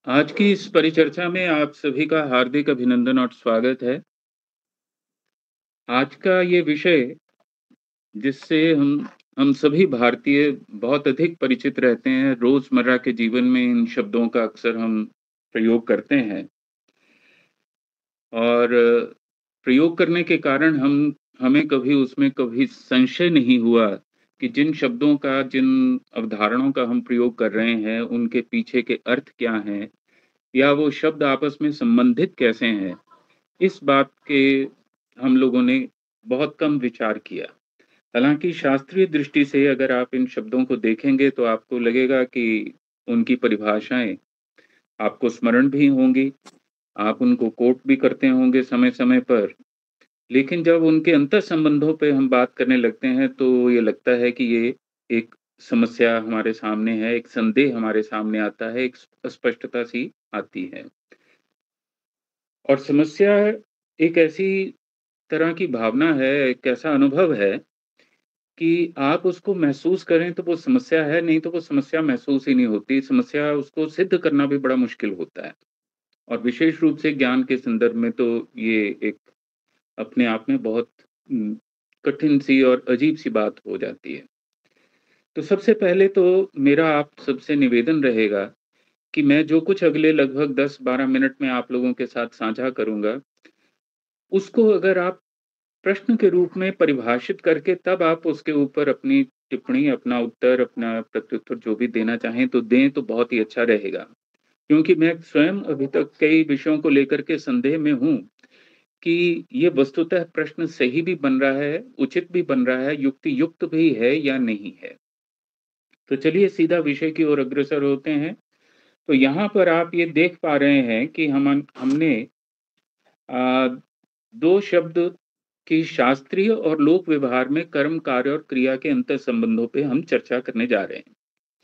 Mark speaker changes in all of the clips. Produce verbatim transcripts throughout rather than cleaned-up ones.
Speaker 1: आज की इस परिचर्चा में आप सभी का हार्दिक अभिनंदन और स्वागत है। आज का ये विषय जिससे हम हम सभी भारतीय बहुत अधिक परिचित रहते हैं, रोज़मर्रा के जीवन में इन शब्दों का अक्सर हम प्रयोग करते हैं और प्रयोग करने के कारण हम हमें कभी उसमें कभी संशय नहीं हुआ कि जिन शब्दों का, जिन अवधारणाओं का हम प्रयोग कर रहे हैं, उनके पीछे के अर्थ क्या हैं या वो शब्द आपस में संबंधित कैसे हैं। इस बात के हम लोगों ने बहुत कम विचार किया। हालाँकि शास्त्रीय दृष्टि से अगर आप इन शब्दों को देखेंगे तो आपको लगेगा कि उनकी परिभाषाएँ आपको स्मरण भी होंगी, आप उनको कोट भी करते होंगे समय-समय पर। लेकिन जब उनके अंतर्संबंधों पे हम बात करने लगते हैं तो ये लगता है कि ये एक समस्या हमारे सामने है, एक संदेह हमारे सामने आता है, एक अस्पष्टता सी आती है। और समस्या एक ऐसी तरह की भावना है, एक ऐसा अनुभव है कि आप उसको महसूस करें तो वो समस्या है, नहीं तो वो समस्या महसूस ही नहीं होती। समस्या उसको सिद्ध करना भी बड़ा मुश्किल होता है और विशेष रूप से ज्ञान के संदर्भ में तो ये एक अपने आप में बहुत उम, कठिन-सी और अजीब-सी बात हो जाती है। तो सबसे पहले तो मेरा आप सबसे निवेदन रहेगा कि मैं जो कुछ अगले लगभग दस बारह मिनट में आप लोगों के साथ साझा करूँगा, उसको अगर आप प्रश्न के रूप में परिभाषित करके तब आप उसके ऊपर अपनी टिप्पणी, अपना उत्तर, अपना प्रत्युत्तर जो भी देना चाहें तो दें तो बहुत ही अच्छा रहेगा। क्योंकि मैं स्वयं अभी तक कई विषयों को लेकर के संदेह में हूँ कि ये वस्तुतः प्रश्न सही भी बन रहा है, उचित भी बन रहा है, युक्ति युक्त भी है या नहीं है। तो चलिए सीधा विषय की ओर अग्रसर होते हैं। तो यहाँ पर आप ये देख पा रहे हैं कि हमन हमने अ, दो शब्द की शास्त्रीय और लोक व्यवहार में कर्म, कार्य और क्रिया के अंतर संबंधों पे हम चर्चा करने जा रहे हैं।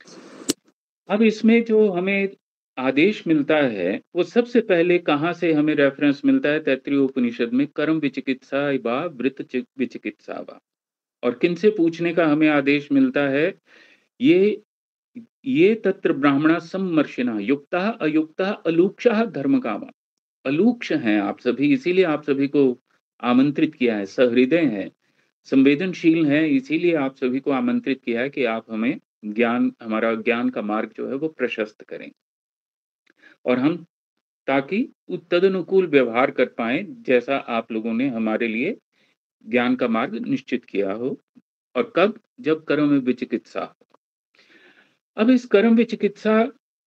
Speaker 1: अब इसमें जो हमें आदेश मिलता है, वो सबसे पहले कहाँ से हमें रेफ़रेंस मिलता है तैत्तिरीय उपनिषद में कर्म विचिकित्सा वा वृत्त चि विचिकित्सा वा। और किनसे पूछने का हमें आदेश मिलता है? ये ये तत्र ब्राह्मणा सम्मर्शिनः युक्तः अयुक्तः अलूक्षः धर्मकामा। अलूक्ष हैं आप सभी, इसीलिए आप सभी को आमंत्रित किया है, सहृदय हैं, संवेदनशील हैं, इसीलिए आप सभी को आमंत्रित किया है कि आप हमें ज्ञान हमारा ज्ञान का मार्ग जो है वो प्रशस्त करें। और हम ताकि उ तदनुकूल व्यवहार कर पाएँ, जैसा आप लोगों ने हमारे लिए ज्ञान का मार्ग निश्चित किया हो और कब? जब कर्म में विचिकित्सा हो। अब इस कर्म विचिकित्सा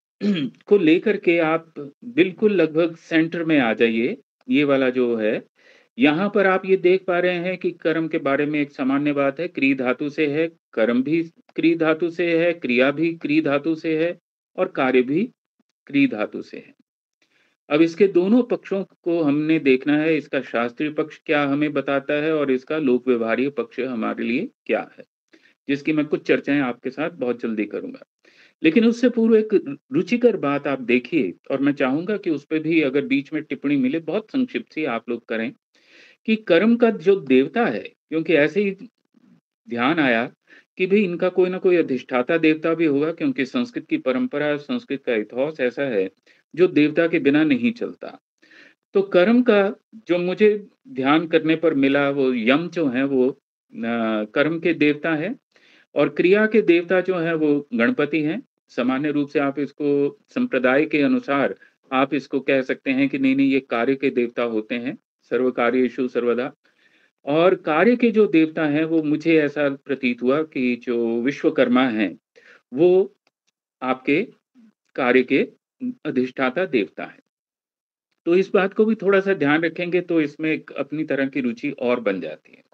Speaker 1: को लेकर के आप बिल्कुल लगभग सेंटर में आ जाइए, ये वाला जो है, यहाँ पर आप ये देख पा रहे हैं कि कर्म के बारे में एक सामान्य बात है, क्री धातु से है, कर्म भी क्री धातु से है, क्रिया भी क्री धातु से है और कार्य भी क्री धातु से है। अब इसके दोनों पक्षों को हमने देखना है, इसका शास्त्रीय पक्ष क्या हमें बताता है और इसका लोक व्यवहारीय पक्ष हमारे लिए क्या है, जिसकी मैं कुछ चर्चाएँ आपके साथ बहुत जल्दी करूँगा। लेकिन उससे पूर्व एक रु रुचिकर बात आप देखिए और मैं चाहूँगा कि उसपे भी अगर बीच में टिप्पणी मिले, बहुत संक्षिप्त सी आप लोग करें, कि कर्म का जो देवता है, क्योंकि ऐसे ही ध्यान आया कि भई इनका कोई न कोई अधिष्ठाता देवता भी होगा क्योंकि संस्कृत की परंपरा, संस्कृत का इथोस ऐसा है, जो देवता के बिना नहीं चलता। तो कर्म का जो मुझे ध्यान करने पर मिला वो यम जो हैं वो अ, कर्म के देवता हैं और क्रिया के देवता जो हैं वो गणपति हैं। सामान्य रूप से आप इसको संप्रदाय के अनुसार आप इसको कह सकते हैं कि नहीं-नहीं ये कार्य के देवता होते हैं, सर्व कार्येषु सर्वदा। और कार्य के जो देवता हैं वो मुझे ऐसा प्रतीत हुआ कि जो विश्वकर्मा हैं, वो आपके कार्य के उम, अधिष्ठाता देवता हैं। तो इस बात को भी थोड़ा-सा ध्यान रखेंगे तो इसमें एक अपनी तरह की रुचि और बन जाती है।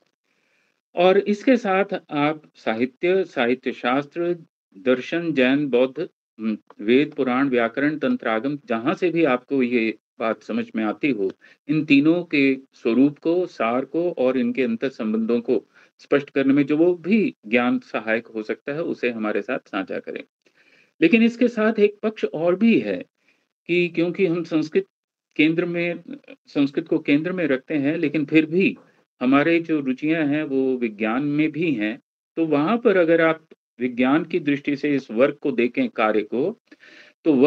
Speaker 1: और इसके साथ आप साहित्य, साहित्य शास्त्र, दर्शन, जैन, बौद्ध उम, वेद, पुराण, व्याकरण, तंत्र, आगम जहाँ से भी आपको ये बात समझ में आती हो, इन तीनों के स्वरूप को, सार को और इनके अंतर संबंधों को स्पष्ट करने में जो वो भी ज्ञान सहायक हो सकता है, उसे हमारे साथ साझा करें। लेकिन इसके साथ एक पक्ष और भी है कि क्योंकि हम संस्कृत केंद्र में अ, संस्कृत को केंद्र में रखते हैं, लेकिन फिर भी हमारे जो रुचियाँ हैं, वो विज्ञान में भी हैं। तो वहाँ पर अगर आप विज्ञान की दृष्टि से इस वर्क को देखें कार्य को, तो work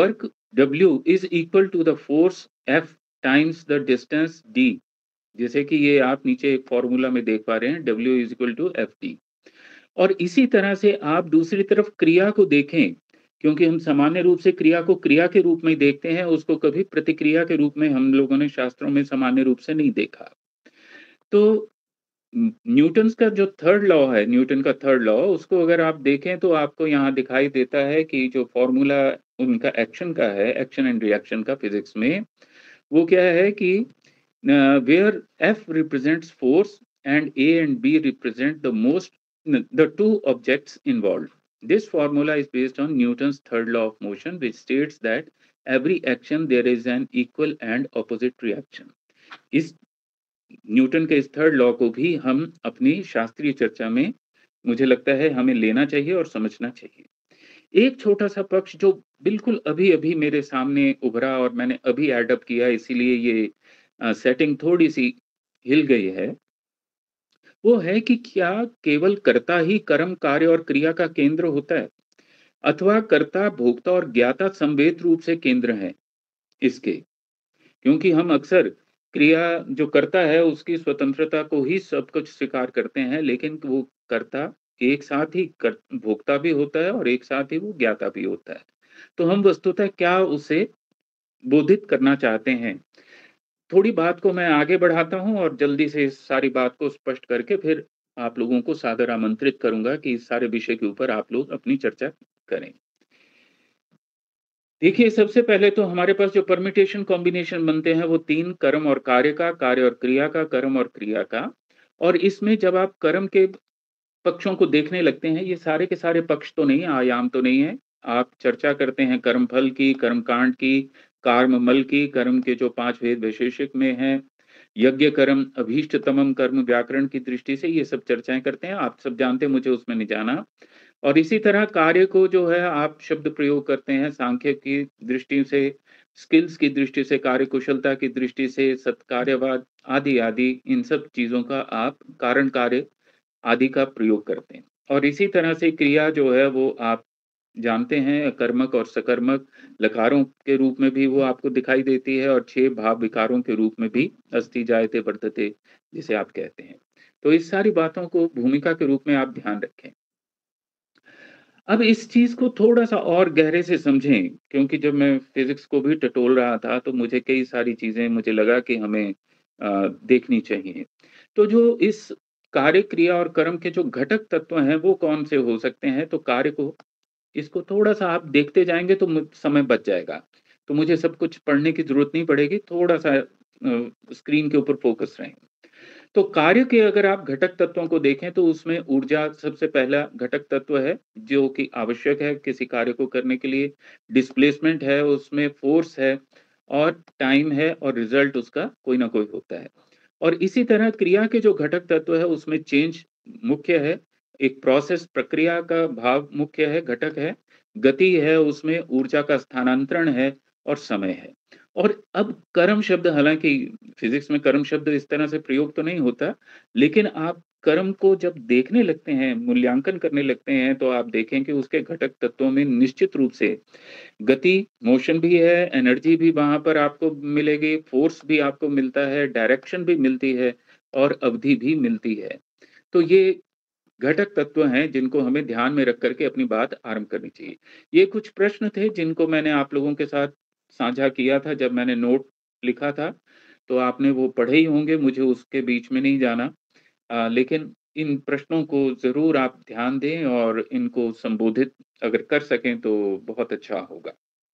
Speaker 1: W is equal to the force F times the distance D। जैसे कि ये आप नीचे एक फ़ॉर्मूला में देख पा रहे हैं, W is equal to F D. और इसी तरह से आप दूसरी तरफ क्रिया को देखें, क्योंकि हम सामान्य रूप से क्रिया को क्रिया के रूप में ही देखते हैं, उसको कभी प्रतिक्रिया के रूप में हम लोगों ने शास्त्रों में सामान्य रूप से नहीं देखा। तो उम, न्यूटन्स का जो थर्ड लॉ है, न्यूटन का थर्ड लॉ, उसको अगर आप देखें तो आपको यहाँ दिखाई देता है कि जो फ़ॉर्मूला उनका एक्शन का है, एक्शन एंड रिएक्शन का फिज़िक्स में, वो क्या है कि uh, where F represents force and A and B represent the most न the two objects involved. This formula is based on Newton's third law of motion, which states that every action there is an equal and opposite reaction. इस Newton के इस third law को भी हम अपनी शास्त्रीय चर्चा में, मुझे लगता है, हमें लेना चाहिए और समझना चाहिए। एक छोटा-सा पक्ष जो बिल्कुल अभी-अभी मेरे सामने उभरा और मैंने अभी एड अप किया, इसीलिए ये अ, सेटिंग थोड़ी-सी हिल गई है, वो है कि क्या केवल कर्ता ही कर्म, कार्य और क्रिया का केंद्र होता है? अथवा कर्ता, भोक्ता और ज्ञाता संवेद रूप से केंद्र हैं इसके? क्योंकि हम अक्सर क्रिया जो करता है उसकी स्वतंत्रता को ही सब कुछ स्वीकार करते हैं, लेकिन वो कर्ता एक साथ ही कर भोक्ता भी होता है और एक साथ ही वो ज्ञाता भी होता है। तो हम वस्तुतः क्या उसे बोधित करना चाहते हैं? थोड़ी बात को मैं आगे बढ़ाता हूँ और जल्दी से इस सारी बात को स्पष्ट करके फिर आप लोगों को सादर आमंत्रित करूँगा कि इस सारे विषय के ऊपर आप लोग अपनी चर्चा करें। देखिए, सबसे पहले तो हमारे पास जो परम्यूटेशन कॉम्बिनेशन बनते हैं, वो तीन कर्म और कार्य का, कार्य और क्रिया का, कर्म और क्रिया का। और इसमें जब आप कर्म के पक्षों को देखने लगते हैं, ये सारे के सारे पक्ष तो नहीं, आयाम तो नहीं है। आप चर्चा करते हैं कर्मफल की, कर्मकांड की, कार्ममल की, कर्म के जो पाँच वेद वैशेषिक में हैं, यज्ञ कर्म, अभीष्टतमम कर्म व्याकरण की दृष्टि से ये सब चर्चाएँ करते हैं। आप सब जानते हैं, मुझे उसमें नहीं जाना। और इसी तरह कार्य को जो है आप शब्द प्रयोग करते हैं सांख्य की दृष्टि से, स्किल्स की दृष्टि से, कार्यकुशलता की दृष्टि से, सत्कार्यवाद आदि-आदि, इन सब चीज़ों का आप कारण कार्य आदि का प्रयोग करते हैं। और इसी तरह से क्रिया जो है वो आप जानते हैं, कर्मक और सकर्मक, लकारों के रूप में भी वो आपको दिखाई देती है और छह भाव विकारों के रूप में भी, अस्ति, जायते, वर्तते, जिसे आप कहते हैं। तो इस सारी बातों को भूमिका के रूप में आप ध्यान रखें। अब इस चीज़ को थोड़ा-सा और गहरे से समझें, क्योंकि जब मैं फ़िज़िक्स को भी टटोल रहा था, तो मुझे कई सारी चीज़ें मुझे लगा कि हमें अ, देखनी चाहिए। तो जो इस कार्य, क्रिया और कर्म के जो घटक तत्व हैं, वो कौन से हो सकते हैं? तो कार्य को, इसको थोड़ा-सा आप देखते जाएँगे तो मु समय बच जाएगा। तो मुझे सब कुछ पढ़ने की ज़रूरत नहीं पड़ेगी, थोड़ा-सा अ, स्क्रीन के ऊपर फ़ोकस रहें। तो कार्य के अगर आप घटक तत्वों को देखें तो उसमें ऊर्जा सबसे पहला घटक तत्व है, जो कि आवश्यक है किसी कार्य को करने के लिए। डिस्प्लेसमेंट है, उसमें फ़ोर्स है और टाइम है और रिज़ल्ट उसका कोई ना कोई होता है। और इसी तरह क्रिया के जो घटक तत्व है उसमें चेंज मुख्य है, एक प्रोसेस प्रक्रिया का भाव मुख्य है, घटक है, गति है, उसमें ऊर्जा का स्थानांतरण है और समय है। और अब कर्म शब्द, हालाँकि फ़िज़िक्स में कर्म शब्द इस तरह से प्रयोग तो नहीं होता, लेकिन आप कर्म को जब देखने लगते हैं, मूल्यांकन करने लगते हैं, तो आप देखें कि उसके घटक तत्वों में निश्चित रूप से गति, मोशन भी है, एनर्जी भी वहाँ पर आपको मिलेगी, फ़ोर्स भी आपको मिलता है, डायरेक्शन भी मिलती है और अवधि भी मिलती है। तो ये घटक तत्व हैं जिनको हमें ध्यान में रख कर के अपनी बात आरंभ करनी चाहिए। ये कुछ प्रश्न थे जिनको मैंने आप लोगों के साथ साझा किया था जब मैंने नोट लिखा था, तो आपने वो पढ़े ही होंगे, मुझे उसके बीच में नहीं जाना। अ, लेकिन इन प्रश्नों को ज़रूर आप ध्यान दें और इनको संबोधित अगर कर सकें तो बहुत अच्छा होगा।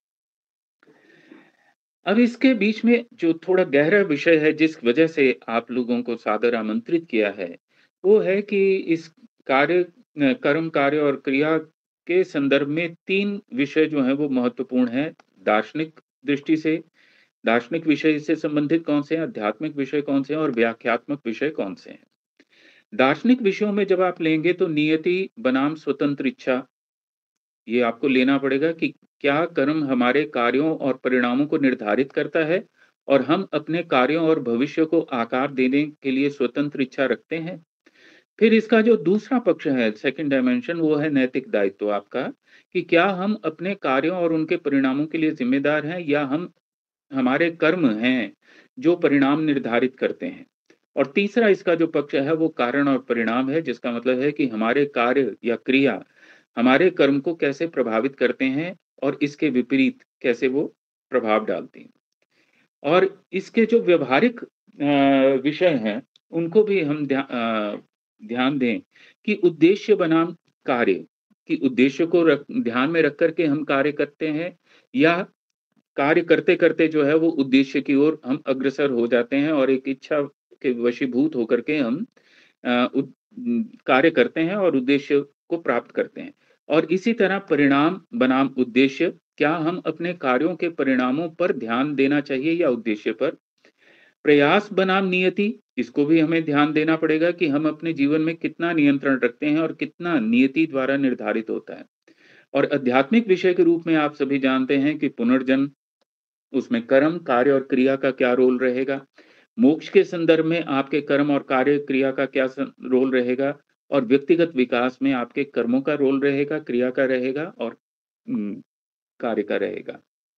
Speaker 1: अब इसके बीच में जो थोड़ा गहरा विषय है जिस वजह से आप लोगों को सादर आमंत्रित किया है, वो है कि इस कार्य अ, कर्म, कार्य और क्रिया के संदर्भ में तीन विषय जो हैं वो महत्वपूर्ण हैं। दार्शनिक दृष्टि से, दार्शनिक विषय से संबंधित कौन से हैं, आध्यात्मिक विषय कौन से हैं और व्याख्यात्मक विषय कौन से हैं। दार्शनिक विषयों में जब आप लेंगे तो नियति बनाम स्वतंत्र इच्छा, ये आपको लेना पड़ेगा कि क्या कर्म हमारे कार्यों और परिणामों को निर्धारित करता है और हम अपने कार्यों और भविष्य को आकार देने के लिए स्वतंत्र इच्छा रखते हैं? फिर इसका जो दूसरा पक्ष है, सेकंड डायमेंशन, वो है नैतिक दायित्व आपका, कि क्या हम अपने कार्यों और उनके परिणामों के लिए ज़िम्मेदार हैं या हम हमारे कर्म हैं, जो परिणाम निर्धारित करते हैं। और तीसरा इसका जो पक्ष है वो कारण और परिणाम है, जिसका मतलब है कि हमारे कार्य या क्रिया हमारे कर्म को कैसे प्रभावित करते हैं और इसके विपरीत कैसे वो प्रभाव डालती हैं। और इसके जो व्यावहारिक अ, विषय हैं, उनको भी हम ध्या अ, ध्यान दें कि उद्देश्य बनाम कार्य, कि उद्देश्य को रख ध्यान में रख कर के हम कार्य करते हैं या कार्य करते-करते जो है वो उद्देश्य की ओर हम अग्रसर हो जाते हैं और एक इच्छा के वशीभूत होकर के हम अ, उद उम, कार्य करते हैं और उद्देश्य को प्राप्त करते हैं। और इसी तरह परिणाम बनाम उद्देश्य, क्या हम अपने कार्यों के परिणामों पर ध्यान देना चाहिए या उद्देश्य पर? प्रयास बनाम नियति, इसको भी हमें ध्यान देना पड़ेगा कि हम अपने जीवन में कितना नियंत्रण रखते हैं और कितना नियति द्वारा निर्धारित होता है। और आध्यात्मिक विषय के रूप में आप सभी जानते हैं कि पुनर्जन्म, उसमें कर्म, कार्य और क्रिया का क्या रोल रहेगा? मोक्ष के संदर्भ में आपके कर्म और कार्य क्रिया का क्या स रोल रहेगा? और व्यक्तिगत विकास में आपके कर्मों का रोल रहेगा, क्रिया का रहेगा और उम, कार्य का रहेगा।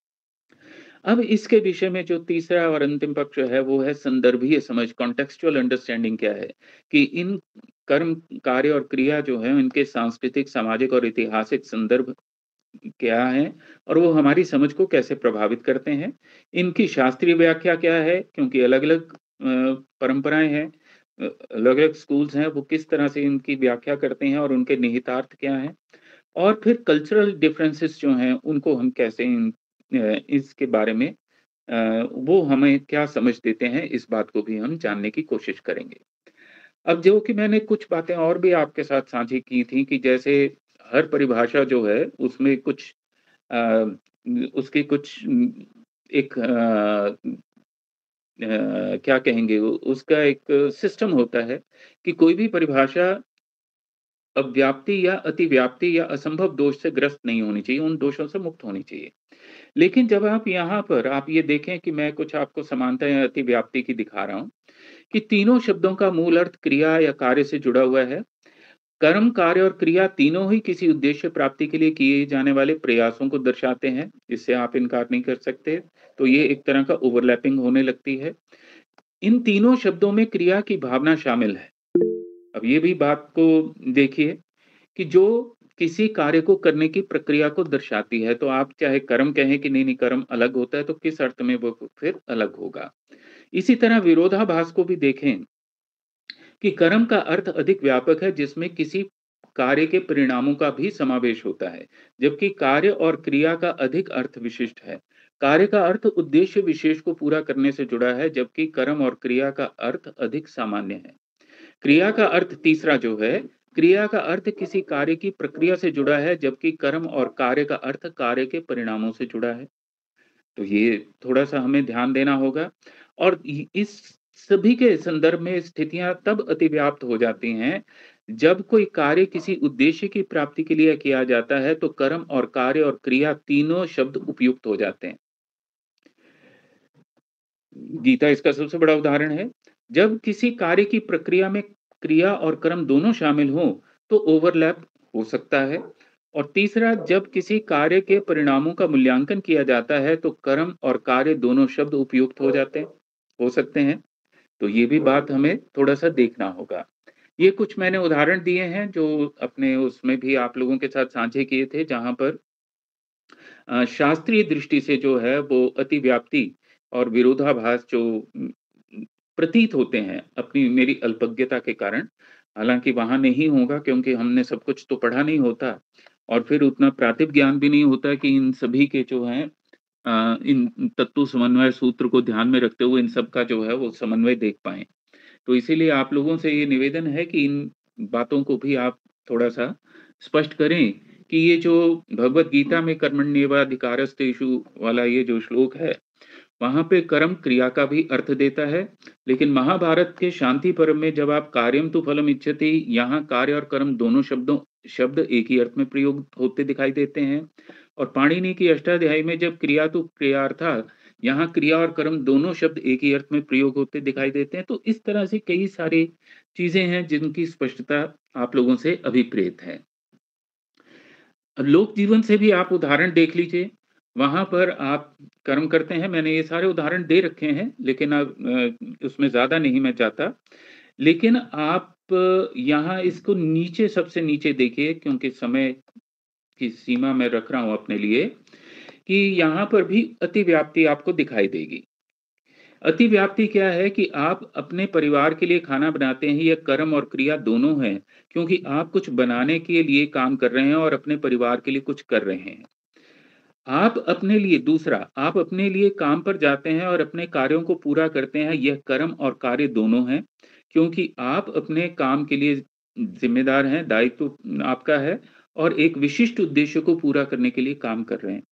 Speaker 1: अब इसके विषय में जो तीसरा और अंतिम पक्ष है, वो है संदर्भीय समझ, कॉन्टेक्सचुअल अंडरस्टैंडिंग क्या है? कि इन कर्म, कार्य और क्रिया जो हैं, इनके सांस्कृतिक, सामाजिक और ऐतिहासिक संदर्भ क्या हैं और वो हमारी समझ को कैसे प्रभावित करते हैं? इनकी शास्त्रीय व्याख्या क्या है? क्योंकि अलग-अलग अ, परंपराएँ हैं, अ, अलग-अलग स्कूल्स हैं, वो किस तरह से इनकी व्याख्या करते हैं और उनके निहितार्थ क्या हैं? और फिर कल्चरल डिफरेंसेस जो हैं, उनको हम कैसे इन अ, इसके बारे में अ, वो हमें क्या समझ देते हैं, इस बात को भी हम जानने की कोशिश करेंगे। अब जो कि मैंने कुछ बातें और भी आपके साथ साझी की थी कि जैसे हर परिभाषा जो है, उसमें कुछ अ, उसकी कुछ उम, एक अ अ, क्या कहेंगे, उ उसका एक सिस्टम होता है कि कोई भी परिभाषा अव्याप्ति या अतिव्याप्ति या असंभव दोष से ग्रस्त नहीं होनी चाहिए, उन दोषों से मुक्त होनी चाहिए। लेकिन जब आप यहाँ पर आप ये देखें कि मैं कुछ आपको समानता या अतिव्याप्ति की दिखा रहा हूँ, कि तीनों शब्दों का मूल अर्थ क्रिया या कार्य से जुड़ा हुआ है। कर्म, कार्य और क्रिया तीनों ही किसी उद्देश्य प्राप्ति के लिए किए जाने वाले प्रयासों को दर्शाते हैं, इससे आप इनकार नहीं कर सकते। तो ये एक तरह का ओवरलैपिंग होने लगती है। इन तीनों शब्दों में क्रिया की भावना शामिल है। अब ये भी बात को देखिए कि जो किसी कार्य को करने की प्रक्रिया को दर्शाती है, तो आप चाहे कर्म कहें कि नहीं, नहीं कर्म अलग होता है, तो किस अर्थ में वो फिर अलग होगा। इसी तरह विरोधाभास को भी देखें कि कर्म का अर्थ अधिक व्यापक है, जिसमें किसी कार्य के परिणामों का भी समावेश होता है, जबकि कार्य और क्रिया का अधिक अर्थ विशिष्ट है। कार्य का अर्थ उद्देश्य विशेष को पूरा करने से जुड़ा है, जबकि कर्म और क्रिया का अर्थ अधिक सामान्य है। क्रिया का अर्थ तीसरा जो है, क्रिया का अर्थ किसी कार्य की प्रक्रिया से जुड़ा है, जबकि कर्म और कार्य का अर्थ कार्य के परिणामों से जुड़ा है। तो ये थोड़ा-सा हमें ध्यान देना होगा और इ इस सभी के संदर्भ में स्थितियाँ तब अतिव्याप्त हो जाती हैं, जब कोई कार्य किसी उद्देश्य की प्राप्ति के लिए किया जाता है, तो कर्म और कार्य और क्रिया तीनों शब्द उपयुक्त हो जाते हैं। गीता इसका सबसे बड़ा उदाहरण है। जब किसी कार्य की प्रक्रिया में क्रिया और कर्म दोनों शामिल हों, तो ओवरलैप हो सकता है। और तीसरा, जब किसी कार्य के परिणामों का मूल्यांकन किया जाता है, तो कर्म और कार्य दोनों शब्द उपयुक्त हो जाते हैं हो सकते हैं। तो ये भी बात हमें थोड़ा-सा देखना होगा। ये कुछ मैंने उदाहरण दिए हैं, जो अपने उसमें भी आप लोगों के साथ साझे किए थे, जहाँ पर अ, शास्त्रीय दृष्टि से जो है वो अतिव्याप्ति और विरोधाभास जो उम, उम, प्रतीत होते हैं अपनी मेरी अल्पज्ञता के कारण। हालाँकि वहाँ नहीं होगा, क्योंकि हमने सब कुछ तो पढ़ा नहीं होता और फिर उतना प्रातिभ ज्ञान भी नहीं होता कि इन सभी के जो हैं अ, इन तत्व समन्वय सूत्र को ध्यान में रखते हुए इन सब का जो है वो समन्वय देख पाएँ। तो इसीलिए आप लोगों से ये निवेदन है कि इन बातों को भी आप थोड़ा-सा स्पष्ट करें कि ये जो भगवद गीता में कर्मण्येवाधिकारस्तेषु वाला ये जो श्लोक है, वहाँ पे कर्म क्रिया का भी अर्थ देता है, लेकिन महाभारत के शांति पर्व में जब आप कार्यं तु फलम् इच्छति, यहाँ कार्य और कर्म दोनों शब्दों शब्द एक ही अर्थ में प्रयोग होते दिखाई देते हैं। और पाणिनि की अष्टाध्यायी में जब क्रिया तु क्रियार्था यहाँ क्रिया और कर्म दोनों शब्द एक ही अर्थ में प्रयोग होते दिखाई देते हैं। तो इस तरह से कई सारी चीज़ें हैं जिनकी स्पष्टता आप लोगों से अभिप्रेत है। लोक जीवन से भी आप उदाहरण देख लीजिए, वहाँ पर आप कर्म करते हैं, मैंने ये सारे उदाहरण दे रखे हैं, लेकिन अब अ, उसमें ज़्यादा नहीं मैं चाहता। लेकिन आप यहाँ इसको नीचे सबसे नीचे देखिए, क्योंकि समय की सीमा मैं रख रहा हूँ अपने लिए, कि यहाँ पर भी अतिव्याप्ति आपको दिखाई देगी। अतिव्याप्ति क्या है कि आप अपने परिवार के लिए खाना बनाते हैं, ये कर्म और क्रिया दोनों हैं, क्योंकि आप कुछ बनाने के लिए काम कर रहे हैं और अपने परिवार के लिए कुछ कर रहे हैं। आप अपने लिए दूसरा, आप अपने लिए काम पर जाते हैं और अपने कार्यों को पूरा करते हैं, यह कर्म और कार्य दोनों हैं, क्योंकि आप अपने काम के लिए ज़िम्मेदार हैं, दायित्व आपका है और एक विशिष्ट उद्देश्य को पूरा करने के लिए काम कर रहे हैं।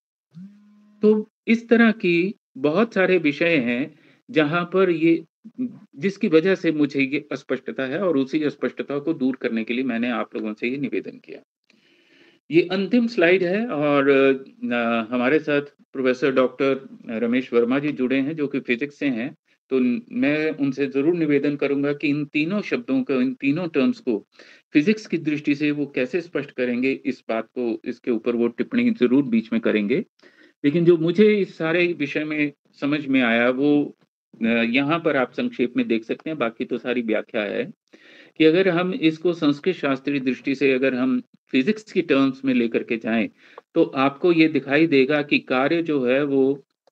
Speaker 1: तो इस तरह की बहुत सारे विषय हैं, जहाँ पर ये जिसकी वजह से मुझे ये अस्पष्टता है और उसी अस्पष्टता को दूर करने के लिए मैंने आप लोगों से ये निवेदन किया। ये अंतिम स्लाइड है और अ, हमारे साथ प्रोफ़ेसर डॉक्टर रमेश वर्मा जी जुड़े हैं, जो कि फ़िज़िक्स से हैं। तो न मैं उनसे ज़रूर निवेदन करूँगा कि इन तीनों शब्दों को, इन तीनों टर्म्स को फ़िज़िक्स की दृष्टि से वो कैसे स्पष्ट करेंगे, इस बात को इसके ऊपर वो टिप्पणी ज़रूर बीच में करेंगे। लेकिन जो मुझे इस सारे विषय में समझ में आया, वो अ, यहाँ पर आप संक्षेप में देख सकते हैं, बाकी तो सारी व्याख्या है, कि अगर हम इसको संस्कृत शास्त्रीय दृष्टि से अगर हम फ़िज़िक्स की टर्म्स में लेकर के जाएँ, तो आपको ये दिखाई देगा कि कार्य जो है वो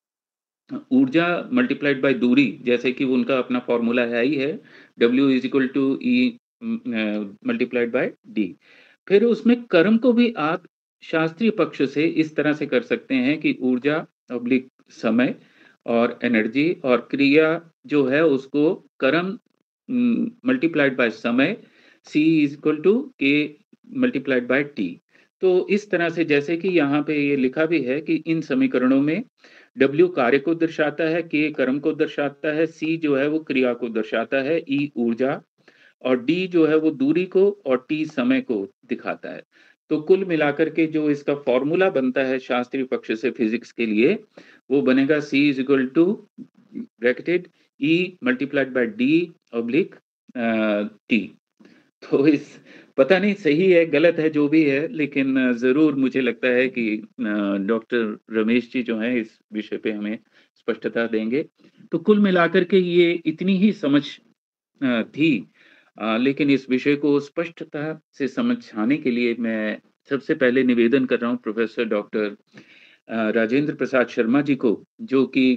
Speaker 1: अ, ऊर्जा मल्टीप्लाइड बाय दूरी, जैसे कि उनका अपना फ़ॉर्मूला है ही है, W is equal to E um, uh, multiplied by D. फिर उसमें कर्म को भी आप शास्त्रीय पक्ष से इस तरह से कर सकते हैं कि ऊर्जा ऑब्लिक समय और एनर्जी, और क्रिया जो है उसको कर्म उम, मल्टीप्लाइड बाय समय, C is equal to K multiplied by T. तो इस तरह से, जैसे कि यहाँ पे ये लिखा भी है कि इन समीकरणों में डब्ल्यू कार्य को दर्शाता है, के कर्म को दर्शाता है, सी जो है वो क्रिया को दर्शाता है, ई ऊर्जा, और डी जो है वो दूरी को, और टी समय को दिखाता है। तो कुल मिलाकर के जो इसका फ़ॉर्मूला बनता है शास्त्रीय पक्ष से फ़िज़िक्स के लिए, वो बनेगा C is equal to bracketed E multiplied by D oblique uh, T. तो इस पता नहीं सही है, गलत है, जो भी है, लेकिन ज़रूर मुझे लगता है कि अ, डॉक्टर रमेश जी जो हैं इस विषय पे हमें स्पष्टता देंगे। तो कुल मिलाकर के ये इतनी ही समझ अ, थी, अ, लेकिन इस विषय को स्पष्टता से समझाने के लिए मैं सबसे पहले निवेदन कर रहा हूँ प्रोफ़ेसर डॉक्टर अ, राजेंद्र प्रसाद शर्मा जी को, जो कि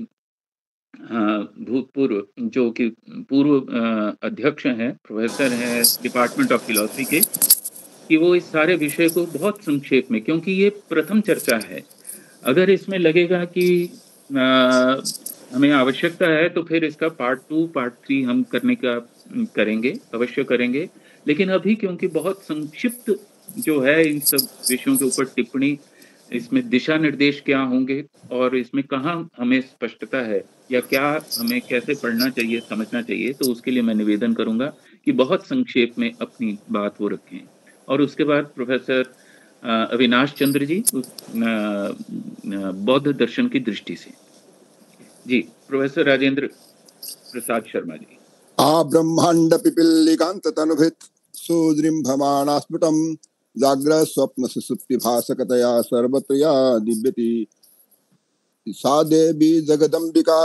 Speaker 1: अ, भूतपूर्व जो कि पूर्व अ, अध्यक्ष हैं, प्रोफ़ेसर हैं डिपार्टमेंट ऑफ फ़िलॉसफ़ी के, कि वो इस सारे विषय को बहुत संक्षेप में, क्योंकि ये प्रथम चर्चा है। अगर इसमें लगेगा कि अ, हमें आवश्यकता है, तो फिर इसका पार्ट टू, पार्ट थ्री हम करने का उम, करेंगे, अवश्य करेंगे। लेकिन अभी क्योंकि बहुत संक्षिप्त जो है इन सब विषयों के ऊपर टिप्पणी, इसमें दिशा निर्देश क्या होंगे और इसमें कहाँ हमें स्पष्टता है, या क्या हमें कैसे पढ़ना चाहिए, समझना चाहिए, तो उसके लिए मैं निवेदन करूँगा कि बहुत संक्षेप में अपनी बात वो रखें। और उसके बाद प्रोफ़ेसर अ, अविनाश चंद्र जी उस न न बौद्ध दर्शन की दृष्टि से। जी, प्रोफ़ेसर राजेंद्र प्रसाद शर्मा जी।
Speaker 2: आ ब्रह्मांड पिपीलिकांत तनुभृत् सुदृम्भमाणा स्फुटं जाग्रत स्वप्न सुसुप्ति भासकतया सर्वत्र या दिव्यति सा देवी जगदम्बिका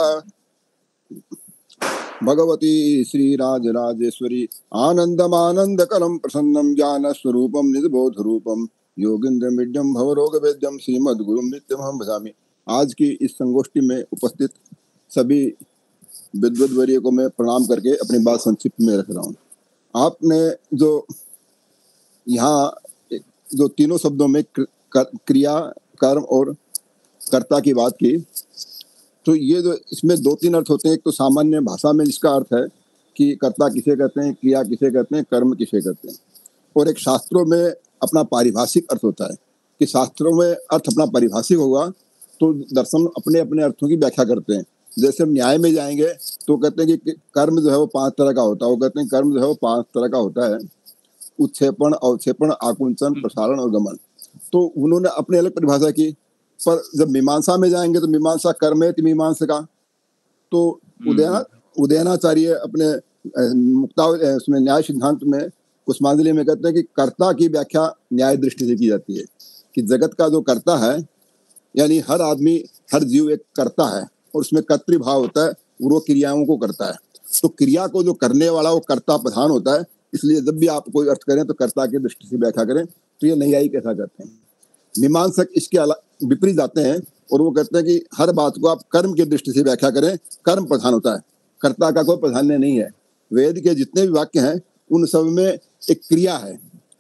Speaker 2: भगवती श्रीराजराजेश्वरी आनन्दमानन्दकरं प्रसन्नं ज्ञानस्वरूपं निजबोधरूपं योगीन्द्रमिड्यं भवरोगवेद्यं श्रीमद्गुरुं नित्यमहं भजामि। आज की इस संगोष्ठी में उपस्थित सभी विद्वद्वर्य को मैं प्रणाम करके अपनी बात संक्षिप्त में रख रहा हूँ। आपने जो यहाँ जो तीनों शब्दों में क्रिया, कर्म और कर्ता की बात की, तो ये जो इसमें दो तीन अर्थ होते हैं। एक तो सामान्य भाषा में जिसका अर्थ है कि कर्ता किसे कहते हैं, क्रिया किसे कहते हैं, कर्म किसे कहते हैं, और एक शास्त्रों में अपना पारिभाषिक अर्थ होता है कि शास्त्रों में अर्थ अपना पारिभाषिक होगा तो दर्शन अपने अपने अर्थों की व्याख्या करते हैं। जैसे हम न्याय में जाएंगे तो कहते हैं कि कर्म जो है वो पांच तरह का होता है। वो कहते हैं कर्म जो है वो पांच तरह का होता है: उत्क्षेपण, अवक्षेपण, आकुंचन, प्रसारण और गमन। तो उन्होंने अपनी अलग परिभाषा की। पर जब मीमांसा में जाएंगे तो मीमांसा कर्मेति मीमांसका, तो उदयना उदयनाचार्य अपने मुक्ता उसमें न्याय सिद्धांत में कुसुमांजलि में कहते हैं कि कर्ता की व्याख्या न्याय दृष्टि से की जाती है कि जगत का जो कर्ता है, यानी हर आदमी हर जीव एक कर्ता है और उसमें कर्तृभाव होता है, वो क्रियाओं को करता है। तो क्रिया को जो करने वाला वो कर्ता प्रधान होता है। इसलिए जब भी आप कोई अर्थ करें तो कर्ता की दृष्टि से व्याख्या करें। तो ये न्यायिक ऐसा करते हैं। मीमांसक इसके विपरीत जाते हैं और वो कहते हैं कि हर बात को आप कर्म की दृष्टि से व्याख्या करें, कर्म प्रधान होता है, कर्ता का कोई प्राधान्य नहीं है। वेद के जितने भी वाक्य हैं उन सब में एक क्रिया है,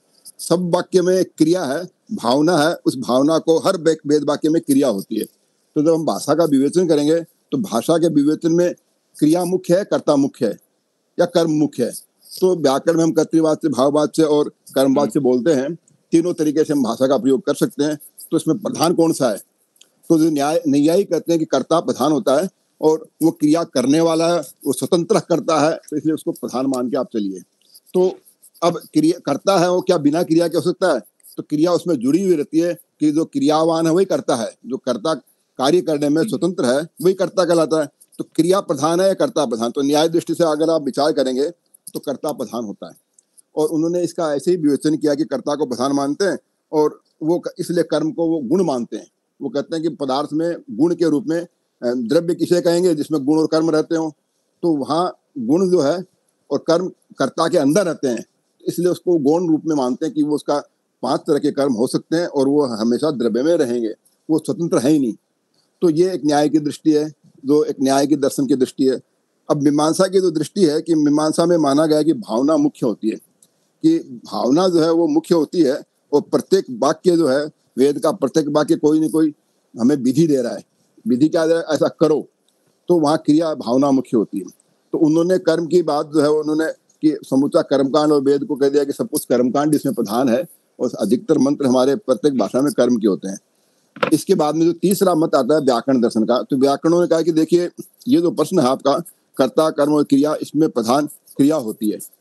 Speaker 2: सब वाक्य में एक क्रिया है, भावना है। उस भावना को हर वेद वाक्य में क्रिया होती है। तो जब हम भाषा का विवेचन करेंगे तो भाषा के विवेचन में क्रिया मुख्य है, कर्ता मुख्य है या कर्म मुख्य है। तो व्याकरण में हम कर्तृवाद से, भाववाद से और कर्मवाद से बोलते हैं। तीनों तरीके से हम भाषा का प्रयोग कर सकते हैं। तो इसमें प्रधान कौन सा है? तो जो न्याय न्यायिक कहते हैं कि कर्ता प्रधान होता है और वो क्रिया करने वाला है, वो स्वतंत्र करता है, तो इसलिए उसको प्रधान मान के आप चलिए। तो अब क्रिया करता है वो क्या बिना क्रिया के हो सकता है? तो क्रिया उसमें जुड़ी हुई रहती है कि जो क्रियावान है वही करता है, जो कर्ता कार्य करने में स्वतंत्र है वही कर्ता कहलाता है। तो क्रिया प्रधान है या कर्ता प्रधान? तो न्याय दृष्टि से अगर आप विचार करेंगे तो कर्ता प्रधान होता है। और उन्होंने इसका ऐसे ही विवेचन किया कि कर्ता को प्रधान मानते हैं और वो इसलिए कर्म को वो गुण मानते हैं। वो कहते हैं कि पदार्थ में गुण के रूप में द्रव्य किसे कहेंगे जिसमें गुण और कर्म रहते हो, तो वहाँ गुण जो है और कर्म कर्ता के अंदर रहते हैं, इसलिए उसको गौण रूप में मानते हैं कि वो उसका पांच तरह के कर्म हो सकते हैं और वो हमेशा द्रव्य में रहेंगे, वो स्वतंत्र है ही नहीं। तो ये एक न्याय की दृष्टि है, जो एक न्याय की दर्शन की दृष्टि है। अब मीमांसा की जो दृष्टि है कि मीमांसा में माना गया कि भावना मुख्य होती है, कि भावना जो है वो मुख्य होती है और प्रत्येक वाक्य जो है वेद का प्रत्येक वाक्य कोई न कोई हमें विधि दे रहा है। विधि क्या दे रहा है? ऐसा करो। तो वहाँ क्रिया भावना मुख्य होती है। तो उन्होंने कर्म की बात जो है उन्होंने कि समूचा कर्मकांड और वेद को कह दिया कि सब कुछ कर्मकांड इसमें प्रधान है और अधिकतर मंत्र हमारे प्रत्येक भाषा में कर्म के होते हैं। इसके बाद में जो तीसरा मत आता है व्याकरण दर्शन का, तो व्याकरणों ने कहा कि देखिए ये जो प्रश्न है आपका कर्ता कर्म और क्रिया, इसमें प्रधान क्रिया होती है।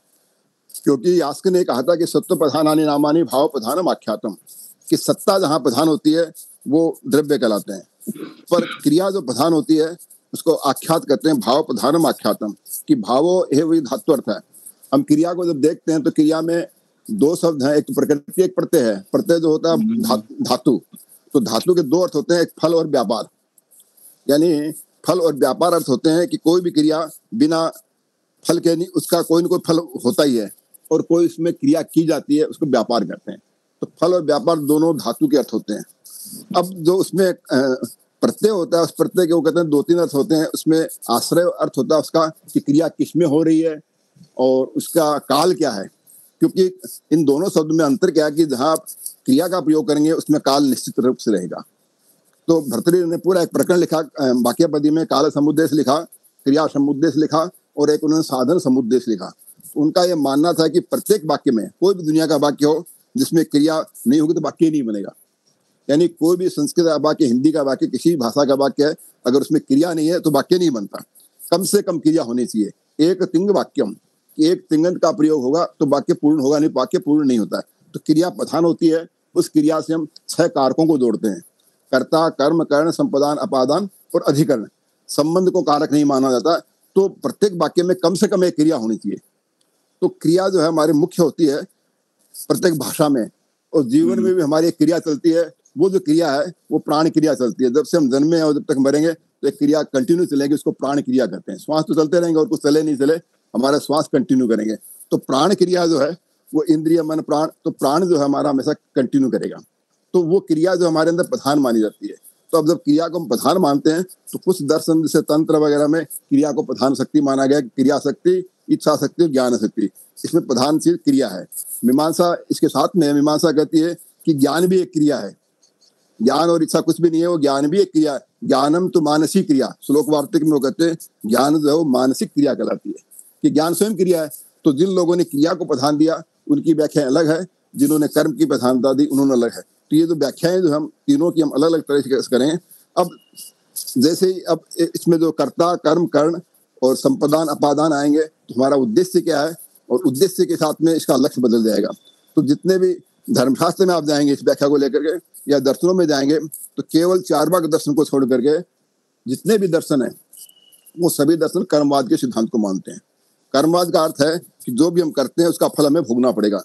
Speaker 2: क्योंकि यास्क ने कहा था कि सत्व प्रधानानि नामानि भाव प्रधानम आख्यातम, कि सत्ता जहाँ प्रधान होती है वो द्रव्य कहलाते हैं, पर क्रिया जो प्रधान होती है उसको आख्यात कहते हैं भाव प्रधानम आख्यातम, कि भावो है वही धातु अर्थ है। हम क्रिया को जब देखते हैं तो क्रिया में दो शब्द हैं, एक तो प्रकृति एक प्रत्यय है। प्रत्यय जो होता है धा, धातु, तो धातु के दो अर्थ होते हैं, एक फल और व्यापार। यानी फल और व्यापार अर्थ होते हैं कि कोई भी क्रिया बिना फल के नहीं, उसका कोई ना कोई फल होता ही है, और कोई इसमें क्रिया की जाती है उसको व्यापार कहते हैं। तो फल और व्यापार दोनों धातु के अर्थ होते हैं। अब जो उसमें प्रत्यय होता है उस प्रत्यय के वो कहते हैं दो तीन अर्थ होते हैं। उसमें आश्रय अर्थ होता है उसका कि क्रिया किसमें हो रही है और उसका काल क्या है, क्योंकि इन दोनों शब्द में अंतर क्या है कि जहाँ आप क्रिया का प्रयोग करेंगे उसमें काल निश्चित रूप से रहेगा। तो भर्तृहरि ने पूरा एक प्रकरण लिखा, वाक्यपदी में काल समुद्देश लिखा, क्रिया समुद्देश लिखा और एक उन्होंने साधन समुद्देश लिखा। उनका यह मानना था कि प्रत्येक वाक्य में, कोई भी दुनिया का वाक्य हो जिसमें क्रिया नहीं होगी तो वाक्य ही नहीं बनेगा। यानी कोई भी संस्कृत का वाक्य, हिंदी का वाक्य, किसी भाषा का वाक्य है, अगर उसमें क्रिया नहीं है तो वाक्य नहीं बनता। कम से कम क्रिया होनी चाहिए। एक तिंग वाक्यम, एक तिंगंत का प्रयोग होगा तो वाक्य पूर्ण होगा, नहीं वाक्य पूर्ण नहीं होता है। तो क्रिया प्रधान होती है, उस क्रिया से हम छह कारकों को जोड़ते हैं, कर्ता कर्म कर्ण संपदान अपादान और अधिकरण। संबंध को कारक नहीं माना जाता, तो प्रत्येक वाक्य में कम से कम एक क्रिया होनी चाहिए। तो क्रिया जो है हमारी मुख्य होती है प्रत्येक भाषा में, और जीवन में भी हमारी एक क्रिया चलती है। वो जो क्रिया है वो प्राण क्रिया चलती है। जब से हम जन्मे हैं और जब तक मरेंगे तो एक क्रिया कंटिन्यू चलेगी, उसको प्राण क्रिया कहते हैं। श्वास तो चलते रहेंगे और कुछ चले नहीं चले, हमारा श्वास कंटिन्यू करेंगे। तो प्राण क्रिया जो है वो इंद्रिय मन प्राण, तो प्राण जो है हमारा हमेशा कंटिन्यू करेगा। तो वो क्रिया जो हमारे अंदर प्रधान मानी जाती है। तो अब जब क्रिया को हम प्रधान मानते हैं तो कुछ दर्शन जैसे तंत्र वगैरह में क्रिया को प्रधान शक्ति माना गया। क्रिया शक्ति, इच्छा शक्ति और ज्ञान शक्ति, इसमें प्रधान चीज क्रिया है। मीमांसा इसके साथ में, मीमांसा कहती है कि ज्ञान भी एक क्रिया है। ज्ञान और इच्छा कुछ भी नहीं है, वो ज्ञान भी एक क्रिया है। ज्ञानम तो मानसिक क्रिया, श्लोक वार्तिक में वो कहते हैं ज्ञान जो है वो मानसिक क्रिया कहलाती है, कि ज्ञान स्वयं क्रिया है। तो जिन लोगों ने क्रिया को प्रधान दिया उनकी व्याख्या अलग है, जिन्होंने कर्म की प्रधानता दी उन्होंने अलग है। तो ये जो व्याख्याएं जो हम तीनों की हम अलग अलग तरह से करें। अब जैसे ही अब इसमें जो कर्ता कर्म कर्ण और संपदान अपादान आएंगे तो हमारा उद्देश्य क्या है, और उद्देश्य के साथ में इसका लक्ष्य बदल जाएगा। तो जितने भी धर्मशास्त्र में आप जाएंगे इस व्याख्या को लेकर के, या दर्शनों में जाएंगे, तो केवल चार्वाक दर्शन को छोड़ करके जितने भी दर्शन है वो सभी दर्शन कर्मवाद के सिद्धांत को मानते हैं। कर्मवाद का अर्थ है कि जो भी हम करते हैं उसका फल हमें भोगना पड़ेगा।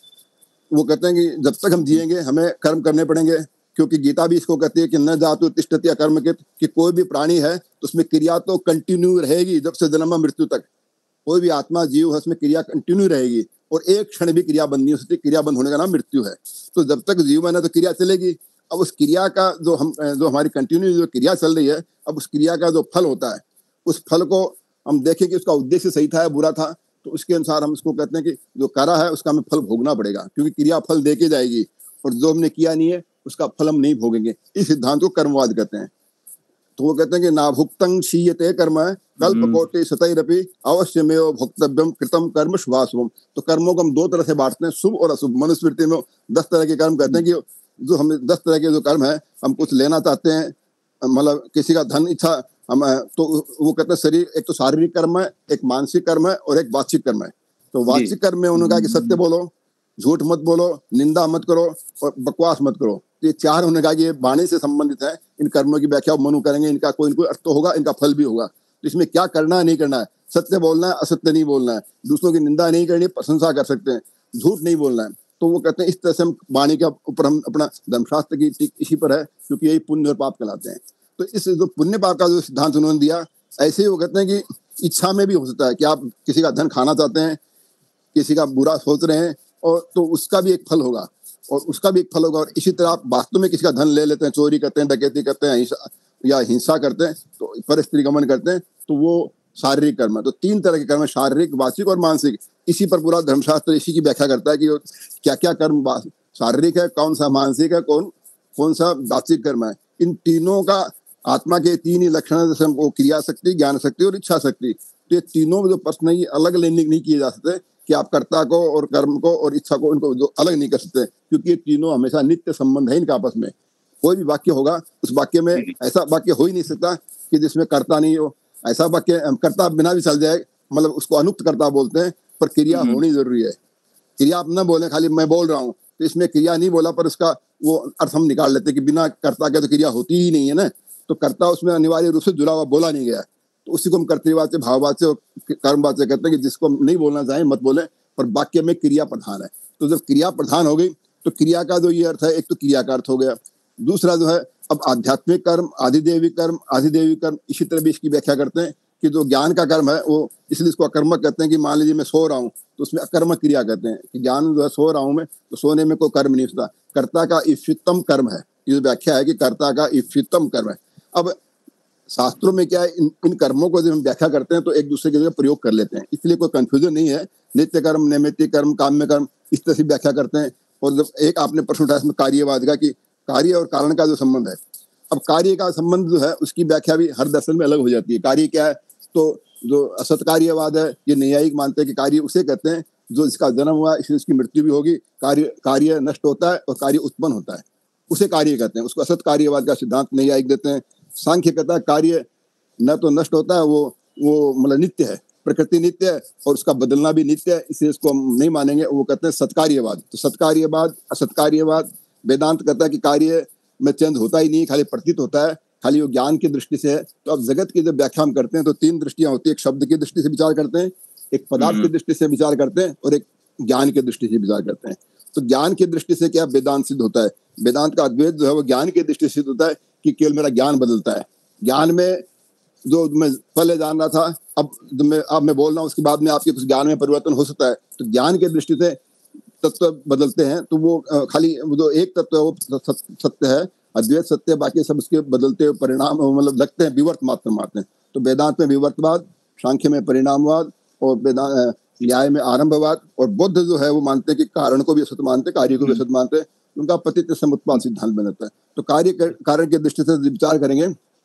Speaker 2: वो कहते हैं कि जब तक हम जिएंगे हमें कर्म करने पड़ेंगे, क्योंकि गीता भी इसको कहती है कि न जातु तिष्ठति अकर्मकृत, कि कोई भी प्राणी है तो उसमें क्रिया तो कंटिन्यू रहेगी जब से जन्म मृत्यु तक। कोई भी आत्मा जीव है उसमें क्रिया कंटिन्यू रहेगी, और एक क्षण भी क्रिया बंद नहीं हो सकती। क्रिया बंद होने का नाम मृत्यु है। तो जब तक जीवन है तो क्रिया चलेगी। अब उस क्रिया का जो हम जो हमारी कंटिन्यू जो क्रिया चल रही है, अब उस क्रिया का जो फल होता है, उस फल को हम देखें कि उसका उद्देश्य सही था या बुरा था, तो उसके अनुसार हम उसको कहते हैं कि जो करा है उसका हमें फल भोगना पड़ेगा, क्योंकि क्रिया फल दे के जाएगी, और जो हमने किया नहीं है उसका फल हम नहीं भोगेंगे। इस सिद्धांत को कर्मवाद कहते हैं। तो वो कहते हैं कि नाभुक्तं क्षीयते कर्म कल्पकोटि शतैरपि अवश्यमेव भोक्तव्यम कृतम कर्म शुभाशुभम। तो कर्मों को हम दो तरह से बांटते हैं, शुभ और अशुभ। मनुस्मृति में दस तरह के कर्म कहते हैं कि जो हम दस तरह के जो कर्म है, हम कुछ लेना चाहते हैं, मतलब किसी का धन इच्छा हम, तो वो कहते हैं शरीर, एक तो शारीरिक कर्म है, एक मानसिक कर्म है, और एक वाचिक कर्म है। तो वाचिक कर्म में उन्होंने कहा कि सत्य बोलो, झूठ मत बोलो, निंदा मत करो और बकवास मत करो। ये चार उन्होंने कहा कि ये वाणी से संबंधित है। इन कर्मों की व्याख्या मनु करेंगे, इनका कोई न कोई अर्थ तो होगा, इनका फल भी होगा। तो इसमें क्या करना है नहीं करना है, सत्य बोलना है, असत्य नहीं बोलना है, दूसरों की निंदा नहीं करनी, प्रशंसा कर सकते हैं, झूठ नहीं बोलना है। तो वो कहते हैं इस तरह से हम वाणी के ऊपर हम अपना धर्मशास्त्र की टिक इसी पर है, क्योंकि यही पुण्य और पाप कहलाते हैं। तो इस जो पुण्य पाप का जो सिद्धांत उन्होंने दिया, ऐसे ही वो कहते हैं कि इच्छा में भी हो सकता है कि आप किसी का धन खाना चाहते हैं, किसी का बुरा सोच रहे हैं, और तो उसका भी एक फल होगा, और उसका भी एक फल होगा। और इसी तरह आप वास्तव में किसी का धन ले लेते हैं, चोरी करते हैं, डकैती करते हैं, हिंसा या हिंसा करते हैं, तो पर स्त्री गमन करते हैं, तो वो शारीरिक कर्म है। तो तीन तरह के कर्म है, शारीरिक, वाचिक और मानसिक। इसी पर पूरा धर्मशास्त्र इसी की व्याख्या करता है कि क्या क्या कर्म शारीरिक है, कौन सा मानसिक है, कौन कौन सा वाचिक कर्म है। इन तीनों का आत्मा के तीन ही लक्षण, जैसे वो क्रिया शक्ति, ज्ञान शक्ति और इच्छा शक्ति। तो ये तीनों जो प्रश्न है, अलग लेने नहीं किए जा सकते कि आप कर्ता को और कर्म को और इच्छा को इनको जो अलग नहीं कर सकते, क्योंकि ये तीनों हमेशा नित्य संबंध है इनका आपस में। कोई भी वाक्य होगा, उस वाक्य में ऐसा वाक्य हो ही नहीं सकता कि जिसमें कर्ता नहीं हो। ऐसा वाक्य कर्ता बिना भी चल जाए, मतलब उसको अनुक्त कर्ता बोलते हैं, पर क्रिया होनी जरूरी है। क्रिया आप न बोले खाली मैं बोल रहा हूँ, तो इसमें क्रिया नहीं बोला पर उसका वो अर्थ हम निकाल लेते कि बिना कर्ता के तो क्रिया होती ही नहीं है ना। तो कर्ता उसमें अनिवार्य रूप से जुड़ा हुआ बोला नहीं गया, तो उसी को हम कर्तव्यवाद से, भाववाद से और कर्मवाद से कहते हैं कि जिसको हम नहीं बोलना चाहें मत बोले, पर वाक्य में क्रिया प्रधान है। तो जब क्रिया प्रधान हो गई तो क्रिया का जो ये अर्थ है, एक तो क्रिया का अर्थ हो गया। दूसरा जो है, अब आध्यात्मिक कर्म, आधिदेविक कर्म, आधिदेविक कर्म, इसी तरह भी इसकी व्याख्या करते हैं कि जो ज्ञान का कर्म है वो, इसलिए इसको अकर्मक कहते हैं। कि मान लीजिए मैं सो रहा हूँ, तो उसमें अकर्मक क्रिया कहते हैं कि ज्ञान जो है, सो रहा हूँ मैं, तो सोने में कोई कर्म नहीं होता, कर्ता का इष्टतम कर्म है। ये व्याख्या है कि कर्ता का इष्टतम कर्म है। अब शास्त्रों में क्या है, इन, इन कर्मों को जब हम व्याख्या करते हैं तो एक दूसरे के जगह प्रयोग कर लेते हैं, इसलिए कोई कंफ्यूजन नहीं है। नित्य कर्म, नैमित्तिक कर्म, काम्य कर्म, इस तरह से व्याख्या करते हैं। और जब एक आपने प्रश्न उठाया इसमें कार्यवाद का, कि कार्य और कारण का जो संबंध है, अब कार्य का संबंध जो है उसकी व्याख्या भी हर दर्शन में अलग हो जाती है। कार्य क्या है, तो जो असत्कार्यवाद है, ये न्यायिक मानते हैं कि कार्य उसे कहते हैं जो इसका जन्म हुआ इसलिए इसकी मृत्यु भी होगी। कार्य कार्य नष्ट होता है और कार्य उत्पन्न होता है, उसे कार्य कहते हैं। उसको असत्कार्यवाद का सिद्धांत न्यायिक देते हैं। सांख्य कहता है कार्य न तो नष्ट होता है, वो वो मतलब नित्य है, प्रकृति नित्य है और उसका बदलना भी नित्य है, इसलिए इसको हम नहीं मानेंगे। वो कहते हैं सत्कार्यवाद। तो सत्कार्यवाद, असत्कार्यवाद, वेदांत कहता है कि कार्य में चेंज होता ही नहीं, खाली प्रतीत होता है, खाली वो ज्ञान की दृष्टि से है। तो अब जगत की जब व्याख्या हम करते हैं तो तीन दृष्टियां होती है। एक शब्द की दृष्टि से विचार करते हैं, एक पदार्थ की दृष्टि से विचार करते हैं, और एक ज्ञान की दृष्टि से विचार करते हैं। तो ज्ञान की दृष्टि से क्या वेदांत सिद्ध होता है। वेदांत का अद्वैत जो है वो ज्ञान की दृष्टि से सिद्ध होता है कि केवल मेरा ज्ञान बदलता है। ज्ञान में जो मैं पहले जान रहा था, अब मैं अब मैं बोल रहा हूँ, उसके बाद में आपके कुछ ज्ञान में परिवर्तन हो सकता है। तो ज्ञान की दृष्टि से तत्व बदलते हैं, तो वो खाली जो एक तत्व है वो सत्य है, अद्वैत सत्य, बाकी सब उसके बदलते हुए परिणाम मतलब लगते हैं, विवर्त मात्र मारते हैं। तो वेदांत में विवर्तवाद, सांख्य में परिणामवाद, और वेदांत न्याय में आरंभवाद, और बुद्ध जो है वो मानते हैं कि कारण को भी असत मानते, कार्य को भी असत मानते हैं। उनका पतित समुत्पाद सिद्धांत बनता है। तो कार्य कारण की दृष्टि से विचार करेंगे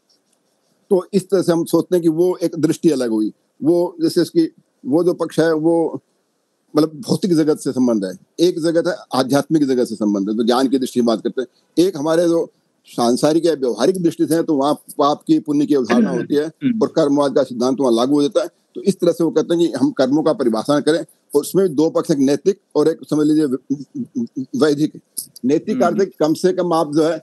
Speaker 2: तो इस तरह से हम सोचते हैं कि वो एक दृष्टि अलग हुई। वो जैसे इसकी वो जो पक्ष है वो मतलब भौतिक जगत से संबंध है, एक जगत है आध्यात्मिक जगत से संबंध है, तो ज्ञान की दृष्टि बात करते हैं। एक हमारे जो सांसारिक या व्यवहारिक दृष्टि से है, तो वहाँ पाप की पुण्य की अवधारणा होती है और कर्मवाद का सिद्धांत वहाँ लागू हो जाता है। तो इस तरह से वो कहते हैं कि हम कर्मों का परिभाषण करें उसमें दो पक्ष, एक नैतिक और एक समझ लीजिए वैधिक। नैतिक अर्थ है कम से कम आप जो है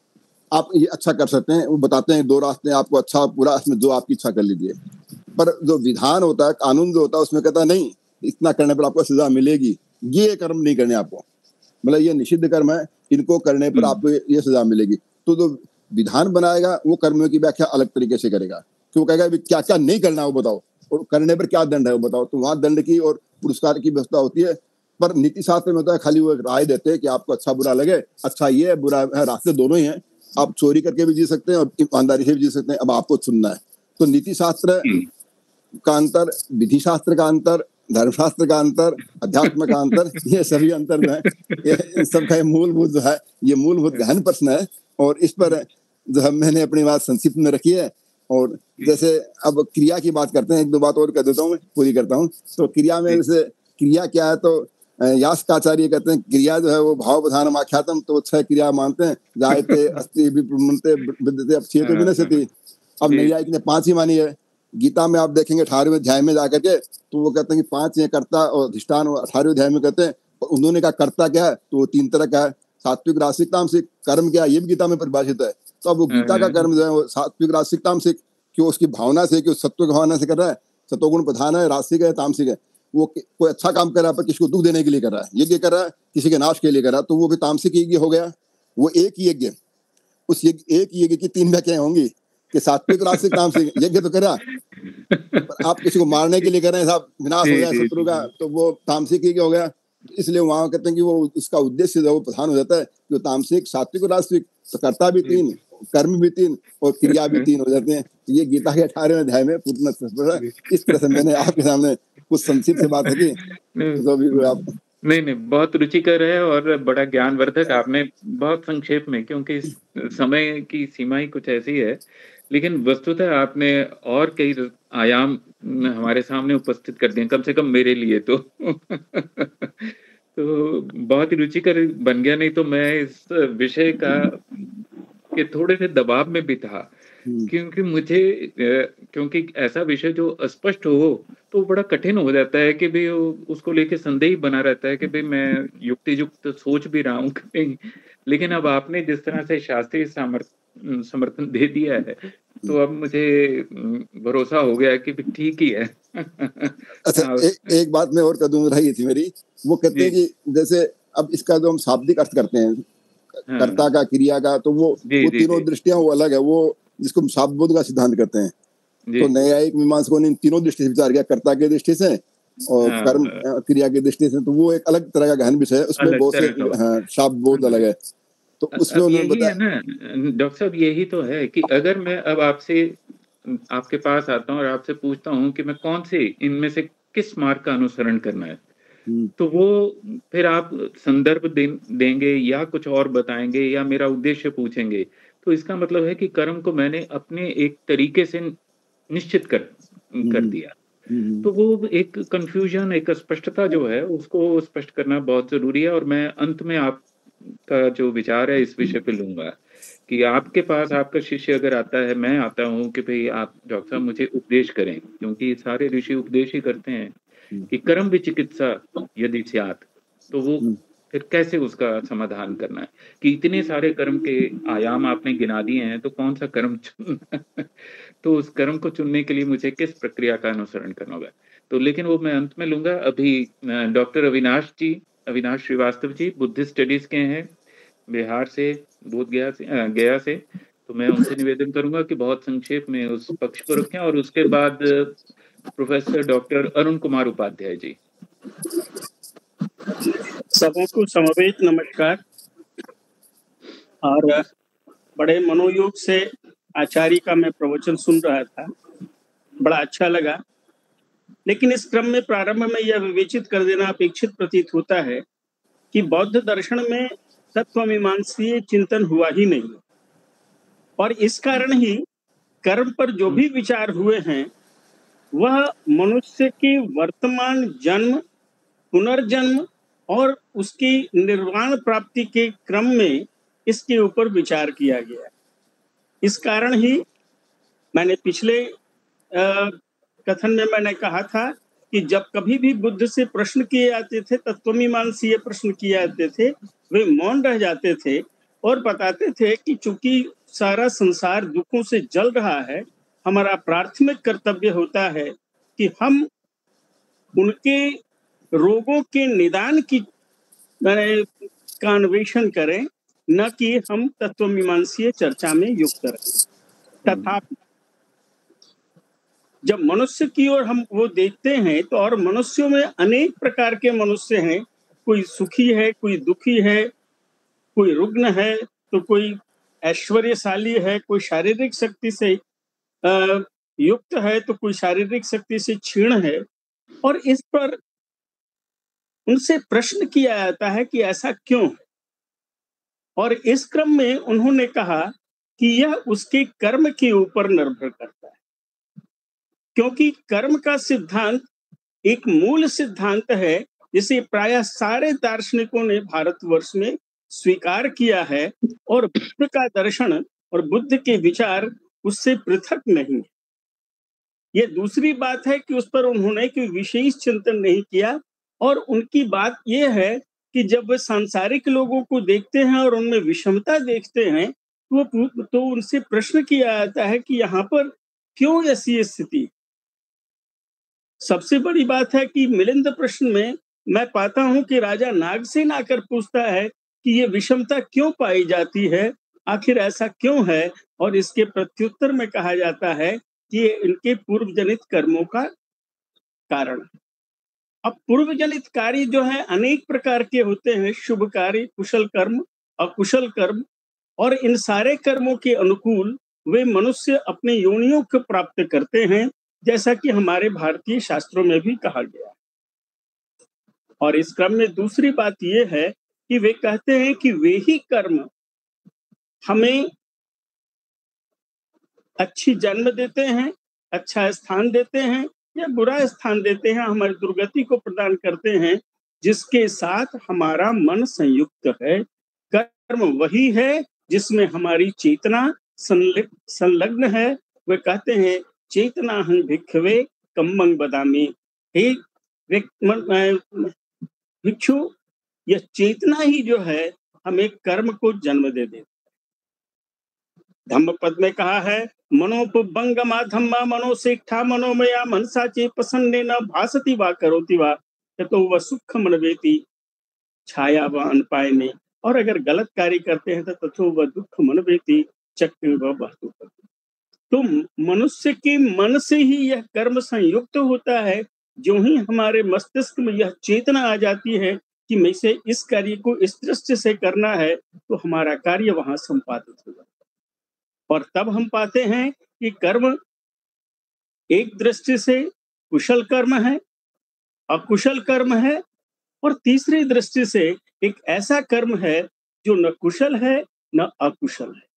Speaker 2: आप ये अच्छा कर सकते हैं, वो बताते हैं दो रास्ते हैं आपको अच्छा बुरा, इसमें जो आपकी इच्छा कर लीजिए। पर जो विधान होता है, कानून जो होता है, उसमें कहता है नहीं इतना करने पर आपको सजा मिलेगी, ये कर्म नहीं करने आपको, मतलब ये निषिद्ध कर्म है, इनको करने पर आपको ये सजा मिलेगी। तो जो विधान बनाएगा वो कर्मों की व्याख्या अलग तरीके से करेगा, क्यों कहेगा क्या क्या नहीं करना है वो बताओ, और करने पर क्या दंड है वो बताओ। तो वहां दंड की और पुरस्कार की व्यवस्था होती है। पर नीति शास्त्र में होता है खाली वो राय देते हैं कि आपको अच्छा बुरा लगे, अच्छा ये है बुरा है, रास्ते दोनों ही हैं, आप चोरी करके भी जी सकते हैं और ईमानदारी से भी जी सकते हैं, अब आपको चुनना है। तो नीति शास्त्र का अंतर, विधि शास्त्र का अंतर, धर्मशास्त्र का अंतर, अध्यात्म का अंतर, ये सभी अंतर जो है, ये सबका मूलभूत जो है, ये मूलभूत गहन प्रश्न है। और इस पर जो है मैंने अपनी बात संक्षिप्त में रखी है। और जैसे अब क्रिया की बात करते हैं, एक दो बात और कर देता हूँ, मैं पूरी करता हूँ। तो क्रिया में जैसे क्रिया क्या है, तो यास्काचार्य कहते हैं क्रिया जो है वो भाव प्रधानम आख्यातम, तो छह क्रिया मानते हैं, जायते अस्ति विप्रमन्ते विद्यते अपक्षेतो विनश्यति। अब नैयायिक ने पांच ही मानी है। गीता में आप देखेंगे अठारहवें अध्याय में जाकर के, तो वो कहते हैं कि पांच ये कर्ता और अधिष्ठान, अठारहवें अध्याय में कहते हैं। और उन्होंने कहा कर्ता क्या है, तो वो तीन तरह का है, सात्विक राजसिक तामसिक। कर्म क्या है ये भी गीता में परिभाषित है। तो अब वो गीता का कर्म जो है वो सात्विक राजसिक तामसिक, क्यों उसकी भावना से, क्यों सत्व की भावना से कर रहा है, सतोगुण प्रधान है, राजसिक है, तामसिक है। वो कोई अच्छा काम कर रहा है पर किसी को दुख देने के लिए कर रहा है, यज्ञ कर रहा है किसी के नाश के लिए कर रहा है, तो वो भी तामसिक यज्ञ हो गया। वो एक ही यज्ञ, उस यज्ञ एक यज्ञ की तीन व्याख्याएं होंगी कि सात्विक राजसिक तामसिक। यज्ञ तो करा पर आप किसी को मारने के लिए कर रहे हैं, साहब विनाश हो जाए शत्रु का, तो वो तामसिक यज्ञ हो गया। इसलिए वहां कहते हैं कि वो उसका उद्देश्य जो प्रधान हो जाता है, जो तामसिक सात्विक और राजसिक। तो कर्ता भी तीन, कर्म भी तीन और क्रिया भी तीन हो जाते हैं। तो ये गीता के अठारहवें अध्याय में पूर्ण इस तरह से मैंने आपके सामने कुछ संक्षिप्त से बात है कि जो भी आप
Speaker 1: नहीं नहीं बहुत रुचिकर है और बड़ा ज्ञानवर्धक आपने बहुत संक्षेप में, क्योंकि समय की सीमा ही कुछ ऐसी है। लेकिन वस्तुतः आपने और कई आयाम हमारे सामने उपस्थित कर दिए, कम से कम मेरे लिए तो तो बहुत ही रुचिकर बन गया। नहीं तो मैं इस विषय का के थोड़े से दबाव में भी था, क्योंकि मुझे क्योंकि ऐसा विषय जो अस्पष्ट हो तो बड़ा कठिन हो जाता है कि भाई उसको लेके संदेह बना रहता है कि भाई मैं युक्ति युक्त सोच भी रहा हूँ कहीं। लेकिन अब आपने जिस तरह से शास्त्रीय समर्थन समर्थन दे दिया है, तो अब मुझे भरोसा हो गया कि ठीक ही है।
Speaker 2: अच्छा ए, एक बात मैं और कर दूं, रही थी मेरी, वो कहते हैं कि जैसे अब इसका जो हम शाब्दिक अर्थ करते हैं, हाँ, कर्ता का, क्रिया का, तो वो जी, वो जी, तीनों दृष्टियां वो अलग है, वो जिसको हम शाब्दबोध का सिद्धांत करते हैं। तो न्यायिक मीमांसकों ने इन तीनों दृष्टि से विचार किया, कर्ता की दृष्टि से और हाँ, कर्म क्रिया की दृष्टि से। तो वो एक अलग तरह का गहन विषय है, उसमें बहुत से हाँ, शाब्दबोध अलग है। तो उसमें उन्होंने बताया
Speaker 1: ना डॉक्टर साहब, यही तो है कि अगर मैं अब आपसे आपके पास आता हूँ और आपसे पूछता हूँ कि मैं कौन से इनमें से किस मार्ग का अनुसरण करना है, तो वो फिर आप संदर्भ दे, देंगे या कुछ और बताएंगे या मेरा उद्देश्य पूछेंगे, तो इसका मतलब है कि कर्म को मैंने अपने एक तरीके से निश्चित कर कर दिया। तो वो एक कंफ्यूजन, एक स्पष्टता जो है उसको स्पष्ट करना बहुत जरूरी है। और मैं अंत में आपका जो विचार है इस विषय पे लूंगा कि आपके पास आपका शिष्य अगर आता है, मैं आता हूँ कि भाई आप डॉक्टर साहब मुझे उपदेश करें, क्योंकि सारे ऋषि उपदेश ही करते हैं कि कर्म विचिकित्सा यदि स्यात्, तो वो फिर कैसे उसका समाधान करना है कि इतने सारे कर्म के आयाम आपने गिना दिए हैं, तो कौन सा कर्म चुनना तो उस कर्म को चुनने के लिए मुझे किस प्रक्रिया का अनुसरण करना होगा। तो लेकिन वो मैं अंत में लूंगा। अभी doctor Avinash ji, Avinash Srivastava ji Buddhist studies के हैं, बिहार से, बोध गया से गया से। तो मैं उनसे निवेदन करूंगा कि बहुत संक्षेप में उस पक्ष को रखें। और उसके बाद प्रोफेसर डॉक्टर अरुण कुमार उपाध्याय जी।
Speaker 3: सबको समवेत नमस्कार। और बड़े मनोयोग से आचार्य का मैं प्रवचन सुन रहा था, बड़ा अच्छा लगा। लेकिन इस क्रम में प्रारंभ में यह विवेचित कर देना अपेक्षित प्रतीत होता है कि बौद्ध दर्शन में तत्वमीमांसीय चिंतन हुआ ही नहीं, और इस कारण ही कर्म पर जो भी विचार हुए हैं वह मनुष्य के वर्तमान जन्म, पुनर्जन्म और उसकी निर्वाण प्राप्ति के क्रम में इसके ऊपर विचार किया गया। इस कारण ही मैंने पिछले आ, कथन में मैंने कहा था कि जब कभी भी बुद्ध से प्रश्न किए जाते थे, तत्वमीमांसीय प्रश्न किए जाते थे, वे मौन रह जाते थे और बताते थे कि चूंकि सारा संसार दुखों से जल रहा है, हमारा प्राथमिक कर्तव्य होता है कि हम उनके रोगों के निदान की मैंने का अन्वेषण करें, न कि हम तत्वमीमांसीय चर्चा में युक्त रहें। तथापि जब मनुष्य की ओर हम वो देखते हैं तो और मनुष्यों में अनेक प्रकार के मनुष्य हैं, कोई सुखी है, कोई दुखी है, कोई रुग्ण है तो कोई ऐश्वर्यशाली है, कोई शारीरिक शक्ति से अ, युक्त है तो कोई शारीरिक शक्ति से क्षीण है। और इस पर उनसे प्रश्न किया जाता है कि ऐसा क्यों है? और इस क्रम में उन्होंने कहा कि यह उसके कर्म के ऊपर निर्भर करता है, क्योंकि कर्म का सिद्धांत एक मूल सिद्धांत है जिसे प्रायः सारे दार्शनिकों ने भारतवर्ष में स्वीकार किया है, और बुद्ध का दर्शन और बुद्ध के विचार उससे पृथक नहीं है। ये दूसरी बात है कि उस पर उन्होंने कोई विशेष चिंतन नहीं किया, और उनकी बात यह है कि जब वे सांसारिक लोगों को देखते हैं और उनमें विषमता देखते हैं तो वो तो उनसे प्रश्न किया जाता है कि यहाँ पर क्यों ऐसी स्थिति। सबसे बड़ी बात है कि मिलिंद प्रश्न में मैं पाता हूं कि राजा नागसेन आकर पूछता है कि ये विषमता क्यों पाई जाती है, आखिर ऐसा क्यों है, और इसके प्रत्युत्तर में कहा जाता है कि ये इनके पूर्व जनित कर्मों का कारण है। अब पूर्व जनित कार्य जो है अनेक प्रकार के होते हैं, शुभ कार्य, कुशल कर्म, अकुशल कर्म, और इन सारे कर्मों के अनुकूल वे मनुष्य अपने योनियों को प्राप्त करते हैं, जैसा कि हमारे भारतीय शास्त्रों में भी कहा गया है। और इस क्रम में दूसरी बात यह है कि वे कहते हैं कि वे ही कर्म हमें अच्छी जन्म देते हैं, अच्छा स्थान देते हैं या बुरा स्थान देते हैं, हमारी दुर्गति को प्रदान करते हैं, जिसके साथ हमारा मन संयुक्त है। कर्म वही है जिसमें हमारी चेतना संलग्न है। वे कहते हैं चेतना हं भिक्षवे कम्मं बदामी, हे भिक्षु, यह चेतना ही जो है हमें कर्म को जन्म दे देती। धम्म पद में कहा है मनोपभंगमा धम्मा मनोसेष्ठा मनोमया मनसा चे प्रसन्ने न भासति वा करोति वा ततो वह सुख मनवेति छाया व अनपाय में। और अगर गलत कार्य करते हैं तो तथो वह दुख मनवेति चक्र व बहतु। तो मनुष्य के मन से ही यह कर्म संयुक्त होता है। जो ही हमारे मस्तिष्क में यह चेतना आ जाती है कि मैं से इस कार्य को इस दृष्टि से करना है, तो हमारा कार्य वहां संपादित हो जाता है। और तब हम पाते हैं कि कर्म एक दृष्टि से कुशल कर्म है, अकुशल कर्म है, और तीसरी दृष्टि से एक ऐसा कर्म है जो न कुशल है न अकुशल है।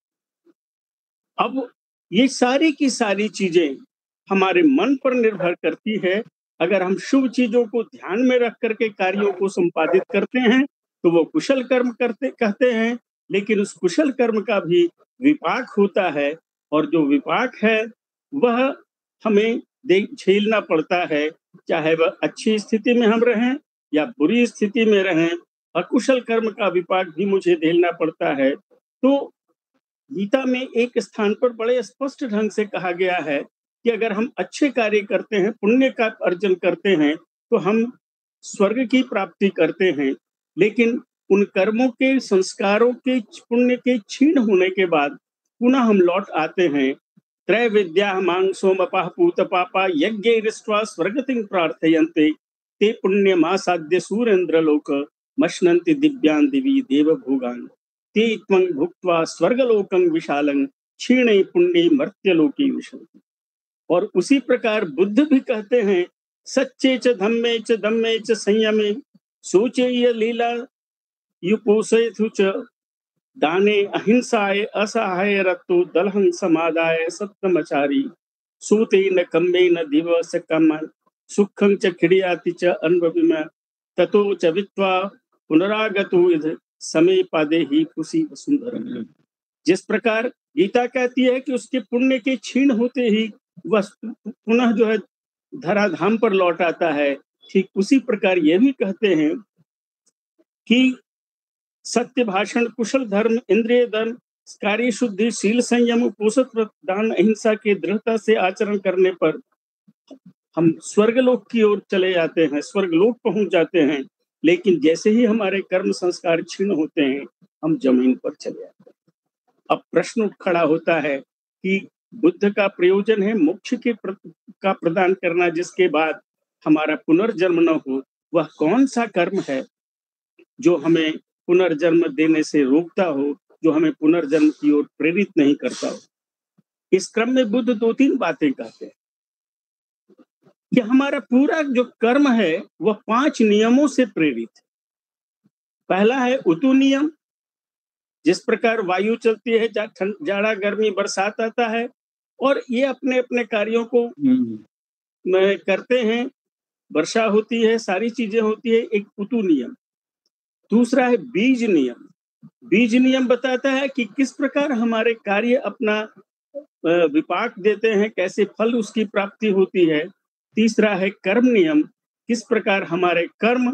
Speaker 3: अब ये सारी की सारी चीजें हमारे मन पर निर्भर करती है। अगर हम शुभ चीजों को ध्यान में रख करके कार्यों को संपादित करते हैं तो वो कुशल कर्म करते कहते हैं, लेकिन उस कुशल कर्म का भी विपाक होता है, और जो विपाक है वह हमें झेलना पड़ता है, चाहे वह अच्छी स्थिति में हम रहें या बुरी स्थिति में रहें। अकुशल कर्म का विपाक भी मुझे झेलना पड़ता है। तो गीता में एक स्थान पर बड़े स्पष्ट ढंग से कहा गया है कि अगर हम अच्छे कार्य करते हैं, पुण्य का अर्जन करते हैं, तो हम स्वर्ग की प्राप्ति करते हैं, लेकिन उन कर्मों के संस्कारों के पुण्य के क्षीण होने के बाद पुनः हम लौट आते हैं। त्रय विद्या मांग सोमपाह पूत पापा यज्ञ रिष्ट्वा स्वर्गतिं प्रार्थयन्ते ते पुण्यमासाद्य सूरेन्द्र लोक मश्नन्ति दिव्यान् दिवि देव भोगान् ते त्वं भुक्त्वा स्वर्गलोकं विशालं क्षीणे पुण्ये मर्त्यलोके विशन्ति। और उसी प्रकार बुद्ध भी कहते हैं सच्चे च धम्मे च दम्मे च संयमे सोचे ये लीला युपोषयतु च दाने अहिंसाय असहाय रत्तो दलहं समादाय सत्यमचारी सूते न कम्मे न दिवस कम्मन सुखं च क्रियाति च अन्वविम ततो च वित्वा पुनरागतो इध समय पादे ही खुशी वसुंधरा। जिस प्रकार गीता कहती है कि उसके पुण्य के क्षीण होते ही वह पुनः जो है धराधाम पर लौट आता है, ठीक उसी प्रकार ये भी कहते हैं कि सत्य भाषण, कुशल धर्म, इंद्रिय धर्म, कार्य शुद्धि, शील संयम, उपोषण, दान, अहिंसा के दृढ़ता से आचरण करने पर हम स्वर्गलोक की ओर चले जाते हैं, स्वर्गलोक पहुंच जाते हैं। लेकिन जैसे ही हमारे कर्म संस्कार क्षीण होते हैं, हम जमीन पर चले जाते हैं। अब प्रश्न खड़ा होता है कि बुद्ध का प्रयोजन है मोक्ष के प्र, का प्रदान करना, जिसके बाद हमारा पुनर्जन्म न हो। वह कौन सा कर्म है जो हमें पुनर्जन्म देने से रोकता हो, जो हमें पुनर्जन्म की ओर प्रेरित नहीं करता हो? इस क्रम में बुद्ध दो तीन बातें कहते हैं कि हमारा पूरा जो कर्म है वह पांच नियमों से प्रेरित है। पहला है उतु नियम, जिस प्रकार वायु चलती है, जा, जाड़ा गर्मी बरसात आता है, और ये अपने अपने कार्यों को करते हैं, वर्षा होती है, सारी चीजें होती है, एक उतु नियम। दूसरा है बीज नियम। बीज नियम बताता है कि किस प्रकार हमारे कार्य अपना विपाक देते हैं, कैसे फल उसकी प्राप्ति होती है। तीसरा है कर्म नियम, किस प्रकार हमारे कर्म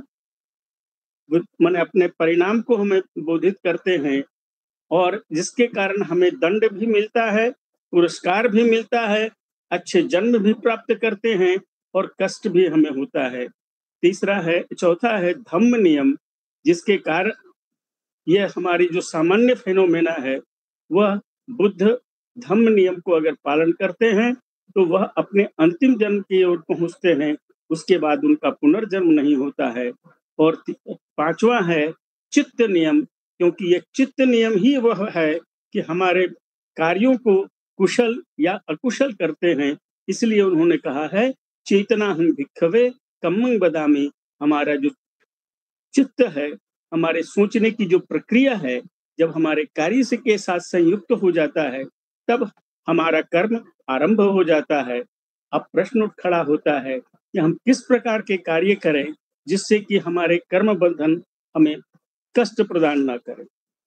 Speaker 3: माने अपने परिणाम को हमें बोधित करते हैं, और जिसके कारण हमें दंड भी मिलता है, पुरस्कार भी मिलता है, अच्छे जन्म भी प्राप्त करते हैं, और कष्ट भी हमें होता है। तीसरा है चौथा है धम्म नियम, जिसके कारण यह हमारी जो सामान्य फेनोमेना है, वह बुद्ध धम्म नियम को अगर पालन करते हैं तो वह अपने अंतिम जन्म की ओर पहुंचते हैं, उसके बाद उनका पुनर्जन्म नहीं होता है। और पांचवा है चित्त नियम, क्योंकि यह चित्त नियम ही वह है कि हमारे कार्यों को कुशल या अकुशल करते हैं। इसलिए उन्होंने कहा है चेतना हम भिक्खवे कम्मं बदामी। हमारा जो चित्त है, हमारे सोचने की जो प्रक्रिया है, जब हमारे कार्य से के साथ संयुक्त हो जाता है, तब हमारा कर्म आरंभ हो जाता है। अब प्रश्न उठ खड़ा होता है कि हम किस प्रकार के कार्य करें जिससे कि हमारे कर्म बंधन हमें कष्ट प्रदान ना करें।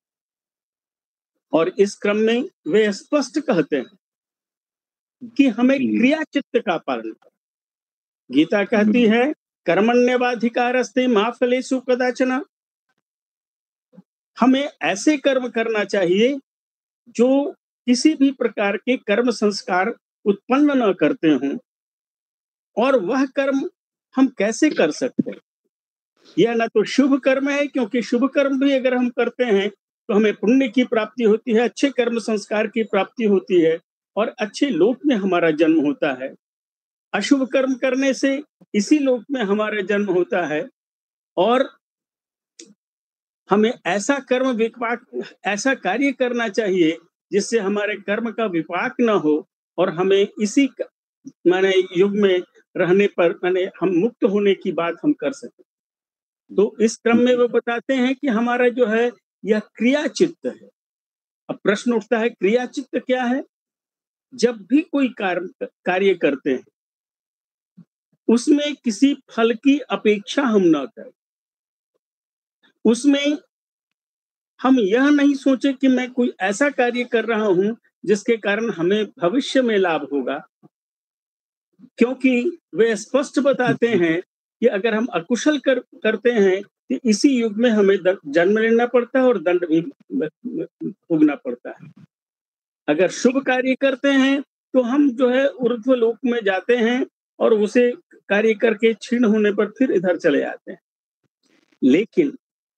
Speaker 3: और इस क्रम में वे स्पष्ट कहते हैं कि हमें क्रिया चित्त का पालन करें। गीता कहती है कर्मण्यवाधिकारस्ते मा फलेषु कदाचन। हमें ऐसे कर्म करना चाहिए जो किसी भी प्रकार के कर्म संस्कार उत्पन्न न करते हों। और वह कर्म हम कैसे कर सकते हैं? यह ना तो शुभ कर्म है, क्योंकि शुभ कर्म भी अगर हम करते हैं तो हमें पुण्य की प्राप्ति होती है, अच्छे कर्म संस्कार की प्राप्ति होती है, और अच्छे लोक में हमारा जन्म होता है। अशुभ कर्म करने से इसी लोक में हमारा जन्म होता है, और हमें ऐसा कर्म विपाक, ऐसा कार्य करना चाहिए जिससे हमारे कर्म का विपाक न हो, और हमें इसी माने युग में रहने पर माने हम मुक्त होने की बात हम कर सकें। तो इस क्रम में वो बताते हैं कि हमारा जो है यह क्रिया चित्त है। अब प्रश्न उठता है क्रिया चित्त क्या है? जब भी कोई कार्य कार्य करते हैं उसमें किसी फल की अपेक्षा हम न करें। उसमें हम यह नहीं सोचे कि मैं कोई ऐसा कार्य कर रहा हूं जिसके कारण हमें भविष्य में लाभ होगा, क्योंकि वे स्पष्ट बताते हैं कि अगर हम अकुशल कर, करते हैं तो इसी युग में हमें जन्म लेना पड़ता है और दंड भी भोगना पड़ता है। अगर शुभ कार्य करते हैं तो हम जो है ऊर्ध्व लोक में जाते हैं और उसे कार्य करके क्षीण होने पर फिर इधर चले जाते हैं। लेकिन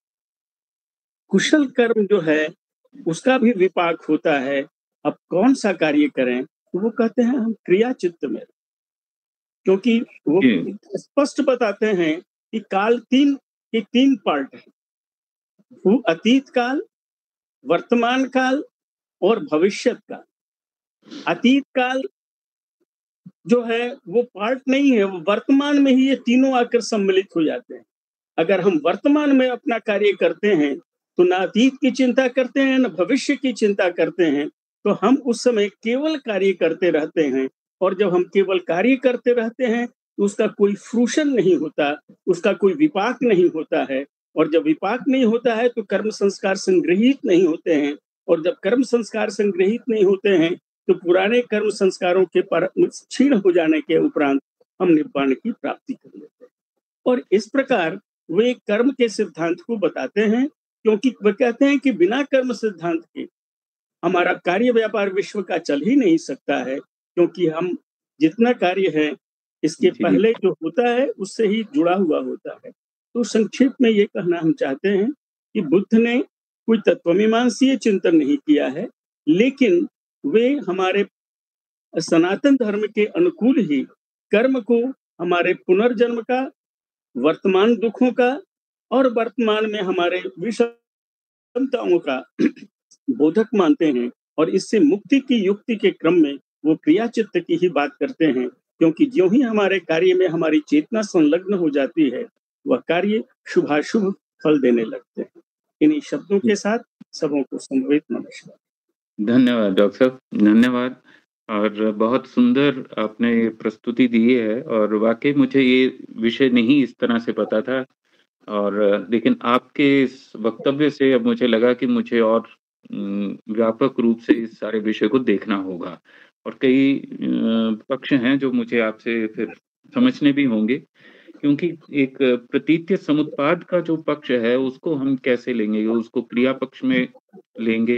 Speaker 3: कुशल कर्म जो है उसका भी विपाक होता है। अब कौन सा कार्य करें? तो वो कहते हैं हम क्रिया चित्त में, क्योंकि वो स्पष्ट बताते हैं कि काल तीन के तीन पार्ट है, वो अतीत काल, वर्तमान काल और भविष्यत काल। अतीत काल जो है वो पार्ट नहीं है, वो वर्तमान में ही ये तीनों आकर सम्मिलित हो जाते हैं। अगर हम वर्तमान में अपना कार्य करते हैं तो ना अतीत की चिंता करते हैं न भविष्य की चिंता करते हैं, तो हम उस समय केवल कार्य करते रहते हैं। और जब हम केवल कार्य करते रहते हैं तो उसका कोई फ्रूशन नहीं होता, उसका कोई विपाक नहीं होता है। और जब विपाक नहीं होता है तो कर्म संस्कार संग्रहित नहीं होते हैं, और जब कर्म संस्कार संग्रहित नहीं होते हैं तो पुराने कर्म संस्कारों के पर क्षीण हो जाने के उपरांत हम निब्बाण की प्राप्ति कर लेते हैं। और इस प्रकार वे कर्म के सिद्धांत को बताते हैं, क्योंकि वे कहते हैं कि बिना कर्म सिद्धांत के हमारा कार्य व्यापार विश्व का चल ही नहीं सकता है, क्योंकि हम जितना कार्य है इसके
Speaker 1: जी,
Speaker 3: पहले जो होता है उससे ही जुड़ा हुआ होता है। तो संक्षेप में ये कहना हम चाहते हैं कि बुद्ध ने कोई तत्वमीमांसीय चिंतन नहीं किया है, लेकिन वे हमारे सनातन धर्म के अनुकूल ही कर्म को हमारे पुनर्जन्म का, वर्तमान दुखों का और वर्तमान में हमारे विषमताओं का बोधक मानते हैं, और इससे मुक्ति की युक्ति के क्रम में वो क्रिया चित्त की ही बात करते हैं, क्योंकि ज्यों ही हमारे कार्य में हमारी चेतना संलग्न हो जाती है, वह कार्य शुभाशुभ फल देने लगते हैं। इन्हीं शब्दों के साथ सबों को समवेत नमस्कार।
Speaker 1: धन्यवाद डॉक्टर साहब, धन्यवाद। और बहुत सुंदर आपने ये प्रस्तुति दी है, और वाक़ई मुझे ये विषय नहीं इस तरह से पता था, और लेकिन आपके इस वक्तव्य से अब मुझे लगा कि मुझे और उम, व्यापक रूप से इस सारे विषय को देखना होगा, और कई अ, पक्ष हैं जो मुझे आपसे फिर समझने भी होंगे, क्योंकि एक प्रतीत्य समुत्पाद का जो पक्ष है उसको हम कैसे लेंगे? उसको क्रिया पक्ष में लेंगे,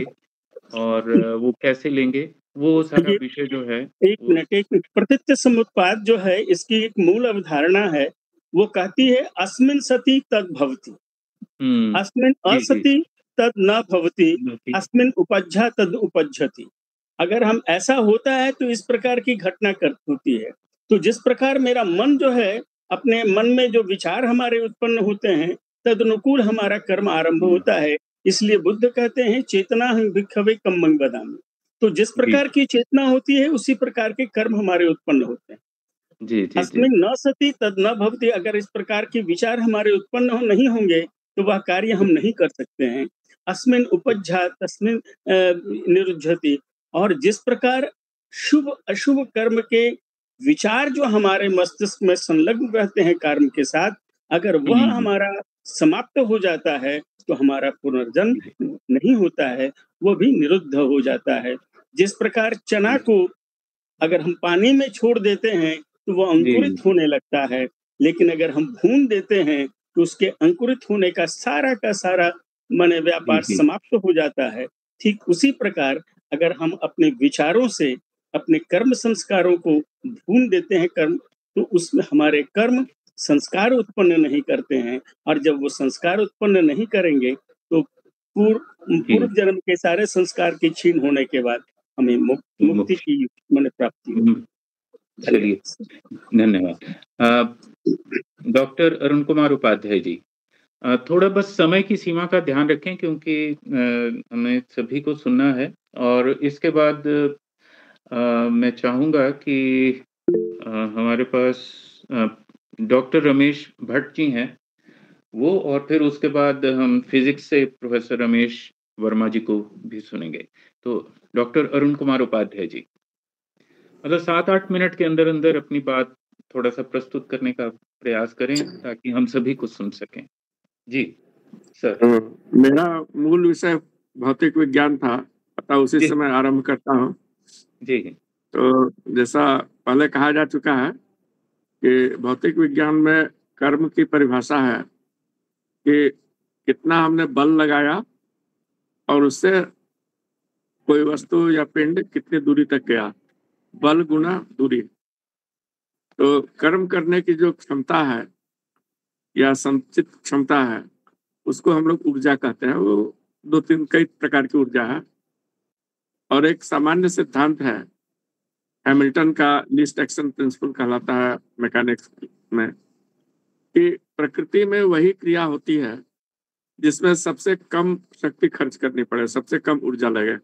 Speaker 1: और वो कैसे लेंगे? वो सारा
Speaker 3: ये
Speaker 1: विषय जो है
Speaker 3: एक
Speaker 1: वो
Speaker 3: मिनट, एक मिनट। प्रतीत्य समुत्पाद जो है इसकी एक मूल अवधारणा है, वो कहती है अस्मिन् सति तद् भवति,
Speaker 1: हुँ।
Speaker 3: अस्मिन्
Speaker 1: जी, जी।
Speaker 3: असति तद् न भवति,
Speaker 1: भवति।
Speaker 3: अस्मिन् उपज्झा तद् उपज्झति। अगर हम ऐसा होता है तो इस प्रकार की घटना कर होती है। तो जिस प्रकार मेरा मन जो है, अपने मन में जो विचार हमारे उत्पन्न होते हैं, तदनुकूल हमारा कर्म आरंभ
Speaker 1: हुँ।
Speaker 3: होता है। इसलिए बुद्ध कहते हैं चेतना हं भिक्खवे कम्मं वदामि। तो जिस
Speaker 1: जी।
Speaker 3: प्रकार की चेतना होती है उसी प्रकार के कर्म हमारे उत्पन्न होते हैं।
Speaker 1: जी, जी, जी।
Speaker 3: अस्मिन् न सति तद् न भवति। अगर इस प्रकार के विचार हमारे उत्पन्न हो नहीं होंगे तो वह कार्य हम नहीं कर सकते हैं। अस्मिन् उपज्झा तस्मिन् अ, निरुध्यति। और जिस प्रकार शुभ अशुभ कर्म के विचार जो हमारे मस्तिष्क में संलग्न रहते हैं कर्म के साथ, अगर वह
Speaker 1: हुँ, हुँ।
Speaker 3: हमारा समाप्त हो जाता है तो हमारा पुनर्जन्म
Speaker 1: जी।
Speaker 3: नहीं होता है, वो भी निरुद्ध हो जाता है। जिस प्रकार चना
Speaker 1: जी।
Speaker 3: को अगर हम पानी में छोड़ देते हैं तो वो
Speaker 1: जी,
Speaker 3: अंकुरित
Speaker 1: जी।
Speaker 3: होने लगता है, लेकिन अगर हम भून देते हैं तो उसके अंकुरित होने का सारा का सारा माने
Speaker 1: जी,
Speaker 3: व्यापार
Speaker 1: जी।
Speaker 3: समाप्त हो जाता है। ठीक उसी प्रकार अगर हम अपने विचारों से अपने कर्म संस्कारों को भून देते हैं कर्म, तो उसमें हमारे कर्म संस्कार उत्पन्न नहीं करते हैं, और जब वो संस्कार उत्पन्न नहीं करेंगे तो पूर्व
Speaker 1: जी।
Speaker 3: पूर्व जन्म के सारे संस्कार के क्षीण होने के बाद हमें मुक मुक्ति
Speaker 1: मुक्ति।
Speaker 3: की माने प्राप्ति
Speaker 1: हुँ।
Speaker 3: होगी।
Speaker 1: चलिए,
Speaker 3: धन्यवाद।
Speaker 1: धन्यवाद। अ, डॉक्टर अरुण कुमार उपाध्याय जी, अ, थोड़ा बस समय की सीमा का ध्यान रखें, क्योंकि अ, हमें सभी को सुनना है, और इसके बाद अ, मैं चाहूँगा कि अ, हमारे पास अ, डॉक्टर रमेश भट्ट जी हैं, वो, और फिर उसके बाद हम फिज़िक्स से प्रोफ़ेसर रमेश वर्मा जी को भी सुनेंगे। तो डॉक्टर अरुण कुमार उपाध्याय जी, मतलब सात आठ मिनट के अंदर-अंदर अपनी बात थोड़ा-सा प्रस्तुत करने का प्रयास करें, ताकि हम सभी कुछ सुन सकें। जी, सर।
Speaker 4: हाँ, मेरा मूल विषय भौतिक विज्ञान था, अतः उसी
Speaker 1: जी।
Speaker 4: से मैं आरंभ करता हूँ।
Speaker 1: जी।
Speaker 4: तो जैसा पहले कहा जा चुका है कि भौतिक विज्ञान में कर्म की परिभाषा है कि कितना हमने बल लगाया और उससे कोई वस्तु या पिंड कितनी दूरी तक गया, बल गुना दूरी। तो कर्म करने की जो क्षमता है या संचित क्षमता है, उसको हम लोग ऊर्जा कहते हैं। वो दो तीन कई प्रकार की ऊर्जा है, और एक सामान्य सिद्धांत है, हैमिल्टन का लीस्ट एक्शन प्रिंसिपल कहलाता है मैकेनिक्स में, कि प्रकृति में वही क्रिया होती है जिसमें सबसे कम शक्ति खर्च करनी पड़े, सबसे कम ऊर्जा लगे,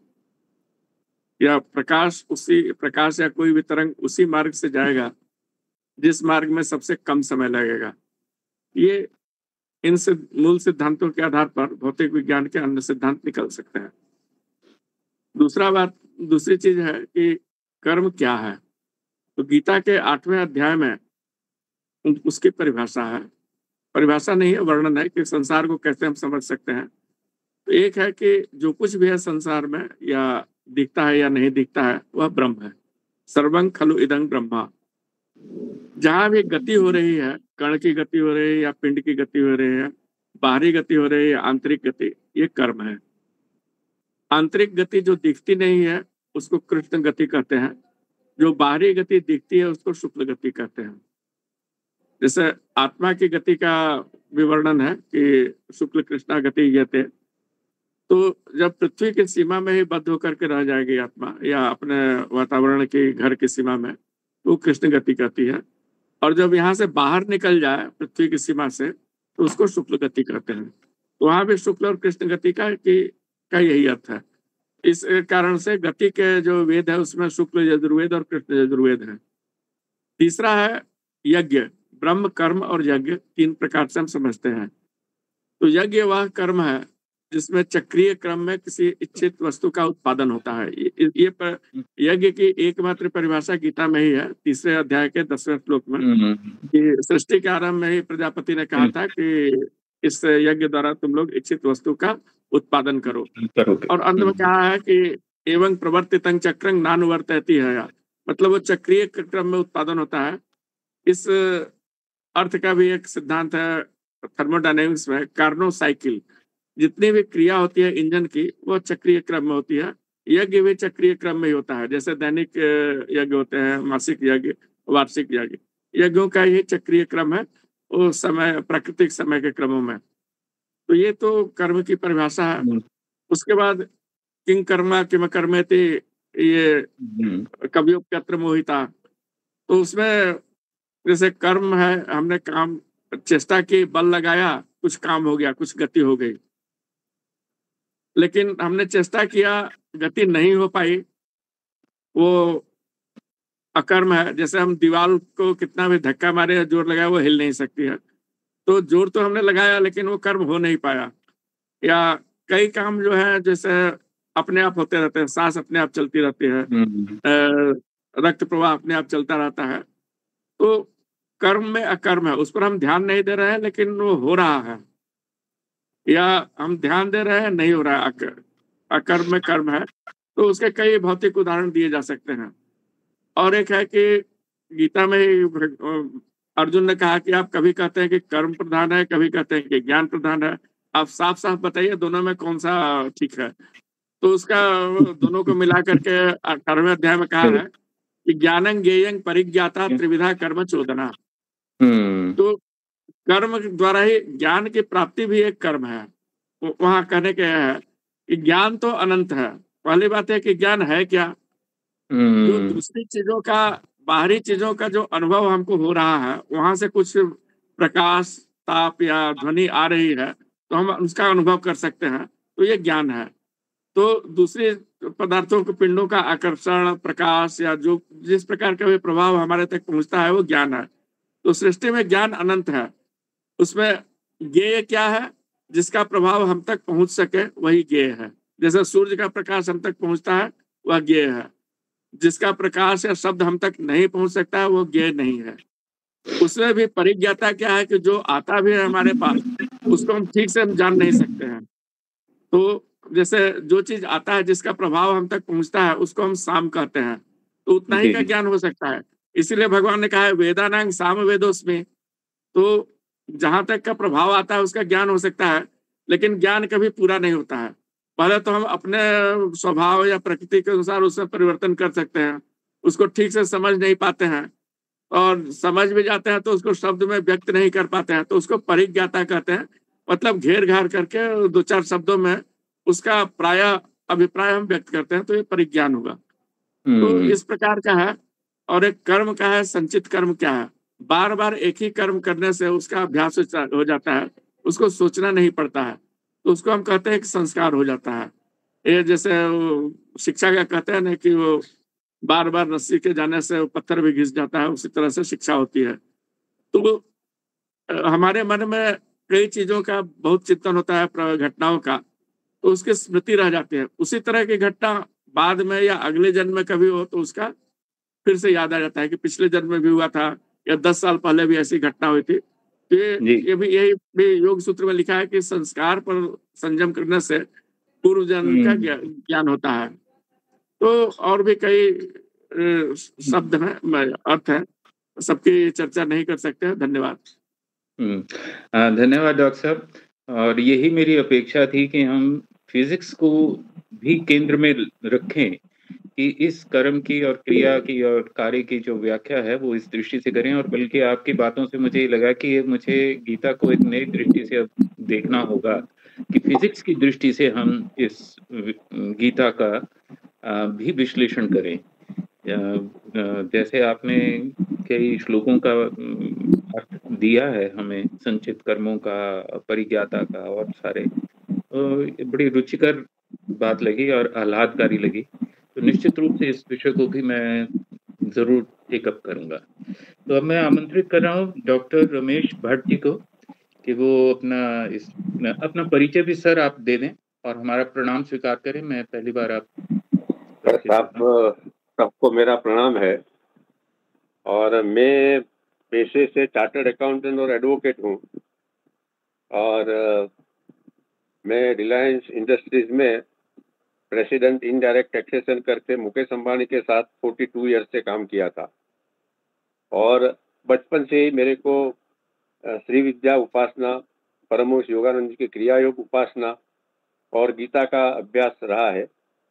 Speaker 4: या प्रकाश उसी प्रकाश या कोई भी तरंग उसी मार्ग से जाएगा जिस मार्ग में सबसे कम समय लगेगा। ये इन सिद्ध, मूल सिद्धांतों के आधार पर भौतिक विज्ञान के अन्य सिद्धांत निकल सकते हैं। दूसरा बात दूसरी चीज है कि कर्म क्या है। तो गीता के आठवें अध्याय में उसकी परिभाषा है, परिभाषा नहीं है, वर्णन है कि संसार को कैसे हम समझ सकते हैं। तो एक है कि जो कुछ भी है संसार में, या दिखता है या नहीं दिखता है, वह ब्रह्म है। सर्वं खलु इदं ब्रह्मा। जहां भी गति हो रही है, कण की गति हो रही है या पिंड की गति हो रही है, बाहरी गति हो रही है, आंतरिक गति, ये कर्म है। आंतरिक गति जो दिखती नहीं है उसको कृष्ण गति कहते हैं, जो बाहरी गति दिखती है उसको शुक्ल गति कहते हैं। जैसे आत्मा की गति का विवरण है कि शुक्ल कृष्णा गति ये थे, तो जब पृथ्वी की सीमा में ही बद्ध होकर के रह जाएगी आत्मा या अपने वातावरण की घर की सीमा में, तो कृष्ण गति कहती है। और जब यहाँ से बाहर निकल जाए पृथ्वी की सीमा से तो उसको शुक्ल गति कहते हैं। तो वहां भी शुक्ल और कृष्ण गति का की का यही अर्थ है। इस कारण से गति के जो वेद है उसमें शुक्ल यजुर्वेद और कृष्ण यजुर्वेद है। तीसरा है यज्ञ। ब्रह्म, कर्म और यज्ञ तीन प्रकार से हम समझते हैं। तो यज्ञ वह कर्म है जिसमें चक्रीय क्रम में किसी इच्छित वस्तु का उत्पादन होता है। ये, ये पर यज्ञ की एकमात्र परिभाषा गीता में ही है, तीसरे अध्याय के दसवें श्लोक में, कि सृष्टि के आरंभ में ही प्रजापति ने कहा था कि इस यज्ञ द्वारा तुम लोग इच्छित वस्तु का उत्पादन करो। और अंत में कहा है कि एवं प्रवर्तितं चक्रं नानुवर्तयति है, मतलब वो चक्रीय क्रम में उत्पादन होता है। इस अर्थ का भी एक सिद्धांत है थर्मोडायनेमिक्स में, कार्नो साइकिल। जितनी भी क्रिया होती है इंजन की वो चक्रीय क्रम में होती है। यज्ञ भी चक्रीय क्रम में ही होता है। जैसे दैनिक यज्ञ होते हैं, मासिक यज्ञ, वार्षिक यज्ञ, यज्ञों का ये चक्रीय क्रम है, वो समय प्राकृतिक समय के क्रमों में। तो ये तो कर्म की परिभाषा है। उसके बाद किंग कर्मा किम कर्मेति, ये कवियोप्यत्र मोहिता। तो उसमें जैसे कर्म है, हमने काम चेष्टा की, बल लगाया, कुछ काम हो गया, कुछ गति हो गई। लेकिन हमने चेष्टा किया, गति नहीं हो पाई, वो अकर्म है। जैसे हम दीवार को कितना भी धक्का मारे, जोर लगाया, वो हिल नहीं सकती है। तो जोर तो हमने लगाया लेकिन वो कर्म हो नहीं पाया। या कई काम जो है जैसे अपने आप होते रहते हैं, सांस अपने आप चलती रहती है, रक्त प्रवाह अपने आप चलता रहता है। तो कर्म में अकर्म है, उस पर हम ध्यान नहीं दे रहे हैं लेकिन वो हो रहा है, या हम ध्यान दे रहे हैं, नहीं हो रहा है, अकर्म में कर्म है। तो उसके कई भौतिक उदाहरण दिए जा सकते हैं। और एक है कि गीता में ही अर्जुन ने कहा कि आप कभी कहते हैं कि कर्म प्रधान है, कभी कहते हैं कि ज्ञान प्रधान है, आप साफ साफ बताइए दोनों में कौन सा ठीक है। तो उसका दोनों को मिला करके अठारहवें अध्याय में कहा है कि ज्ञानं ज्ञेयं परिज्ञाता त्रिविधा कर्म चोदना। तो कर्म द्वारा ही ज्ञान की प्राप्ति भी एक कर्म है। वहां कहने के है कि ज्ञान तो अनंत है। पहली बात है कि ज्ञान है क्या, जो दूसरी चीजों का, बाहरी चीजों का जो अनुभव हमको हो रहा है, वहां से कुछ प्रकाश, ताप या ध्वनि आ रही है तो हम उसका अनुभव कर सकते हैं, तो ये ज्ञान है। तो दूसरे पदार्थों के पिंडों का आकर्षण, प्रकाश या जो जिस प्रकार का भी प्रभाव हमारे तक पहुंचता है वो ज्ञान है। तो सृष्टि में ज्ञान अनंत है। उसमें ज्ञेय क्या है, जिसका प्रभाव हम तक पहुंच सके वही ज्ञेय है। जैसे सूर्य का प्रकाश हम तक पहुंचता है वह ज्ञेय है, जिसका प्रकाश या शब्द हम तक नहीं पहुंच सकता है वो ज्ञेय नहीं है। उसमें भी परिज्ञाता क्या है कि जो आता भी है हमारे पास उसको हम ठीक से हम जान नहीं सकते हैं। तो जैसे जो चीज आता है जिसका प्रभाव हम तक पहुंचता है उसको हम साम कहते हैं, तो उतना ही का ज्ञान हो सकता है। इसीलिए भगवान ने कहा है वेदानांग साम वेदोस्मि। तो जहां तक का प्रभाव आता है उसका ज्ञान हो सकता है, लेकिन ज्ञान कभी पूरा नहीं होता है। पहले तो हम अपने स्वभाव या प्रकृति के अनुसार उसमें परिवर्तन कर सकते हैं, उसको ठीक से समझ नहीं पाते हैं, और समझ भी जाते हैं तो उसको शब्द में व्यक्त नहीं कर पाते हैं, तो उसको परिज्ञाता कहते हैं। मतलब घेर घार करके दो चार शब्दों में उसका प्राय अभिप्राय हम व्यक्त करते हैं, तो ये परिज्ञान होगा। तो इस प्रकार का है। और एक कर्म का है, संचित कर्म क्या है, बार बार एक ही कर्म करने से उसका अभ्यास हो जाता है, उसको सोचना नहीं पड़ता है, तो उसको हम कहते हैं कि संस्कार हो जाता है। ये जैसे शिक्षा का कहते हैं ना कि वो बार बार रस्सी के जाने से पत्थर भी घिस जाता है, उसी तरह से शिक्षा होती है। तो हमारे मन में कई चीजों का बहुत चिंतन होता है, घटनाओं का, तो उसकी स्मृति रह जाती है। उसी तरह की घटना बाद में या अगले जन्म में कभी हो तो उसका फिर से याद आ जाता है कि पिछले जन्म में भी हुआ था, या दस साल पहले भी ऐसी घटना हुई थी। तो ये, ये भी यही भी योग सूत्र में लिखा है कि संस्कार पर संयम करने से पूर्व जन्म का ज्ञान होता है। तो और भी कई शब्द हैं, अर्थ है। सबकी चर्चा नहीं कर सकते। धन्यवाद।
Speaker 1: हम्म, अ, धन्यवाद डॉक्टर साहब। और यही मेरी अपेक्षा थी कि हम फिजिक्स को भी केंद्र में रखें कि इस कर्म की और क्रिया की और कार्य की जो व्याख्या है वो इस दृष्टि से करें। और बल्कि आपकी बातों से मुझे ये लगा कि मुझे गीता को एक नई दृष्टि से अब देखना होगा कि फिजिक्स की दृष्टि से हम इस गीता का भी विश्लेषण करें। जैसे आपने कई श्लोकों का अर्थ दिया है हमें, संचित कर्मों का, परिज्ञाता का और सारे, तो बड़ी रुचिकर बात लगी और आह्लादकारी लगी। तो निश्चित रूप से इस विषय को भी मैं जरूर टेकअप करूंगा। तो अब मैं आमंत्रित कर रहा हूँ डॉक्टर रमेश भट्ट जी को कि वो अपना इस अपना परिचय भी सर आप दे दें और हमारा प्रणाम स्वीकार करें। मैं पहली बार आप
Speaker 5: साहब सबको मेरा प्रणाम है। और मैं पेशे से चार्टर्ड अकाउंटेंट और एडवोकेट हूँ और मैं रिलायंस इंडस्ट्रीज में प्रेसिडेंट इनडायरेक्ट टैक्सेशन करके मुकेश अंबानी के साथ बयालीस ईयर से काम किया था। और बचपन से ही मेरे को श्री विद्या उपासना, परमहंस योगानंद जी की क्रिया योग उपासना और गीता का अभ्यास रहा है।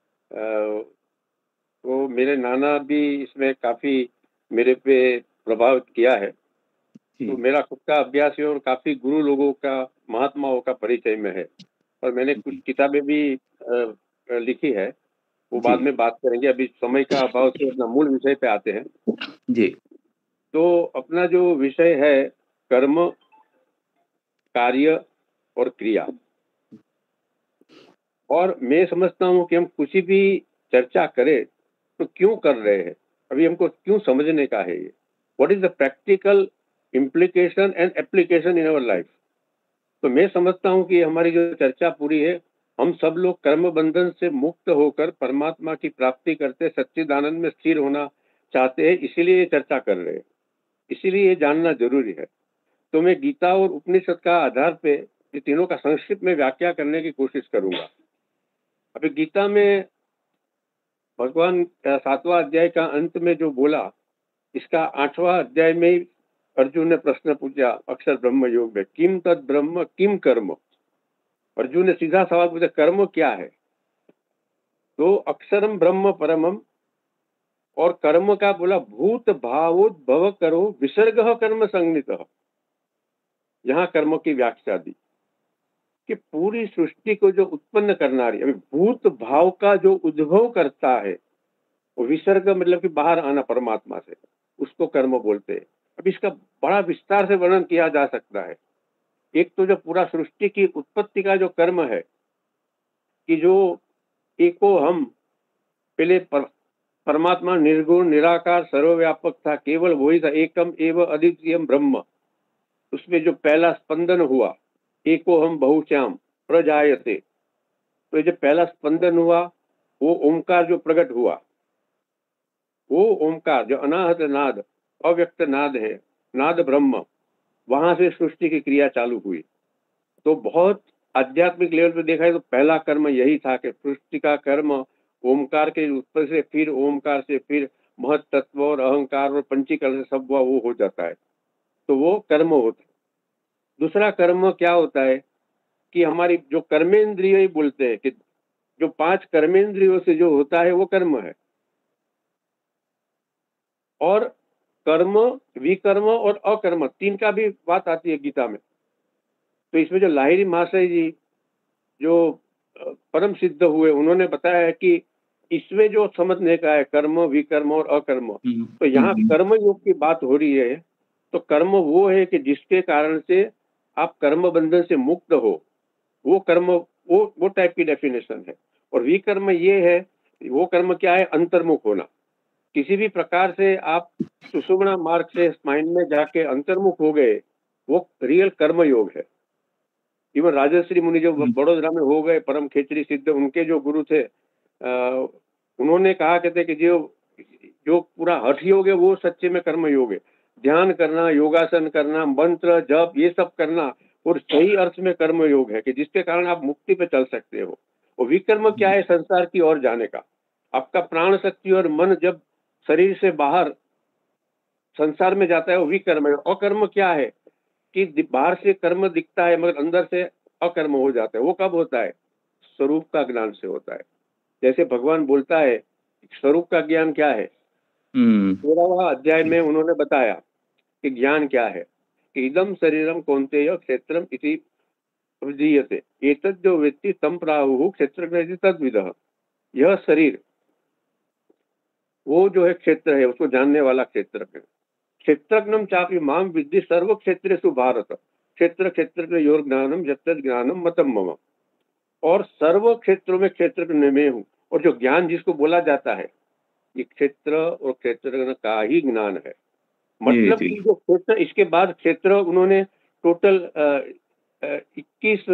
Speaker 5: तो मेरे नाना भी इसमें काफ़ी मेरे पे प्रभावित किया है। तो मेरा खुद का अभ्यास है और काफ़ी गुरु लोगों का, महात्माओं का परिचय में है। और मैंने कुछ किताबें भी लिखी है, वो बाद में बात करेंगे। अभी समय का अभाव से अपना मूल विषय पे आते हैं
Speaker 1: जी।
Speaker 5: तो अपना जो विषय है कर्म, कार्य और क्रिया। और मैं समझता हूँ कि हम कुछ भी चर्चा करें तो क्यों कर रहे हैं, अभी हमको क्यों समझने का है ये, what is the practical implication and application in our life. तो मैं समझता हूँ कि हमारी जो चर्चा पूरी है, हम सब लोग कर्म बंधन से मुक्त होकर परमात्मा की प्राप्ति करते सच्चिदानंद में स्थिर होना चाहते हैं, इसीलिए ये चर्चा कर रहे हैं, इसीलिए ये जानना जरूरी है। तो मैं गीता और उपनिषद का आधार पे ये तीनों का संक्षिप्त में व्याख्या करने की कोशिश करूंगा। अभी गीता में भगवान सातवां अध्याय का अंत में जो बोला, इसका आठवां अध्याय में ही अर्जुन ने प्रश्न पूछा अक्षर ब्रह्म योग में, किम तद ब्रह्म किम कर्म। अर्जुन ने सीधा सवाल पूछा, कर्म क्या है। तो अक्षरम ब्रह्म परमम, और कर्म का बोला भूत भावोद्भव करो विसर्ग कर्म संगनित। यहाँ कर्म की व्याख्या दी कि पूरी सृष्टि को जो उत्पन्न करना रही, अभी भूत भाव का जो उद्भव करता है वो विसर्ग मतलब कि बाहर आना परमात्मा से, उसको कर्म बोलते हैं। अब इसका बड़ा विस्तार से वर्णन किया जा सकता है। एक तो जो पूरा सृष्टि की उत्पत्ति का जो कर्म है कि जो एको हम, पहले पर, परमात्मा निर्गुण निराकार सर्वव्यापक था, केवल वही था, एकम एव अद्वितीयम ब्रह्म। उसमें जो पहला स्पंदन हुआ, एको हम बहुश्याम प्रजायते, तो ये जो पहला स्पंदन हुआ वो ओमकार जो प्रकट हुआ, वो ओमकार जो अनाहत नाद, अव्यक्त नाद है, नाद ब्रह्म, वहां से सृष्टि की क्रिया चालू हुई। तो बहुत आध्यात्मिक लेवल पे देखा है तो पहला कर्म यही था कि सृष्टि का कर्म ओमकार के उत्पत्ति से, फिर ओमकार से फिर महत तत्व और अहंकार और पंचीकरण से सब हुआ, वो हो जाता है, तो वो कर्म होता है। दूसरा कर्म क्या होता है कि हमारी जो कर्मेंद्रिय बोलते हैं कि जो पांच कर्मेंद्रियों से जो होता है वो कर्म है। और कर्म, विकर्म और अकर्म, तीन का भी बात आती है गीता में। तो इसमें जो लाहिरी महाशय जी जो परम सिद्ध हुए, उन्होंने बताया है कि इसमें जो समझने का है कर्म, विकर्म और अकर्म, तो यहाँ कर्म योग की बात हो रही है। तो कर्म वो है कि जिसके कारण से आप कर्म बंधन से मुक्त हो, वो कर्म, वो वो टाइप की डेफिनेशन है। और विकर्म ये है, वो कर्म क्या है, अंतर्मुख होना। किसी भी प्रकार से आप सुषुम्ना मार्ग से माइंड में जाके अंतर्मुख हो गए, वो रियल कर्म योग है। इवन राजश्री मुनि जो बड़ोदरा में हो गए परम खेचरी सिद्ध, उनके जो गुरु थे आ, उन्होंने कहा कहते कि जो जो पूरा हठ योग है वो सच्चे में कर्म योग है। ध्यान करना, योगासन करना, मंत्र जप ये सब करना, और सही अर्थ में कर्म योग है कि जिसके कारण आप मुक्ति पे चल सकते हो। और विकर्म क्या है, संसार की ओर जाने का। आपका प्राण शक्ति और मन जब शरीर से बाहर संसार में जाता है वो विकर्म है। अकर्म क्या है कि दि- बाहर से कर्म दिखता है मगर अंदर से अकर्म हो जाता है। वो कब होता है? स्वरूप का ज्ञान से होता है। जैसे भगवान बोलता है स्वरूप का ज्ञान क्या है,
Speaker 1: हम्म
Speaker 5: तेरहवां अध्याय में उन्होंने बताया कि ज्ञान क्या है कि इदम शरीरम कौन्तेय क्षेत्रम इति विधीयते एतद् जो व्यक्ति तम प्राहुः क्षेत्रज्ञ तद्विदः। यह शरीर वो जो है क्षेत्र है, उसको जानने वाला क्षेत्रज्ञ। क्षेत्रज्ञम चापि माम विद्धि सर्व क्षेत्रेषु भारत क्षेत्र क्षेत्र योर ज्ञानम यत्तद् ज्ञानम मतम मम। और सर्व क्षेत्रों में क्षेत्रज्ञ में हूँ। और जो ज्ञान जिसको बोला जाता है ये क्षेत्र और क्षेत्रज्ञ का ही ज्ञान है। मतलब
Speaker 1: जी
Speaker 5: कि जो क्षेत्र, इसके बाद क्षेत्र उन्होंने टोटल इक्कीस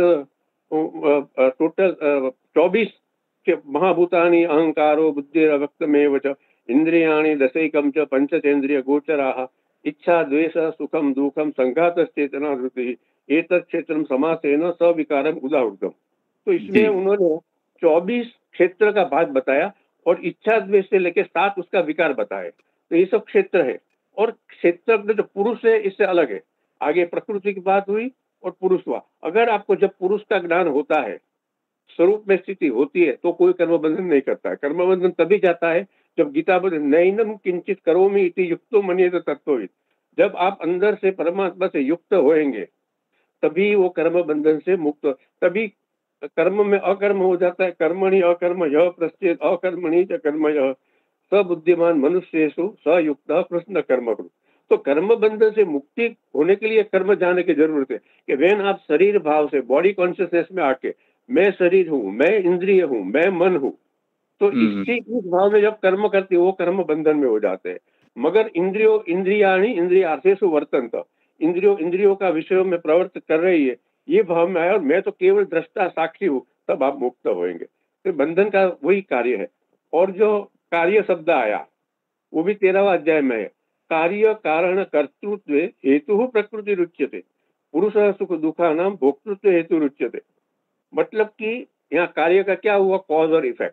Speaker 5: टोटल चौबीस के महाभूतानि अहंकारो बुद्धिरव्यक्तमेव च इंद्रियाणि दशैकम च पंचचेन्द्रिय गोचराः इच्छा द्वेष सुखम दुखम संघातश्चेतना धृति एतत् क्षेत्रम समासेन सविकारम उदाहृतम। तो
Speaker 1: जी
Speaker 5: इसमें उन्होंने चौबीस क्षेत्र का भाग बताया और इच्छा द्वेष से लेकर सात उसका विकार बताए। तो ये सब क्षेत्र है। और क्षेत्रज्ञ जो पुरुष है इससे अलग है। आगे प्रकृति की बात हुई और पुरुष हुआ। अगर आपको जब पुरुष का ज्ञान होता है, स्वरूप में स्थिति होती है, तो कोई कर्म बंधन नहीं करता है। कर्म बंधन तभी जाता है जब गीता बोले नैनम किंचित करोमि इति युक्तो मन्येत तत्त्ववित्। जब आप अंदर से परमात्मा से युक्त होएंगे तभी वो कर्म बंधन से मुक्त, तभी कर्म में अकर्म हो जाता है। कर्मणि अकर्म यः प्रश्चेत अकर्मणि च कर्म यः स बुद्धिमान मनुष्येषु स युक्त प्रश्न कर्म करो। तो कर्म बंधन से मुक्ति होने के लिए कर्म जाने की जरूरत है कि वेन आप शरीर भाव से बॉडी कॉन्शियसनेस में आके मैं शरीर हूँ, मैं इंद्रिय हूँ, मैं मन हूँ, तो
Speaker 1: हम्म
Speaker 5: इसी इस भाव में जब कर्म करते हो वो कर्म बंधन में हो जाते हैं। मगर इंद्रियो इंद्रियाणि इंद्रियार्थेषु वर्तन्त, इंद्रियो इंद्रियों का विषयों में प्रवर्त कर रही है, ये भाव में आया और मैं तो केवल दृष्टा साक्षी हूँ, तब आप मुक्त होंगे। तो बंधन का वही कार्य है। और जो कार्य शब्द आया वो भी तेरहवां अध्याय में है। कार्य कारण कर्तृत्व हेतु प्रकृति रुच्यते पुरुष सुख दुखा नाम भोक्तृत्व हेतु रुच्यते। मतलब कि यहाँ कार्य का क्या हुआ, कॉज और इफेक्ट।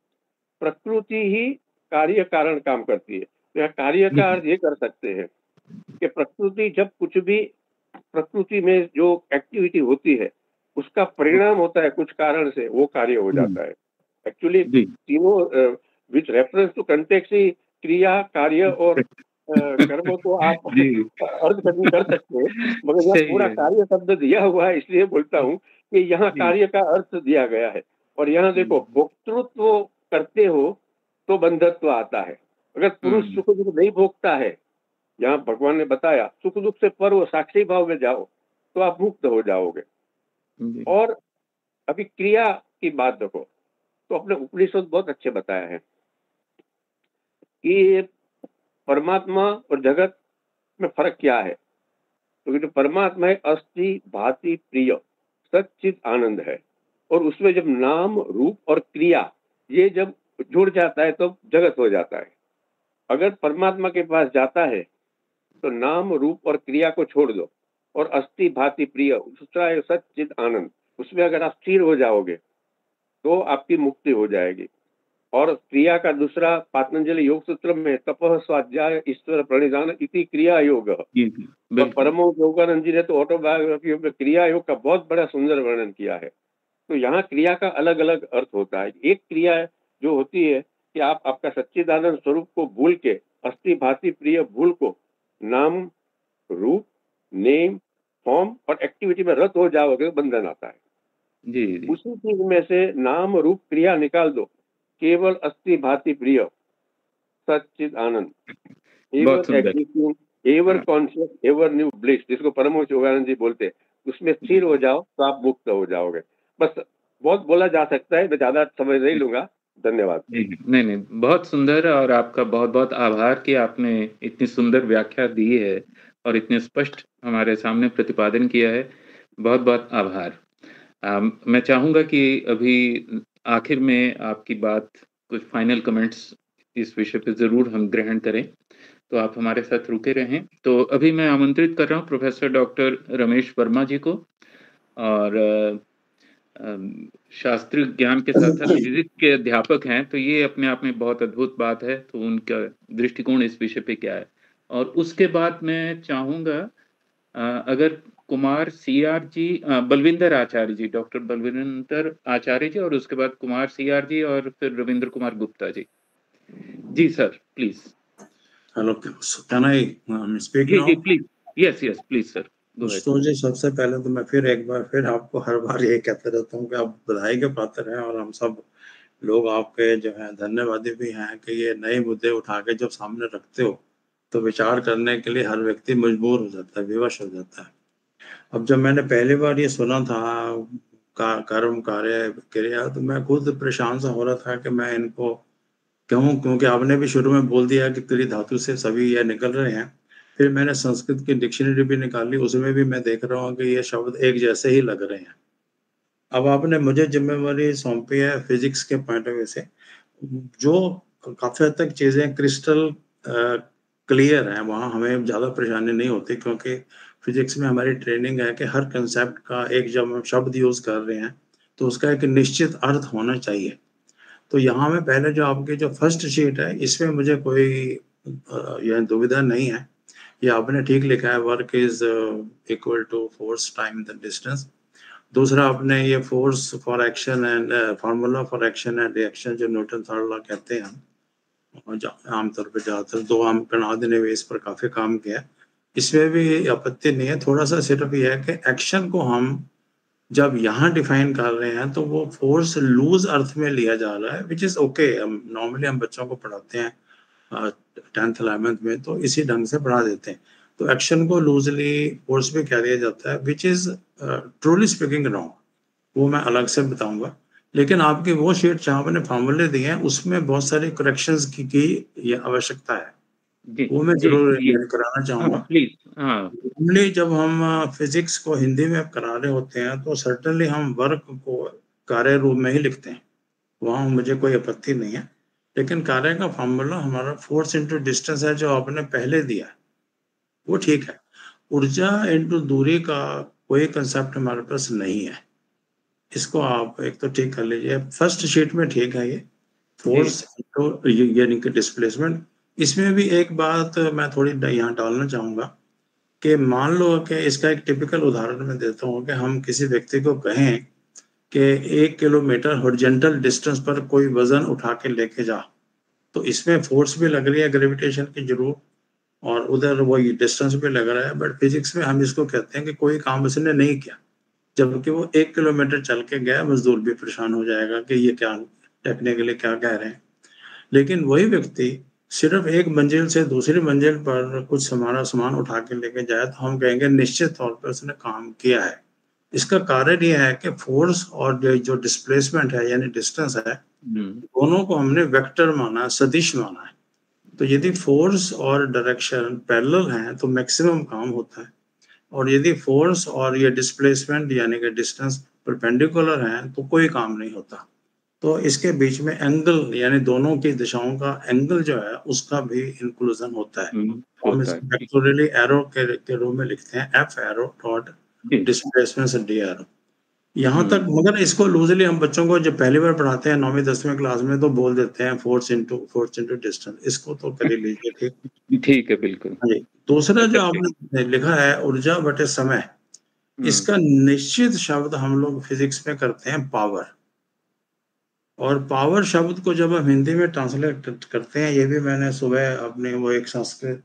Speaker 5: प्रकृति ही कार्य कारण काम करती है। तो यहाँ कार्य का अर्थ ये कर सकते हैं कि प्रकृति जब कुछ भी प्रकृति में जो एक्टिविटी होती है उसका परिणाम होता है कुछ कारण से, वो कार्य हो जाता है। एक्चुअली
Speaker 1: जी
Speaker 5: तीनों विच रेफरेंस टू कंटेक्स्ट ही क्रिया कार्य और कर्म को आप
Speaker 1: जी
Speaker 5: अर्थ कर, कर सकते हैं। मगर यहाँ
Speaker 1: सही
Speaker 5: पूरा
Speaker 1: है
Speaker 5: कार्य शब्द दिया हुआ है, इसलिए बोलता हूँ कि यहाँ
Speaker 1: जी
Speaker 5: कार्य का अर्थ दिया गया है। और यहाँ देखो भोक्तृत्व करते हो तो बंधत्व आता है। अगर पुरुष
Speaker 1: हम्म
Speaker 5: सुख दुख नहीं भोगता है, यहाँ भगवान ने बताया सुख दुख से पर वो साक्षी भाव में जाओ तो आप मुक्त हो जाओगे।
Speaker 1: जी
Speaker 5: और अभी क्रिया की बात देखो तो अपने उपनिषद बहुत अच्छे बताया है कि परमात्मा और जगत में फर्क क्या है। तो जो परमात्मा है अस्थि भाति प्रिय सच्चित आनंद है। और उसमें जब नाम रूप और क्रिया ये जब जुड़ जाता है तो जगत हो जाता है। अगर परमात्मा के पास जाता है तो नाम रूप और क्रिया को छोड़ दो और अस्थि भाति प्रिय दूसरा है सच्चित आनंद, उसमें अगर आप स्थिर हो जाओगे तो आपकी मुक्ति हो जाएगी। और क्रिया का दूसरा पातंजलि योग सूत्र में तपः स्वाध्याय ईश्वर प्रणिधान इति क्रिया योग।
Speaker 1: जी जी
Speaker 5: और
Speaker 1: बिल्कुल
Speaker 5: परम योगानंद जी ने तो ऑटोबायोग्राफी में क्रिया योग का बहुत बड़ा सुंदर वर्णन किया है। तो यहाँ क्रिया का अलग अलग अर्थ होता है। एक क्रिया जो होती है कि आप आपका सच्चिदानंद स्वरूप को भूल के अस्थि भाति प्रिय भूल को नाम रूप नेम फॉर्म और एक्टिविटी में रत हो जाओगे, बंधन आता है।
Speaker 1: जी जी
Speaker 5: उसी चीज में से नाम रूप क्रिया निकाल दो, केवल अस्थि भाति प्रिय सच्चिद आनंद
Speaker 1: बहुत
Speaker 5: एवर
Speaker 1: सुंदर
Speaker 5: एग्जिस्टिंग एवर
Speaker 1: हाँ
Speaker 5: कॉन्शियस एवर न्यू ब्लिस, जिसको परमोच्च योगानंद जी बोलते हैं, उसमें
Speaker 1: जी
Speaker 5: स्थिर हो जाओ तो आप मुक्त हो जाओगे। बस बहुत बोला जा सकता है, मैं ज्यादा समय नहीं लूंगा। धन्यवाद।
Speaker 1: जी नहीं नहीं बहुत सुंदर और आपका बहुत बहुत आभार कि आपने इतनी सुंदर व्याख्या दी है और इतने स्पष्ट हमारे सामने प्रतिपादन किया है। बहुत बहुत आभार। अम, मैं चाहूंगा कि अभी आखिर में आपकी बात कुछ फाइनल कमेंट्स इस विषय पे जरूर हम ग्रहण करें, तो आप हमारे साथ रुके रहें। तो अभी मैं आमंत्रित कर रहा हूँ प्रोफेसर डॉक्टर रमेश वर्मा जी को। और अ, अम, शास्त्रीय ज्ञान के साथ साथ फिजिक्स के अध्यापक हैं, तो ये अपने आप में बहुत अद्भुत बात है। तो उनका दृष्टिकोण इस विषय पे क्या है, और उसके बाद मैं चाहूँगा अ, अगर कुमार सीआर जी अ, बलविंदर आचार्य जी, डॉक्टर बलविंदर आचार्य जी और उसके बाद कुमार सीआर जी और फिर रविंद्र कुमार गुप्ता जी। जी sir, please.
Speaker 6: Hello, can I speak
Speaker 1: जी,
Speaker 6: नाउ?
Speaker 1: जी, please. Yes, yes, please sir, go ahead.
Speaker 6: तो जी सबसे पहले तो मैं फिर एक बार फिर आपको हर बार यही कहते रहता हूँ कि आप बधाई के पात्र हैं और हम सब लोग आपके जो है धन्यवादी भी हैं कि ये नए मुद्दे उठा के जब सामने रखते हो तो विचार करने के लिए हर व्यक्ति मजबूर हो जाता है, विवश हो जाता है। अब जब मैंने पहली बार ये सुना था का कर्म कार्य क्रिया तो मैं खुद परेशान सा हो रहा था कि मैं इनको क्यों, क्योंकि आपने भी शुरू में बोल दिया कि क्रिया धातु से सभी ये निकल रहे हैं। फिर मैंने संस्कृत की डिक्शनरी भी निकाली, उसमें भी मैं देख रहा हूँ कि ये शब्द एक जैसे ही लग रहे हैं। अब आपने मुझे जिम्मेवारी सौंपी है फिजिक्स के पॉइंट ऑफ व्यू से, जो काफी हद तक चीजें क्रिस्टल क्लियर है, वहाँ हमें ज्यादा परेशानी नहीं होती क्योंकि फिजिक्स में हमारी ट्रेनिंग है कि हर कंसेप्ट का एक जब हम शब्द यूज कर रहे हैं तो उसका एक निश्चित अर्थ होना चाहिए। तो यहाँ में पहले जो आपकी जो फर्स्ट शीट है इसमें मुझे कोई यह दुविधा नहीं है, ये आपने ठीक लिखा है, work is equal to force time the distance. दूसरा आपने ये force for action and formula for action and reaction जो न्यूटन थर्ड लॉ कहते हैं हम आमतौर पर ज्यादातर दो आम कणाद ने भी इस पर काफी काम किया, इसमें भी आपत्ति नहीं है। थोड़ा सा सिर्फ यह है कि एक्शन को हम जब यहाँ डिफाइन कर रहे हैं तो वो फोर्स लूज अर्थ में लिया जा रहा है, विच इज ओके। हम नॉर्मली हम बच्चों को पढ़ाते हैं टेंथ इलेवेंथ में तो इसी ढंग से पढ़ा देते हैं, तो एक्शन को लूजली फोर्स में कह दिया जाता है, which is truly speaking wrong, वो मैं अलग से बताऊंगा। लेकिन आपकी वो शीट जहाँ आपने फॉर्मूले दिए हैं उसमें बहुत सारी करेक्शंस की, की आवश्यकता है, वो मैं जरूर कराना चाहूंगा।
Speaker 1: प्लीज। हाँ,
Speaker 6: नॉर्मली जब हम फिजिक्स को हिंदी में करा रहे होते हैं तो सर्टेनली हम वर्क को कार्य रूप में ही लिखते हैं, वहाँ मुझे कोई आपत्ति नहीं है। लेकिन कार्य का फॉर्मूला हमारा फोर्स इंटू डिस्टेंस है जो आपने पहले दिया, वो ठीक है। ऊर्जा इंटू दूरी का कोई कंसेप्ट हमारे पास नहीं है, इसको आप एक तो ठीक कर लीजिए। फर्स्ट शीट में ठीक है ये फोर्स इंटू यानी कि डिस्प्लेसमेंट। इसमें भी एक बात मैं थोड़ी यहाँ डालना चाहूंगा कि मान लो कि इसका एक टिपिकल उदाहरण मैं देता हूँ कि हम किसी व्यक्ति को कहें कि एक किलोमीटर हॉरिजॉन्टल डिस्टेंस पर कोई वजन उठा के लेके जा, तो इसमें फोर्स भी लग रही है ग्रेविटेशन की जरूर, और उधर वो डिस्टेंस भी लग रहा है, बट फिजिक्स में हम इसको कहते हैं कि कोई काम उसने नहीं किया, जबकि वो एक किलोमीटर चल के गया। मजदूर भी परेशान हो जाएगा कि ये क्या टेक्निकली क्या कह रहे हैं। लेकिन वही व्यक्ति सिर्फ एक मंजिल से दूसरी मंजिल पर कुछ हमारा सामान उठा के लेके जाए तो हम कहेंगे निश्चित तौर पर उसने काम किया है। इसका कारण यह है कि फोर्स और जो डिस्प्लेसमेंट है यानी डिस्टेंस है, दोनों को हमने वेक्टर माना, सदिश माना है। तो यदि फोर्स और डायरेक्शन पैरेलल हैं तो मैक्सिमम काम होता है, और यदि फोर्स और ये डिस्प्लेसमेंट यानी कि डिस्टेंस परपेंडिकुलर हैं तो कोई काम नहीं होता। तो इसके बीच में एंगल यानी दोनों की दिशाओं का एंगल जो है उसका भी इंक्लूजन होता है। हम इसको वेक्टोरियली एरो के, के रूप में लिखते हैं, एफ एरो डॉट डिस्प्लेसमेंट से डी एरो। यहाँ तक, मगर इसको लूजली हम बच्चों को जब पहली बार पढ़ाते हैं नौवीं दसवीं क्लास में तो बोल देते हैं force into force into distance, इसको तो कर ही लीजिए। ठीक
Speaker 1: ठीक है, बिल्कुल।
Speaker 6: हाँ, दूसरा जो आपने लिखा है ऊर्जा बटे समय, इसका निश्चित शब्द हम लोग फिजिक्स में करते हैं पावर, और पावर शब्द को जब हम हिंदी में ट्रांसलेट करते हैं, ये भी मैंने सुबह अपने वो एक संस्कृत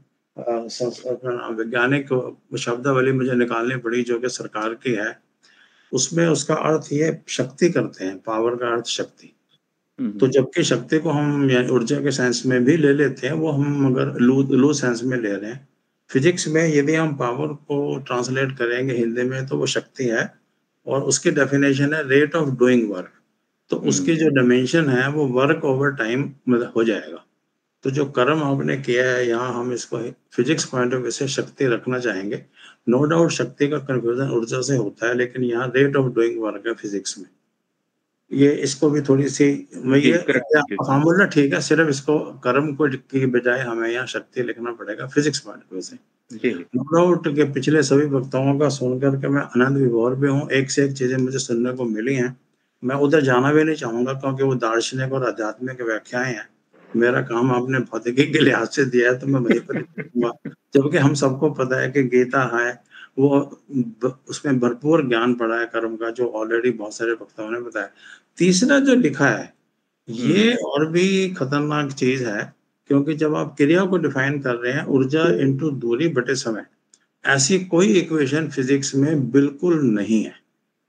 Speaker 6: वैज्ञानिक शब्दावली मुझे निकालनी पड़ी जो कि सरकार की है, उसमें उसका अर्थ ये शक्ति करते हैं, पावर का अर्थ शक्ति। तो जबकि शक्ति को हम ऊर्जा के सेंस में भी ले लेते हैं, वो हम अगर लू लू सेंस में ले रहे हैं। फिजिक्स में यदि हम पावर को ट्रांसलेट करेंगे हिंदी में तो वो शक्ति है, और उसकी डेफिनेशन है रेट ऑफ डूइंग वर्क। तो उसकी जो डायमेंशन है वो वर्क ओवर टाइम मतलब हो जाएगा। तो जो कर्म आपने किया है यहाँ हम इसको फिजिक्स पॉइंट ऑफ व्यू से शक्ति रखना चाहेंगे। नो डाउट शक्ति का कंफ्यूजन ऊर्जा से होता है, लेकिन यहाँ रेट ऑफ डूइंग वर्क है फिजिक्स में। ये इसको भी थोड़ी सी ये फॉर्मूला ठीक है, सिर्फ इसको कर्म को की बजाय हमें यहाँ शक्ति लिखना पड़ेगा फिजिक्स पॉइंट ऑफ व्यू से। नो डाउट के पिछले सभी वक्ताओं का सुनकर के मैं आनंद विभोर भी हूँ, एक से एक चीजें मुझे सुनने को मिली हैं। मैं उधर जाना भी नहीं चाहूंगा क्योंकि वो दार्शनिक और आध्यात्मिक व्याख्याएं हैं, मेरा काम आपने भौतिकी के लिहाज से दिया है तो मैं वहीं पर रहूंगा, जबकि हम सबको पता है कि गीता है वो ब, उसमें भरपूर ज्ञान पड़ा है कर्म का, जो ऑलरेडी बहुत सारे वक्ताओं ने बताया। तीसरा जो लिखा है ये और भी खतरनाक चीज है, क्योंकि जब आप क्रिया को डिफाइन कर रहे हैं ऊर्जा इनटू दूरी बटे समय, ऐसी कोई इक्वेशन फिजिक्स में बिल्कुल नहीं है।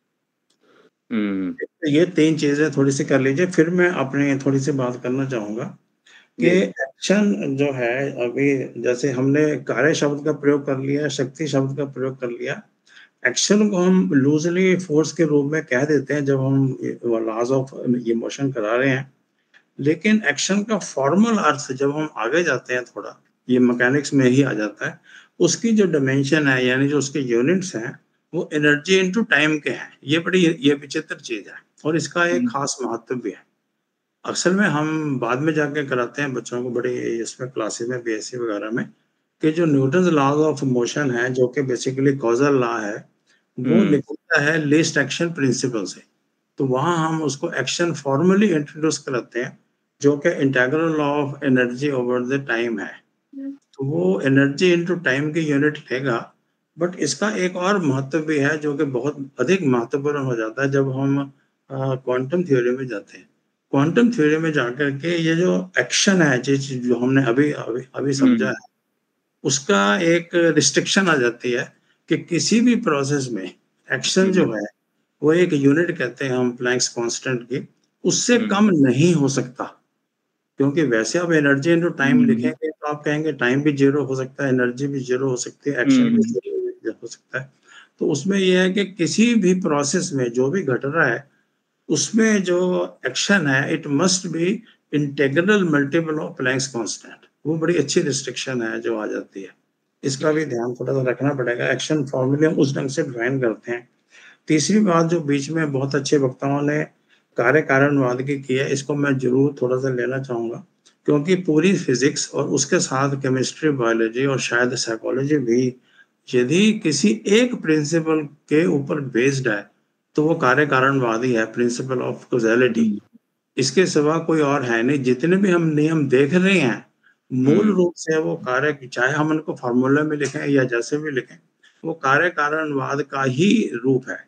Speaker 6: तो ये तीन चीजें थोड़ी सी कर लीजिए, फिर मैं अपनी थोड़ी सी बात करना चाहूंगा कि एक्शन जो है, अभी जैसे हमने कार्य शब्द का प्रयोग कर लिया, शक्ति शब्द का प्रयोग कर लिया, एक्शन को हम लूजली फोर्स के रूप में कह देते हैं जब हम लॉज ऑफ इमोशन करा रहे हैं, लेकिन एक्शन का फॉर्मल अर्थ जब हम आगे जाते हैं थोड़ा, ये मैकेनिक्स में ही आ जाता है, उसकी जो डिमेंशन है यानी जो उसके यूनिट्स हैं वो एनर्जी इनटू टाइम के हैं। ये बड़ी ये विचित्र चीज है और इसका एक खास महत्व भी है। अक्सर में हम बाद में जाके कराते हैं बच्चों को बड़े इसमें क्लासेस में बीएससी वगैरह में कि जो न्यूटन लॉज ऑफ मोशन है जो कि बेसिकली कॉजल लॉ है, वो निकलता है लीस्ट एक्शन प्रिंसिपल से। तो वहां हम उसको एक्शन फॉर्मली इंट्रोड्यूस कराते हैं जो कि integral law of energy over the time है। तो वो एनर्जी इनटू टाइम की यूनिट लेगा, बट इसका एक और महत्व भी है जो कि बहुत अधिक महत्वपूर्ण हो जाता है जब हम क्वांटम थ्योरी में जाते हैं। क्वांटम थ्योरी में जाकर के ये जो एक्शन है जिस जो हमने अभी अभी अभी समझा है, उसका एक रिस्ट्रिक्शन आ जाती है कि किसी भी प्रोसेस में एक्शन जो है वो एक यूनिट कहते हैं हम प्लैंक्स कांस्टेंट की, उससे कम नहीं हो सकता। क्योंकि वैसे आप एनर्जी इनटू टाइम लिखेंगे तो आप कहेंगे टाइम भी जीरो हो सकता है, एनर्जी भी जीरो हो सकती है, एक्शन भी जीरो हो सकता है। तो उसमें यह है कि किसी भी प्रोसेस में जो भी घट रहा है उसमें जो एक्शन है it must be integral multiple of Planck's constant. वो बड़ी अच्छी रिस्ट्रिक्शन है जो आ जाती है, इसका भी ध्यान थोड़ा सा रखना पड़ेगा। एक्शन फॉर्मूले हम उस ढंग से डिफाइन करते हैं। तीसरी बात जो बीच में बहुत अच्छे वक्ताओं ने कार्य कारणवाद की की है, इसको मैं जरूर थोड़ा सा लेना चाहूंगा, क्योंकि पूरी फिजिक्स और उसके साथ केमिस्ट्री, बायोलॉजी और शायद साइकोलॉजी भी यदि किसी एक प्रिंसिपल के ऊपर बेस्ड है तो वो कार्य कारणवाद ही है, प्रिंसिपल ऑफ कॉजेलिटी। इसके सिवा कोई और है नहीं। जितने भी हम नियम देख रहे हैं मूल रूप से वो कार्य, चाहे हम उनको फॉर्मूला में लिखें या जैसे भी लिखें, वो कार्य कारणवाद का ही रूप है।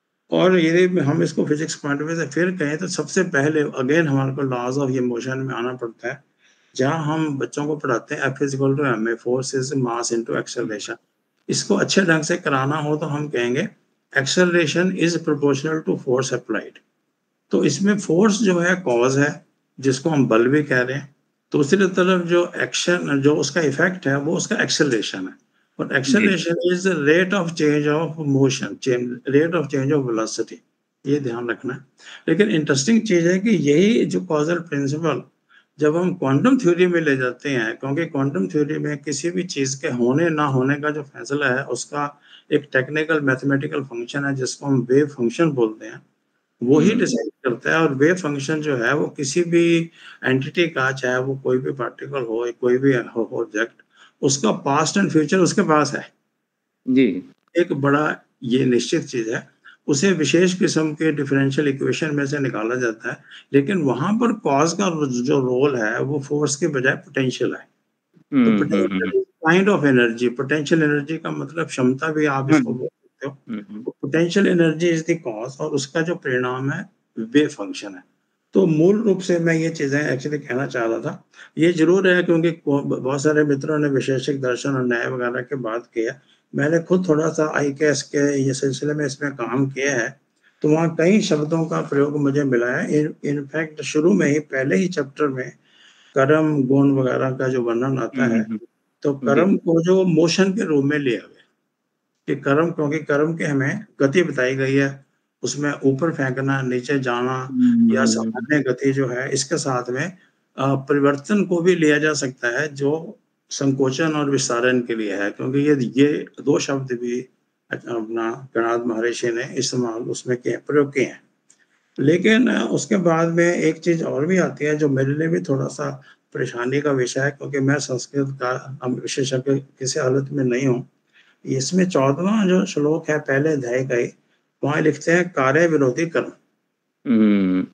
Speaker 6: और यदि हम इसको फिजिक्स पॉइंट ऑफ व्यू से फिर कहें तो सबसे पहले अगेन हमारे को लॉज ऑफ इमोशन में आना पड़ता है, जहां हम बच्चों को पढ़ाते हैं F is equal to M A, force is mass into acceleration. इसको अच्छे ढंग से कराना हो तो हम कहेंगे acceleration is proportional to force applied. तो इसमें फोर्स जो है कॉज है, जिसको हम बल भी कह रहे हैं। दूसरी तरफ जो एक्शन जो उसका इफेक्ट है वो उसका एक्सेलरेशन है, और acceleration is the rate of change of motion, rate of change of velocity. ये ध्यान रखना है। लेकिन इंटरेस्टिंग चीज है कि यही जो कॉजल प्रिंसिपल जब हम क्वांटम थ्योरी में ले जाते हैं, क्योंकि क्वांटम थ्योरी में किसी भी चीज के होने ना होने का जो फैसला है उसका एक टेक्निकल मैथमेटिकल फंक्शन है जिसको हम वेव फंक्शन बोलते हैं, वो ही डिसाइड करता है। और वेव फंक्शन जो है वो किसी भी एंटिटी का, चाहे वो कोई भी पार्टिकल हो, कोई भी ऑब्जेक्ट, उसका पास्ट एंड फ्यूचर उसके पास है जी। एक बड़ा ये निश्चित चीज है, उसे विशेष किस्म के डिफरेंशियल इक्वेशन में से निकाला जाता है। लेकिन वहां पर कॉज का जो रोल है वो फोर्स के बजाय पोटेंशियल है। तो potential kind of energy, potential energy का मतलब क्षमता भी आप इसको बोल सकते हो। Potential energy is the cause और उसका जो परिणाम है वेव फंक्शन है। तो मूल रूप से मैं ये चीजें एक्चुअली कहना चाह रहा था। ये जरूर है क्योंकि बहुत सारे मित्रों ने विशेषिक दर्शन और न्याय वगैरह के बात किया, मैंने खुद थोड़ा सा आई के एस के ये सिलसिले में इसमें काम किया है, तो वहाँ कई शब्दों का प्रयोग मुझे मिला है। इनफैक्ट शुरू में ही पहले ही चैप्टर में कर्म गुण वगैरह का जो वर्णन आता है, तो कर्म को जो मोशन के रूप में लिया गया कि कर्म, क्योंकि कर्म के हमें गति बताई गई है, उसमें ऊपर फेंकना, नीचे जाना या सामान्य गति जो है, इसके साथ में परिवर्तन को भी लिया जा सकता है जो संकोचन और विस्तारण के लिए है, क्योंकि ये ये दो शब्द भी अपना गणाद महर्षि ने इस्तेमाल उसमें किए, प्रयोग किए हैं। लेकिन उसके बाद में एक चीज और भी आती है जो मेरे लिए भी थोड़ा सा परेशानी का विषय है, क्योंकि मैं संस्कृत का विशेषज्ञ किसी हालत में नहीं हूँ। इसमें चौदहवां जो श्लोक है पहले अध्याय का ही, वहां लिखते हैं कार्य विरोधी कर्म।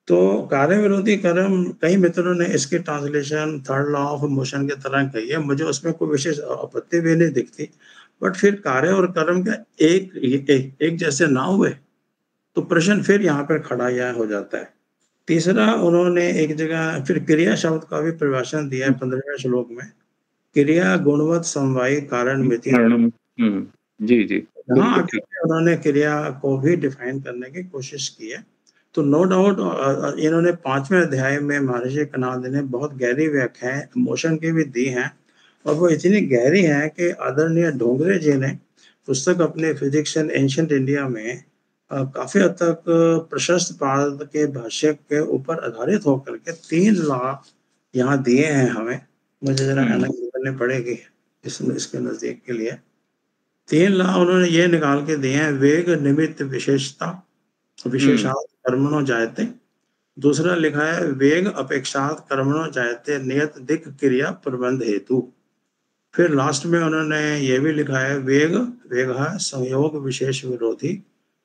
Speaker 6: तो कार्य विरोधी कर्म कई मित्रों ने इसकी translation third law of motion की तरह कही है, मुझे उसमें कोई विशेष आपत्ति भी नहीं दिखती। बट फिर कार्य और कर्म का एक एक, एक जैसे ना हुए तो प्रश्न फिर यहाँ पर खड़ा यह हो जाता है। तीसरा, उन्होंने एक जगह फिर क्रिया शब्द का भी परिभाषण दिया है पंद्रहवें श्लोक में, क्रिया गुणवत समवायी कारण मिति।
Speaker 1: कारण हम्म, जी जी
Speaker 6: यहाँ
Speaker 1: बिल्कुल
Speaker 6: आके
Speaker 1: ठीक।
Speaker 6: उन्होंने क्रिया को भी डिफाइन करने की कोशिश की है। तो नो डाउट इन्होंने पांचवें अध्याय में महर्षि कणाद ने बहुत गहरी व्याख्याएं मोशन की भी दी हैं, और वो इतनी गहरी है कि आदरणीय डोंगरे जी ने पुस्तक अपने फिजिक्स एंड एंशिएंट इंडिया में अ, काफी हद तक प्रशस्त पाद के भाष्य के ऊपर आधारित होकर के तीन लॉ यहाँ दिए हैं हमें। मुझे जरा
Speaker 1: हम्म,
Speaker 6: एनालिसिस करनी पड़ेगी इस इसके नजदीक के लिए। तीन लॉ उन्होंने ये निकाल के दिए हैं, वेग निमित्त विशेषता विशेषात कर्मणो जायते। दूसरा लिखा है वेग अपेक्षात कर्मणो जायते नियत दिक क्रिया प्रबंध हेतु। फिर लास्ट में उन्होंने ये भी लिखा है वेग वेग संयोग विशेष विरोधी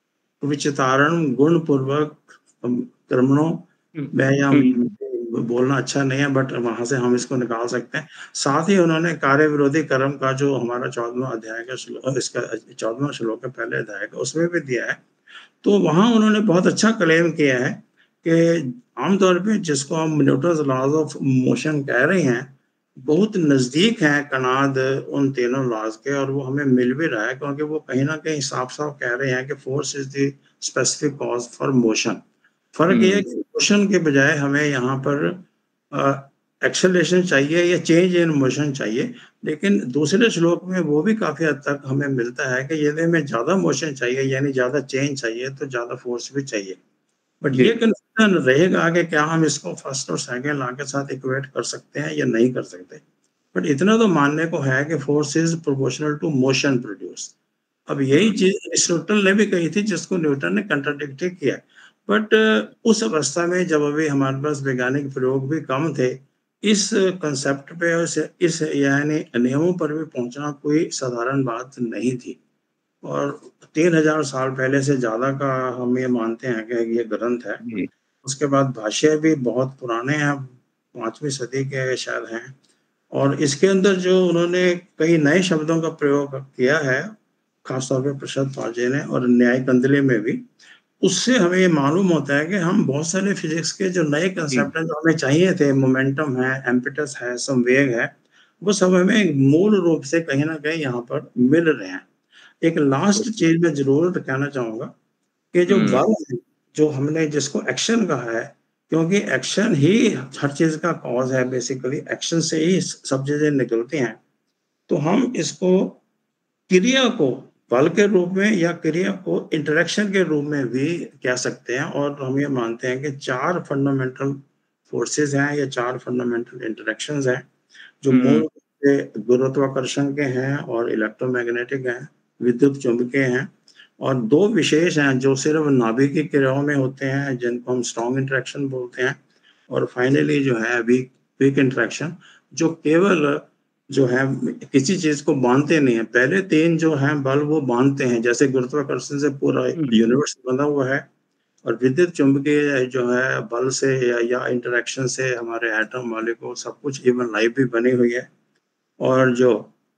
Speaker 6: विचितारण गुण पूर्वक कर्मणों। मैं यहाँ
Speaker 1: हम्म,
Speaker 6: बोलना अच्छा नहीं है बट वहां से हम इसको निकाल सकते हैं। साथ ही उन्होंने कार्य विरोधी कर्म का जो हमारा चौदहवां अध्याय का श्लोक, इसका चौदहवां श्लोक है पहले अध्याय का, उसमें भी दिया है। तो वहां उन्होंने बहुत अच्छा क्लेम किया है कि आमतौर पे जिसको हम न्यूटन लॉज ऑफ मोशन कह रहे हैं बहुत नजदीक है कणाद उन तीनों लॉज के, और वो हमें मिल भी रहा है क्योंकि वो कहीं ना कहीं साफ साफ कह रहे हैं कि force is the specific cause for motion. फर्क ये है कि मोशन के बजाय हमें यहाँ पर एक्सेलरेशन चाहिए या चेंज इन मोशन चाहिए, लेकिन दूसरे श्लोक में वो भी काफी हद तक हमें मिलता है कि यदि हमें ज्यादा मोशन चाहिए यानी ज्यादा चेंज चाहिए तो ज्यादा फोर्स भी चाहिए। बट
Speaker 1: जी
Speaker 6: ये कंफ्यूजन रहेगा कि क्या हम इसको फर्स्ट और सेकंड लॉ के साथ इक्वेट कर सकते हैं या नहीं कर सकते। बट इतना तो मानने को है कि force is proportional to motion produce. अब यही चीज एरिस्टोटल ने भी कही थी जिसको न्यूटन ने कंट्राडिक्ट किया। बट उस अवस्था में जब अभी हमारे पास वैज्ञानिक प्रयोग भी कम थे, इस कंसेप्ट पे और इस, इस यानी नियमों पर भी पहुंचना कोई साधारण बात नहीं थी। और तीन हजार साल पहले से ज्यादा का हम ये मानते हैं कि ये ग्रंथ है।
Speaker 1: जी
Speaker 6: उसके बाद भाष्य भी बहुत पुराने हैं, पांचवी सदी के शायद हैं, और इसके अंदर जो उन्होंने कई नए शब्दों का प्रयोग किया है खासतौर पे प्रसाद पाजे ने और न्याय कंदले में भी, उससे हमें ये मालूम होता है कि हम बहुत सारे फिजिक्स के जो नए
Speaker 1: जी
Speaker 6: कंसेप्ट हैं जो हमें चाहिए थे, मोमेंटम है, एम्पिटस है, संवेग है, वो सब हमें मूल रूप से कहीं ना कहीं यहाँ पर मिल रहे हैं। एक लास्ट चीज मैं जरूर कहना चाहूंगा कि जो
Speaker 1: हम्म,
Speaker 6: बल है, जो हमने जिसको एक्शन कहा है, क्योंकि एक्शन ही हर चीज का कॉज है, बेसिकली एक्शन से ही सब चीजें निकलती हैं। तो हम इसको क्रिया को बल के रूप में या क्रिया को इंटरेक्शन के रूप में भी कह सकते हैं, और हम ये मानते हैं कि चार फंडामेंटल फोर्सेस हैं या चार फंडामेंटल इंटरेक्शंस हैं जो मूल
Speaker 1: हम्म,
Speaker 6: रूप से गुरुत्वाकर्षण के हैं और इलेक्ट्रोमैग्नेटिक हैं, विद्युत चुंबकीय हैं, और दो विशेष हैं जो सिर्फ नाभिकीय क्रियाओं में होते हैं जिनको हम स्ट्रॉन्ग इंटरेक्शन बोलते हैं, और फाइनली जो है वीक वीक इंटरेक्शन जो केवल जो है किसी चीज को बांधते नहीं है। पहले तीन जो हैं बल वो बांधते हैं, जैसे गुरुत्वाकर्षण से पूरा
Speaker 1: हम्म,
Speaker 6: यूनिवर्स बंधा हुआ है, और विद्युत चुंबकीय जो है बल से या, या इंटरेक्शन से हमारे एटम मॉलिक्यूल सब कुछ, इवन लाइफ भी बनी हुई है। और जो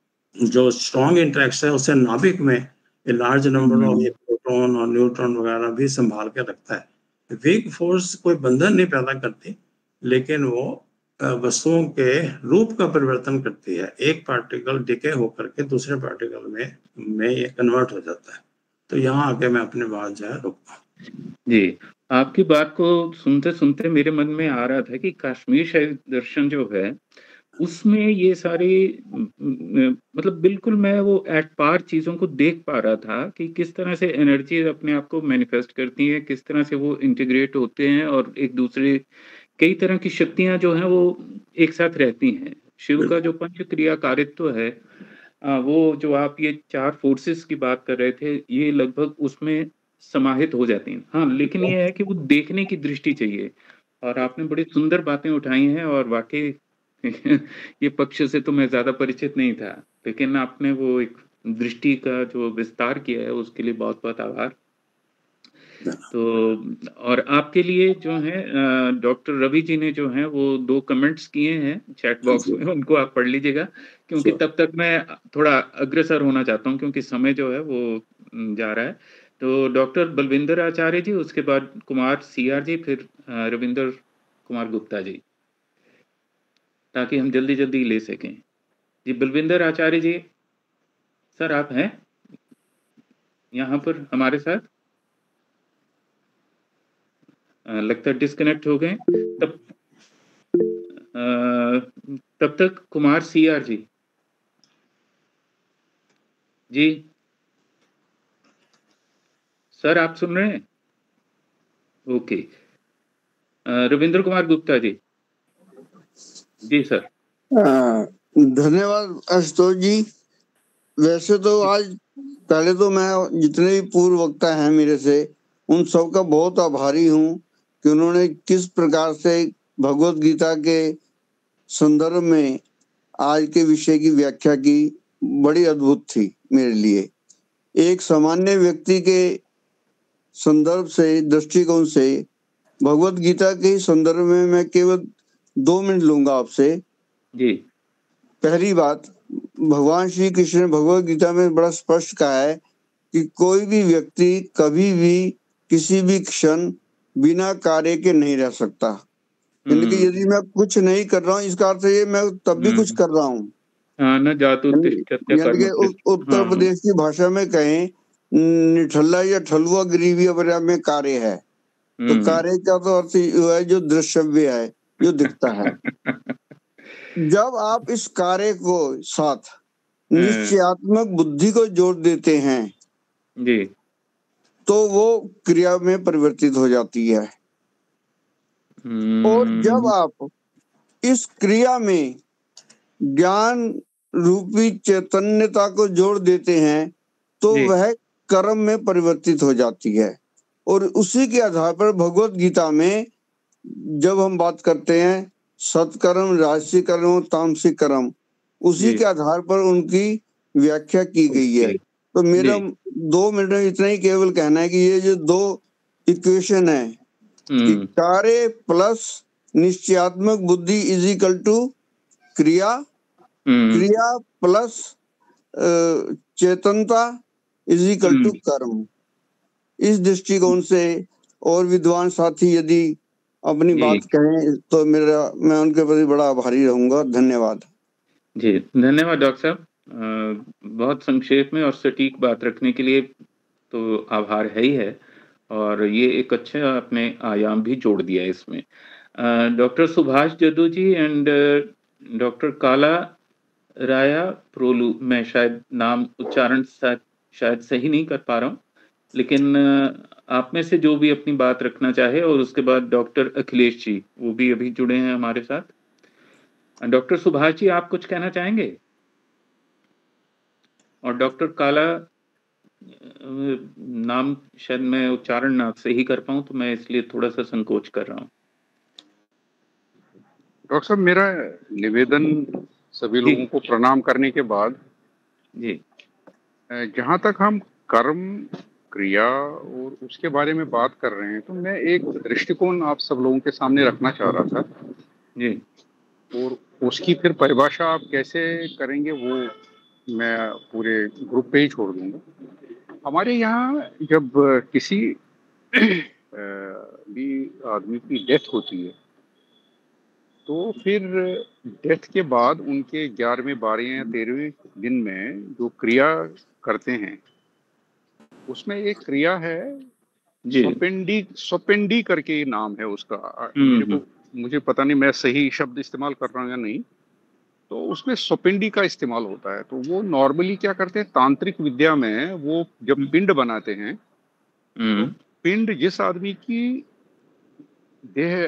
Speaker 6: जो स्ट्रॉन्ग इंटरेक्शन है उससे नाभिक में large number of
Speaker 1: hmm,
Speaker 6: proton और न्यूट्रॉन वगैरह भी संभाल के रखता है। वीक फोर्स कोई बंधन नहीं पैदा करती, लेकिन वो अ, वस्तुओं के रूप का परिवर्तन करती है। एक पार्टिकल डिके होकर के दूसरे पार्टिकल में में ये कन्वर्ट हो जाता है। तो यहाँ आके मैं अपनी बात जो है रुकता हूँ।
Speaker 1: जी आपकी बात को सुनते सुनते मेरे मन में आ रहा था कि कश्मीर शैव दर्शन जो है उसमें ये सारी म, म, मतलब बिल्कुल मैं वो एट पार चीजों को देख पा रहा था कि किस तरह से एनर्जी अपने आप को मैनिफेस्ट करती है, किस तरह से वो इंटीग्रेट होते हैं और एक दूसरे कई तरह की शक्तियां जो हैं वो एक साथ रहती हैं। शिव का जो पंच क्रियाकारित्व है, आ, वो जो आप ये चार फोर्सेस की बात कर रहे थे ये लगभग उसमें समाहित हो जाती हैं। हाँ लेकिन ये है कि वो देखने की दृष्टि चाहिए, और आपने बड़ी सुंदर बातें उठाई हैं और वाकई ये पक्ष से तो मैं ज्यादा परिचित नहीं था, लेकिन आपने वो एक दृष्टि का जो विस्तार किया है उसके लिए बहुत बहुत आभार। तो और आपके लिए जो है डॉक्टर रवि जी ने जो है वो दो कमेंट्स किए हैं चैट बॉक्स में, उनको आप पढ़ लीजिएगा, क्योंकि
Speaker 2: Sure.
Speaker 1: तब तक मैं थोड़ा अग्रसर होना चाहता हूँ क्योंकि समय जो है वो अम, जा रहा है। तो डॉक्टर बलविंदर आचार्य जी, उसके बाद कुमार सीआर जी, फिर अ, रविंदर कुमार गुप्ता जी, ताकि हम जल्दी जल्दी ले सकें। जी बलविंदर आचार्य जी, सर आप हैं यहाँ पर हमारे साथ? अ, लगता है डिस्कनेक्ट हो गए। तब अ, तब तक कुमार सीआर जी जी सर आप सुन रहे हैं? ओके। अ, रविंद्र कुमार गुप्ता जी जी सर।
Speaker 7: अ, धन्यवाद आशुतोष जी। वैसे तो आज पहले तो मैं जितने भी पूर्व वक्ता हैं मेरे से, उन सबका बहुत आभारी हूँ कि उन्होंने किस प्रकार से भगवत गीता के संदर्भ में आज के विषय की व्याख्या की। बड़ी अद्भुत थी मेरे लिए। एक सामान्य व्यक्ति के संदर्भ से, दृष्टिकोण से भगवत गीता के संदर्भ में मैं केवल दो मिनट लूंगा आपसे।
Speaker 1: जी
Speaker 7: पहली बात, भगवान श्री कृष्ण ने भगवत गीता में बड़ा स्पष्ट कहा है कि कोई भी व्यक्ति कभी भी किसी भी क्षण बिना कार्य के नहीं रह सकता। यानी कि यदि मैं कुछ नहीं कर रहा हूँ, इसका अर्थ ये मैं तब भी कुछ कर रहा हूँ।
Speaker 1: हाँ, न जातु
Speaker 7: यानी
Speaker 1: तिष्ठत्य
Speaker 7: यानी कि
Speaker 1: कर्म
Speaker 7: उ- उत्तर प्रदेश की भाषा में कहें, निठल्ला या ठलुआ गरीबी अपने में कार्य है। तो कार्य का तो अर्थ ये है जो दृश्यव्य है, जो दिखता है। जब आप इस कार्य को साथ निश्चयात्मक बुद्धि को जोड़ देते हैं
Speaker 1: जी
Speaker 7: तो वो क्रिया में परिवर्तित हो जाती है। और जब आप इस क्रिया में ज्ञान रूपी चैतन्यता को जोड़ देते हैं तो
Speaker 1: जी।
Speaker 7: वह कर्म में परिवर्तित हो जाती है। और उसी के आधार पर भगवत गीता में जब हम बात करते हैं सत्कर्म, राजसिक कर्म, तामसिक कर्म, उसी
Speaker 1: जी
Speaker 7: के आधार पर उनकी व्याख्या की गई है।
Speaker 1: ओके
Speaker 7: तो मेरा
Speaker 1: जी
Speaker 7: दो मिनट में इतना ही केवल कहना है कि ये जो दो इक्वेशन है कि
Speaker 1: हम्म
Speaker 7: कार्य प्लस निश्चयात्मक बुद्धि इज इक्वल टू क्रिया,
Speaker 1: हम्म
Speaker 7: क्रिया प्लस अ, चेतनता इज इक्वल टू
Speaker 1: हम्म
Speaker 7: कर्म। इस दृष्टिकोण से और विद्वान साथी यदि अपनी
Speaker 1: जी
Speaker 7: बात कहें तो मेरा मैं उनके प्रति बड़ा आभारी रहूंगा। धन्यवाद।
Speaker 1: जी धन्यवाद डॉक्टर साहब। अ, बहुत संक्षेप में और सटीक बात रखने के लिए तो आभार है ही है, और ये एक अच्छा आपने आयाम भी जोड़ दिया इसमें। अ, डॉक्टर सुभाष जदू जी एंड डॉक्टर काला राया प्रोलू, मैं शायद नाम उच्चारण शायद शायद सही नहीं कर पा रहा हूँ, लेकिन अ, आप में से जो भी अपनी बात रखना चाहे, और उसके बाद डॉक्टर अखिलेश जी, वो भी अभी जुड़े हैं हमारे साथ। अ, डॉक्टर सुभाष जी आप कुछ कहना चाहेंगे? और डॉक्टर काला, अ, नाम शायद मैं उच्चारण ना सही कर पाऊँ, तो मैं इसलिए थोड़ा-सा संकोच कर रहा हूँ।
Speaker 8: डॉक्टर साहब, मेरा निवेदन सभी
Speaker 1: जी,
Speaker 8: लोगों को प्रणाम करने के बाद,
Speaker 1: जी,
Speaker 8: अ, जहाँ तक हम कर्म, क्रिया और उसके बारे में बात कर रहे हैं, तो मैं एक दृष्टिकोण आप सब लोगों के सामने रखना चाह रहा था,
Speaker 1: जी,
Speaker 8: और उसकी फिर परिभाषा आप कैसे करेंगे वो मैं पूरे ग्रुप पे ही छोड़ दूंगा। हमारे यहाँ जब किसी अ, भी आदमी की डेथ होती है, तो फिर डेथ के बाद उनके ग्यारहवें, बारहवें या तेरहवें दिन में जो क्रिया करते हैं, उसमें एक क्रिया है
Speaker 1: जी।
Speaker 8: स्वपिंडी, स्वपिंडी करके ये नाम है उसका। अ,
Speaker 1: हुँ,
Speaker 8: मेरे
Speaker 1: हुँ,
Speaker 8: को मुझे पता नहीं मैं सही शब्द इस्तेमाल कर रहा हूँ या नहीं। तो उसमें स्वपिंडी का इस्तेमाल होता है। तो वो नॉर्मली क्या करते हैं, तांत्रिक विद्या में वो जब
Speaker 1: हुँ,
Speaker 8: पिंड बनाते हैं, तो
Speaker 1: हुँ,
Speaker 8: पिंड जिस आदमी की देह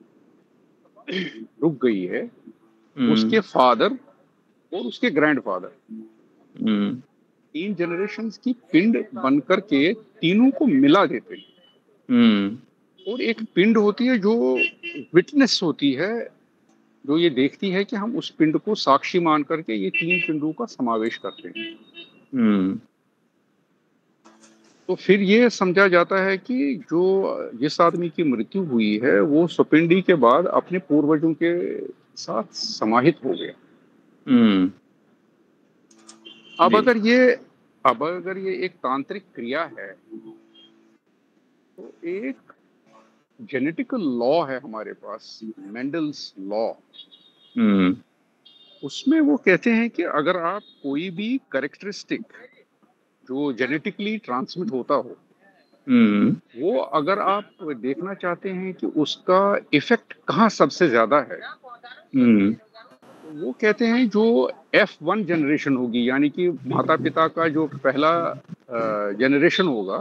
Speaker 8: रुक गई है, उसके
Speaker 1: हुँ,
Speaker 8: फादर और उसके ग्रैंडफादर,
Speaker 1: हुँ,
Speaker 8: तीन जनरेशंस की पिंड बनकर के तीनों को मिला देते हैं।
Speaker 1: हुँ,
Speaker 8: और एक पिंड होती है जो विटनेस होती है, जो ये देखती है कि हम उस पिंड को साक्षी मान करके ये तीन पिंडों का समावेश करते हैं।
Speaker 1: हुँ,
Speaker 8: तो फिर ये समझा जाता है कि जो जिस आदमी की मृत्यु हुई है वो स्वपिंडी के बाद अपने पूर्वजों के साथ समाहित हो गया।
Speaker 1: हम्म
Speaker 8: अब
Speaker 1: जी
Speaker 8: अगर ये अब अगर ये एक तांत्रिक क्रिया है तो एक जेनेटिकल लॉ है हमारे पास, मेंडल्स लॉ।
Speaker 1: हम्म
Speaker 8: उसमें वो कहते हैं कि अगर आप कोई भी कैरेक्टरिस्टिक जो जेनेटिकली ट्रांसमिट होता हो
Speaker 1: हम्म
Speaker 8: वो अगर आप देखना चाहते हैं कि उसका इफेक्ट कहाँ सबसे ज्यादा है
Speaker 1: हम्म
Speaker 8: तो वो कहते हैं जो एफ वन जनरेशन होगी, यानी कि माता पिता का जो पहला जनरेशन होगा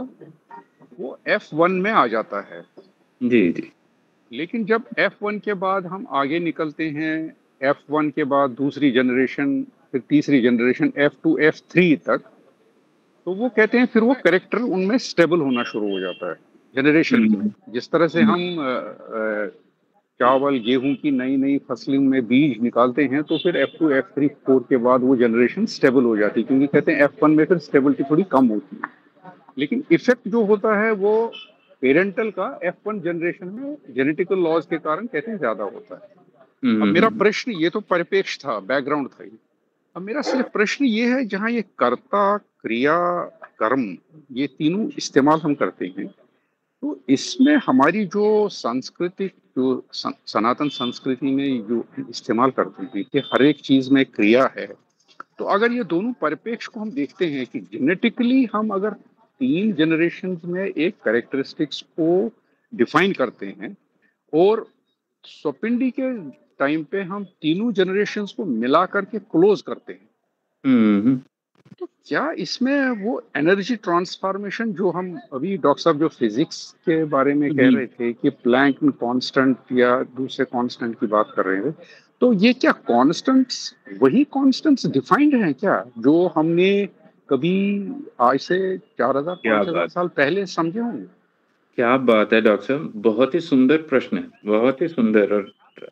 Speaker 8: वो एफ वन में आ जाता है।
Speaker 1: जी जी
Speaker 8: लेकिन जब एफ वन के बाद हम आगे निकलते हैं, एफ वन के बाद दूसरी जनरेशन, फिर तीसरी generation F two F three तक, तो वो कहते हैं फिर वो करेक्टर उनमें स्टेबल होना शुरू हो जाता है जनरेशन
Speaker 1: हम्म
Speaker 8: में। जिस तरह से
Speaker 1: हम्म
Speaker 8: हम अ, अ, चावल गेहूं की नई नई फसलों में बीज निकालते हैं तो फिर F two F three four के बाद वो जनरेशन स्टेबल हो जाती है, क्योंकि कहते हैं एफ वन में फिर स्टेबिलिटी थोड़ी कम होती है। लेकिन इफेक्ट जो होता है वो पेरेंटल का एफ वन जनरेशन में जेनेटिकल लॉज के कारण कहते हैं ज्यादा होता है। अब मेरा
Speaker 1: हम्म
Speaker 8: प्रश्न, ये तो परिपेक्ष था, बैकग्राउंड था ये। अब मेरा सिर्फ प्रश्न ये है, जहाँ ये कर्ता, क्रिया, कर्म, ये तीनों इस्तेमाल हम करते हैं, तो इसमें हमारी जो सांस्कृतिक जो सन- सनातन संस्कृति में जो इस्तेमाल करते हैं कि हर एक चीज में क्रिया है, तो अगर ये दोनों परिपेक्ष को हम देखते हैं कि जेनेटिकली हम अगर तीन जनरेशन में एक कैरेक्टरिस्टिक्स को डिफाइन करते हैं और स्वपिंडी के टाइम पे हम तीनों जनरेशन्स को मिला करके क्लोज करते हैं,
Speaker 1: हम्म
Speaker 8: तो क्या इसमें वो एनर्जी ट्रांसफॉर्मेशन जो हम अभी डॉक्टर साहब जो फिजिक्स के बारे में कह
Speaker 1: जी
Speaker 8: रहे थे कि प्लैंक कांस्टेंट या दूसरे कांस्टेंट की बात कर रहे थे, तो ये क्या कांस्टेंट्स वही कांस्टेंट्स डिफाइंड हैं क्या जो हमने कभी आज से चार हजार
Speaker 1: क्या
Speaker 8: पांच हजार
Speaker 1: बात
Speaker 8: साल पहले समझे होंगे?
Speaker 1: क्या बात है डॉक्टर साहब, बहुत ही सुंदर प्रश्न है, बहुत ही सुंदर। और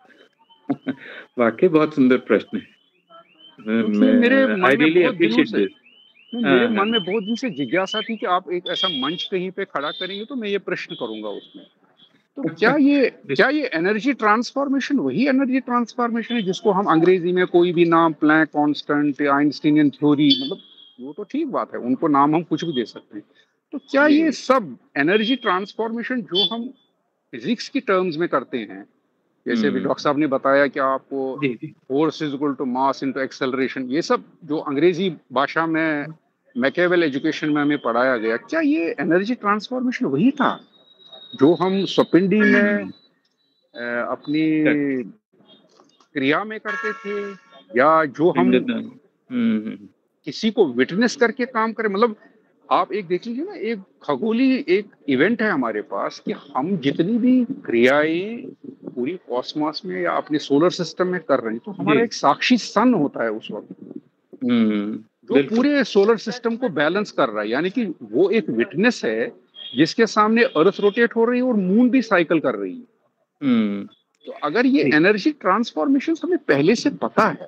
Speaker 1: वाकई बहुत सुंदर प्रश्न है।
Speaker 8: क्योंकि मेरे
Speaker 1: मैं
Speaker 8: मन
Speaker 1: आई
Speaker 8: में
Speaker 1: रियली
Speaker 8: बहुत दिनों
Speaker 1: अप्रिशिएट
Speaker 8: से
Speaker 1: दिस।
Speaker 8: नहीं,
Speaker 1: हाँ
Speaker 8: मेरे
Speaker 1: हाँ
Speaker 8: मन में बहुत दिन से जिज्ञासा थी कि आप एक ऐसा मंच कहीं पे खड़ा करेंगे तो मैं ये प्रश्न करूंगा उसमें। तो क्या ये क्या ये एनर्जी ट्रांसफॉर्मेशन वही एनर्जी ट्रांसफॉर्मेशन है जिसको हम अंग्रेजी में कोई भी नाम, प्लैंक कांस्टेंट, आइंस्टीनियन थ्योरी, मतलब वो तो ठीक बात है, उनको नाम हम कुछ भी दे सकते हैं। तो क्या
Speaker 1: जी
Speaker 8: ये सब एनर्जी ट्रांसफॉर्मेशन जो हम फिजिक्स की टर्म्स में करते हैं, जैसे अभी
Speaker 1: हम्म
Speaker 8: डॉक्टर साहब ने बताया कि आपको
Speaker 1: जी जी
Speaker 8: force is equal to mass into acceleration, ये सब जो अंग्रेजी भाषा में मैकेवेल एजुकेशन में हमें पढ़ाया गया, क्या ये एनर्जी ट्रांसफॉर्मेशन वही था जो हम स्वपिंडी में
Speaker 1: हम्म
Speaker 8: अ, अपनी
Speaker 1: correct।
Speaker 8: क्रिया में करते थे, या जो हम
Speaker 1: पिंडदान। हम्म हम्म,
Speaker 8: किसी को विटनेस करके काम करें? मतलब आप एक देख लीजिए ना, एक खगोलीय एक इवेंट है हमारे पास कि हम जितनी भी क्रियाएं पूरी कॉस्मॉस में या अपने सोलर सिस्टम में कर रहे हैं, तो
Speaker 1: जी
Speaker 8: हमारा एक साक्षी सन होता है उस वक्त
Speaker 1: हम्म
Speaker 8: जो
Speaker 1: बिल्कुल
Speaker 8: पूरे सोलर सिस्टम को बैलेंस कर रहा है, यानी कि वो एक विटनेस है जिसके सामने अर्थ रोटेट हो रही है और मून भी साइकिल कर रही है।
Speaker 1: हम्म
Speaker 8: तो अगर ये
Speaker 1: जी
Speaker 8: एनर्जी ट्रांसफॉर्मेशन हमें पहले से पता है,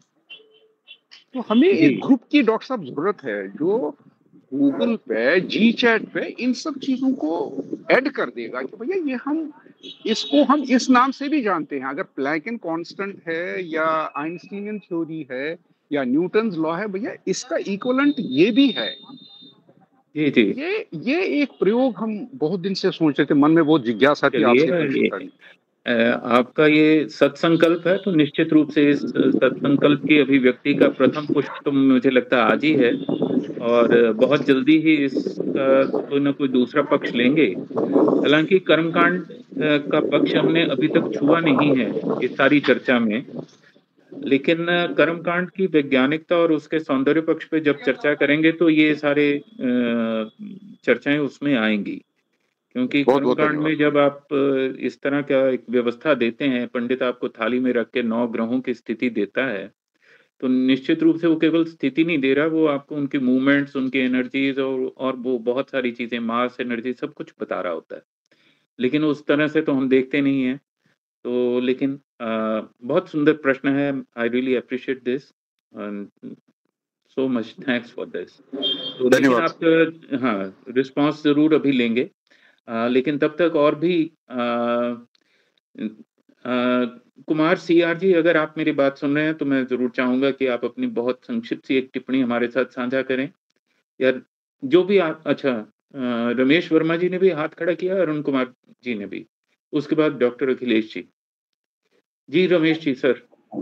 Speaker 8: तो हमें
Speaker 1: जी
Speaker 8: एक ग्रुप की डॉक्टर साहब जरूरत है जो गूगल पे, जी चैट पे इन सब चीजों को ऐड कर देगा कि भैया ये हम इसको हम इस नाम से भी जानते हैं। अगर प्लैंक एंड कांस्टेंट है या आइंस्टीनियन थ्योरी है या न्यूटन्स लॉ है, भैया इसका इक्विवेलेंट ये भी है।
Speaker 1: जी जी
Speaker 8: ये ये एक प्रयोग हम बहुत दिन से सोच रहे थे, मन में बहुत जिज्ञासा थी
Speaker 1: चलिए,
Speaker 8: आपसे प्रश्न
Speaker 1: ये
Speaker 8: करनी।
Speaker 1: अ, आपका ये सत्संकल्प है, तो निश्चित रूप से इस सत्संकल्प की अभिव्यक्ति का प्रथम पुष्प तो मुझे लगता है आज ही है, और बहुत जल्दी ही इसका कोई ना कोई दूसरा पक्ष लेंगे। हालांकि कर्मकांड अ, का पक्ष हमने अभी तक छुआ नहीं है इस सारी चर्चा में, लेकिन अ, कर्मकांड की वैज्ञानिकता और उसके सौंदर्य पक्ष पे जब चर्चा करेंगे तो ये सारे अ, चर्चाएं उसमें आएंगी। क्योंकि
Speaker 8: बहुत बहुत
Speaker 1: कर्मकांड में
Speaker 8: धन्यवाद।
Speaker 1: जब आप अ, इस तरह का एक व्यवस्था देते हैं, पंडित आपको थाली में रख के नौ ग्रहों की स्थिति देता है, तो निश्चित रूप से वो केवल स्थिति नहीं दे रहा, वो आपको उनकी मूवमेंट्स, उनकी एनर्जीज और और वो बहुत सारी चीजें, मास, एनर्जी, सब कुछ बता रहा होता है। लेकिन उस तरह से तो हम देखते नहीं हैं। तो लेकिन अ, बहुत सुंदर प्रश्न है, I really appreciate this. So much, thanks for this. तो लेकिन
Speaker 8: धन्यवाद।
Speaker 1: आप हाँ, रिस्पॉन्स ज़रूर अभी लेंगे। अ, लेकिन तब तक और भी अ अ, कुमार सीआर जी, अगर आप मेरी बात सुन रहे हैं तो मैं ज़रूर चाहूँगा कि आप अपनी बहुत संक्षिप्त सी एक टिप्पणी हमारे साथ साझा करें। या जो भी आप अच्छा अ, रमेश वर्मा जी ने भी हाथ खड़ा किया, अरुण कुमार जी ने भी। उसके बाद डॉक्टर अखिलेश जी। जी, रमेश जी, सर।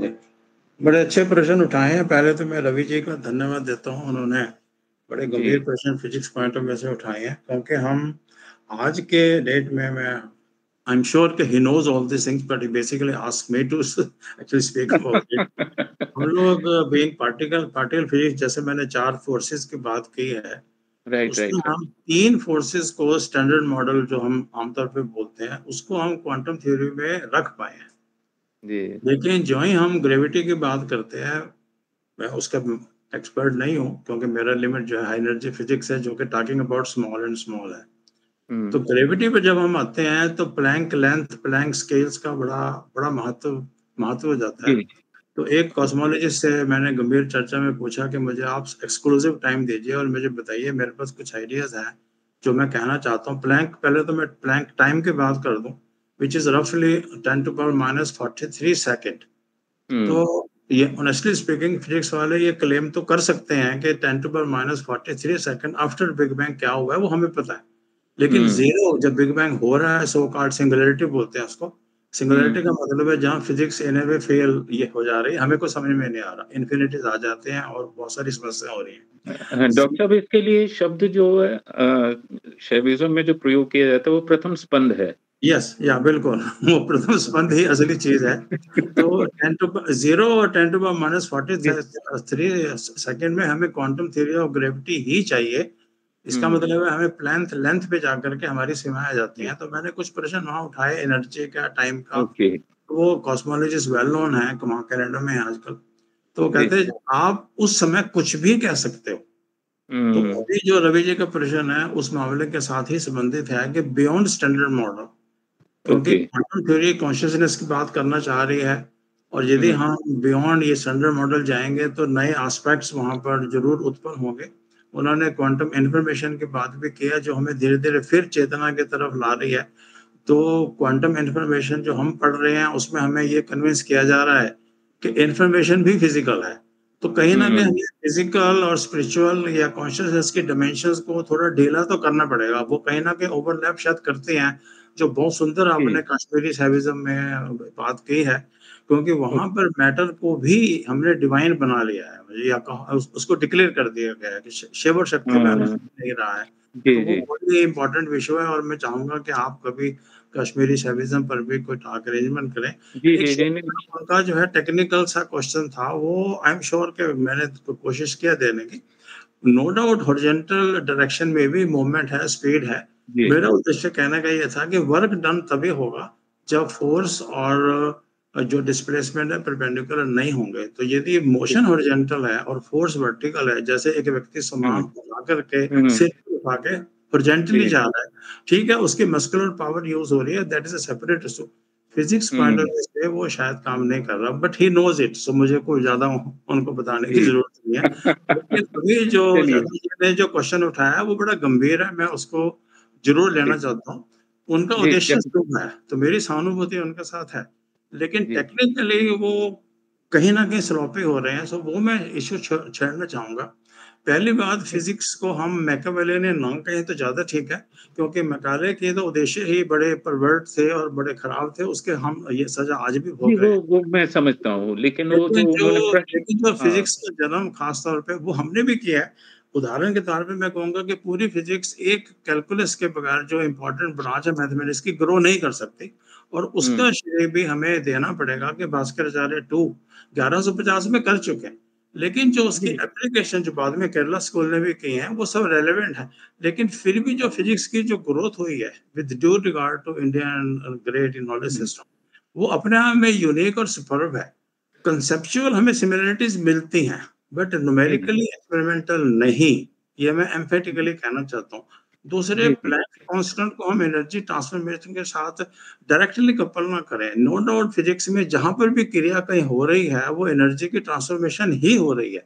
Speaker 6: बड़े अच्छे प्रश्न उठाए हैं। पहले तो मैं रवि जी का धन्यवाद देता हूँ, उन्होंने बड़े गंभीर
Speaker 1: जी।
Speaker 6: प्रश्न फिजिक्स पॉइंट ऑफ व्यू से उठाए हैं, क्योंकि हम आज के डेट में मैं आई एम श्योर कि he knows all this things but he basically ask me to actually speak about it. हम लोग बीइंग पार्टिकल पार्टिकल फिजिक्स, जैसे मैंने चार फोर्सेस की बात की है,
Speaker 1: राइट,
Speaker 6: उसमें
Speaker 1: राइट, राइट।
Speaker 6: हम तीन फोर्सेस को स्टैंडर्ड मॉडल जो हम आमतौर पे बोलते हैं, उसको हम क्वांटम थ्योरी में रख पाए हैं।
Speaker 1: जी।
Speaker 6: लेकिन जो ही हम ग्रेविटी की बात करते हैं, मैं उसका एक्सपर्ट नहीं हूँ, क्योंकि मेरा लिमिट जो है हाई एनर्जी फिजिक्स है, जो कि talking about small and small है। तो
Speaker 1: हुँ।
Speaker 6: ग्रेविटी पे जब हम आते हैं तो प्लैंक लेंथ, प्लैंक स्केल्स का बड़ा बड़ा महत्व महत्व हो जाता है।
Speaker 1: जी।
Speaker 6: तो एक कॉस्मोलॉजिस्ट से मैंने गंभीर चर्चा में पूछा कि मुझे आप एक्सक्लूसिव टाइम दीजिए और मुझे बताइए, मेरे पास कुछ आइडियाज हैं जो मैं कहना चाहता हूँ। प्लैंक, पहले तो मैं प्लैंक टाइम की बात कर दूं, विच इज रफली ten to power minus forty three second.
Speaker 1: हुँ।
Speaker 6: तो ये ऑनेस्टली स्पीकिंग फिजिक्स वाले ये क्लेम तो कर सकते हैं कि ten to power minus forty three second after big bang क्या हुआ है वो हमें पता है। लेकिन
Speaker 1: हुँ।
Speaker 6: जीरो जब बिग बैंग हो रहा है, सो कॉल्ड सिंगुलैरिटी बोलते हैं उसको। सिंगुलैरिटी
Speaker 1: हुँ।
Speaker 6: का मतलब है जहाँ physics in A way fail ये हो जा रही है, हमें कुछ समझ में नहीं आ रहा, इन्फिनिटीज आ जाते हैं और बहुत सारी समस्या हो रही है।
Speaker 1: अ, डॉक्टर साहब, इसके लिए शब्द जो है अ, शैविज़्म में जो प्रयोग किया जाता है वो प्रथम स्पंद है।
Speaker 6: यस, या बिल्कुल वो प्रथम स्पंद ही असली चीज है। तो टेन टू जीरो और ten to power minus forty
Speaker 1: जी।
Speaker 6: थ्री सेकेंड में हमें क्वांटम थ्योरी ऑफ ग्रेविटी ही चाहिए। इसका
Speaker 1: हुँ।
Speaker 6: मतलब है हमें प्लेंथ लेंथ पे जाकर के हमारी सीमाएं आ जाती
Speaker 1: जी।
Speaker 6: हैं। तो मैंने कुछ प्रश्न वहाँ उठाए एनर्जी का, टाइम का।
Speaker 1: ओके।
Speaker 6: वो कॉस्मोलॉजिस्ट वेल नोन है, वहाँ कनाडा में है आजकल। तो वो
Speaker 1: जी।
Speaker 6: कहते हैं आप उस समय कुछ भी कह सकते हो। तो
Speaker 1: हुँ।
Speaker 6: अभी जो रवि जी का प्रश्न है उस मामले के साथ ही संबंधित है कि बियॉन्ड स्टैंडर्ड मॉडल, क्योंकि
Speaker 1: ओके।
Speaker 6: क्वांटम थ्योरी कॉन्शियसनेस की बात करना चाह रही है, और यदि
Speaker 1: हुँ।
Speaker 6: हम बियॉन्ड ये स्टैंडर्ड मॉडल जाएंगे तो नए एस्पेक्ट्स वहां पर जरूर उत्पन्न होंगे। उन्होंने क्वांटम इंफॉर्मेशन की बात भी किया जो हमें धीरे धीरे फिर चेतना की तरफ ला रही है। तो क्वांटम इंफॉर्मेशन जो हम पढ़ रहे हैं उसमें हमें ये कन्विंस किया जा रहा है कि इंफॉर्मेशन भी फिजिकल है। तो कहीं ना कहीं
Speaker 1: हुँ।
Speaker 6: हमें फिजिकल और स्पिरिचुअल या कॉन्शियसनेस के डिमेंशंस को थोड़ा ढीला तो करना पड़ेगा। वो कहीं ना कहीं ओवरलैप शायद करते हैं, जो बहुत सुंदर आपने
Speaker 1: जी।
Speaker 6: कश्मीरी सैविज्म में बात की है, क्योंकि
Speaker 1: ओ
Speaker 6: वहां पर मैटर को भी हमने डिवाइन बना लिया है, या कहा उस, उसको डिक्लेयर कर दिया गया है कि श- शिव और शक्ति में हमें
Speaker 1: हाँ।
Speaker 6: नहीं रहा है।
Speaker 1: जी,
Speaker 6: तो वो
Speaker 1: जी।
Speaker 6: बहुत ही इंपॉर्टेंट विषय है, और मैं चाहूंगा कि आप कभी कश्मीरी सैविज्म पर भी कोई टॉक अरेंजमेंट करें।
Speaker 1: जी,
Speaker 6: एक
Speaker 1: जी, जी, नहीं।
Speaker 6: शॉर्ट उनका जो है टेक्निकल सा क्वेश्चन था, वो आई एम श्योर कि मैंने तो कोशिश किया देने की। नो डाउट हॉरिजॉन्टल डायरेक्शन में भी मूवमेंट है, स्पीड है।
Speaker 1: जी।
Speaker 6: मेरा उद्देश्य कहने का ये था कि वर्क डन तभी होगा जब फोर्स और जो डिस्प्लेसमेंट है परपेंडिकुलर नहीं होंगे। तो यदि
Speaker 1: जी।
Speaker 6: मोशन हॉरिजॉन्टल है और फोर्स वर्टिकल है, जैसे एक व्यक्ति
Speaker 1: हुँ।
Speaker 6: सामान उठा करके
Speaker 1: हुँ।
Speaker 6: सिर पे उठा के हॉरिजॉन्टली
Speaker 1: जी।
Speaker 6: जा रहा है, ठीक है, उसकी मस्कुलर पावर यूज हो रही है, that is a separate issue. Physics point of
Speaker 1: hmm.
Speaker 6: View से वो शायद काम नहीं कर रहा, but he knows it, so मुझे कोई ज्यादा उनको बताने की
Speaker 1: जी।
Speaker 6: जरूरत नहीं है। लेकिन अभी जो
Speaker 1: चलिए।
Speaker 6: रवि जी ने जो क्वेश्चन उठाया वो बड़ा गंभीर है, मैं उसको जरूर लेना
Speaker 1: जी।
Speaker 6: चाहता हूँ। उनका
Speaker 1: जी,
Speaker 6: उद्देश्य
Speaker 1: जब
Speaker 6: शुभ है, तो मेरी सहानुभूति उनके साथ है, लेकिन
Speaker 1: जी।
Speaker 6: टेक्निकली वो कहीं ना कहीं स्लोपी हो रहे हैं। सो वो मैं इश्यू छेड़ना चाहूंगा। पहली बात,
Speaker 1: जी।
Speaker 6: फिजिक्स को हम मैकियावेली ने ना कहें तो ज्यादा ठीक है, क्योंकि मैकाले के तो उद्देश्य ही बड़े परवर्ट थे और बड़े खराब थे, उसके हम ये सजा आज भी
Speaker 1: जी,
Speaker 6: भोग रहे
Speaker 1: वो
Speaker 6: हैं।
Speaker 1: वो मैं समझता हूँ, लेकिन वो
Speaker 6: लेकिन
Speaker 1: जो
Speaker 6: जो
Speaker 1: उन्होंने प्रश्न
Speaker 6: लेकिन जो
Speaker 1: हाँ।
Speaker 6: फिजिक्स का जन्म खास तौर पे वो हमने भी किया है। उदाहरण के तौर पे मैं कहूंगा कि पूरी फिजिक्स एक कैलकुलस के बगैर, जो इम्पोर्टेंट ब्रांच है मैथमेटिक्स की, ग्रो नहीं कर सकती, और
Speaker 1: हुँ।
Speaker 6: उसका श्रेय भी हमें देना पड़ेगा कि भास्कराचार्य टू ग्यारह सौ पचास में कर चुके हैं। लेकिन जो उसकी
Speaker 1: जी।
Speaker 6: एप्लीकेशन जो बाद में केरला स्कूल ने भी की है वो सब रेलेवेंट है। लेकिन फिर भी जो फिजिक्स की जो ग्रोथ हुई है with due regard to Indian great knowledge
Speaker 1: hmm.
Speaker 6: System, वो अपने आप में यूनिक और सुपर्ब है। कंसेप्चुअल हमें सिमिलरिटीज मिलती हैं, but
Speaker 1: hmm, hmm.
Speaker 6: Numerically experimental नहीं। ये मैं एम्फेटिकली कहना चाहता हूँ। दूसरे,
Speaker 1: जी, जी।
Speaker 6: प्लैंक कांस्टेंट को हम एनर्जी ट्रांसफॉर्मेशन के साथ डायरेक्टली कपल ना करें। नो डाउट फिजिक्स में जहां पर भी क्रिया कहीं हो रही है वो एनर्जी की ट्रांसफॉर्मेशन ही हो रही है,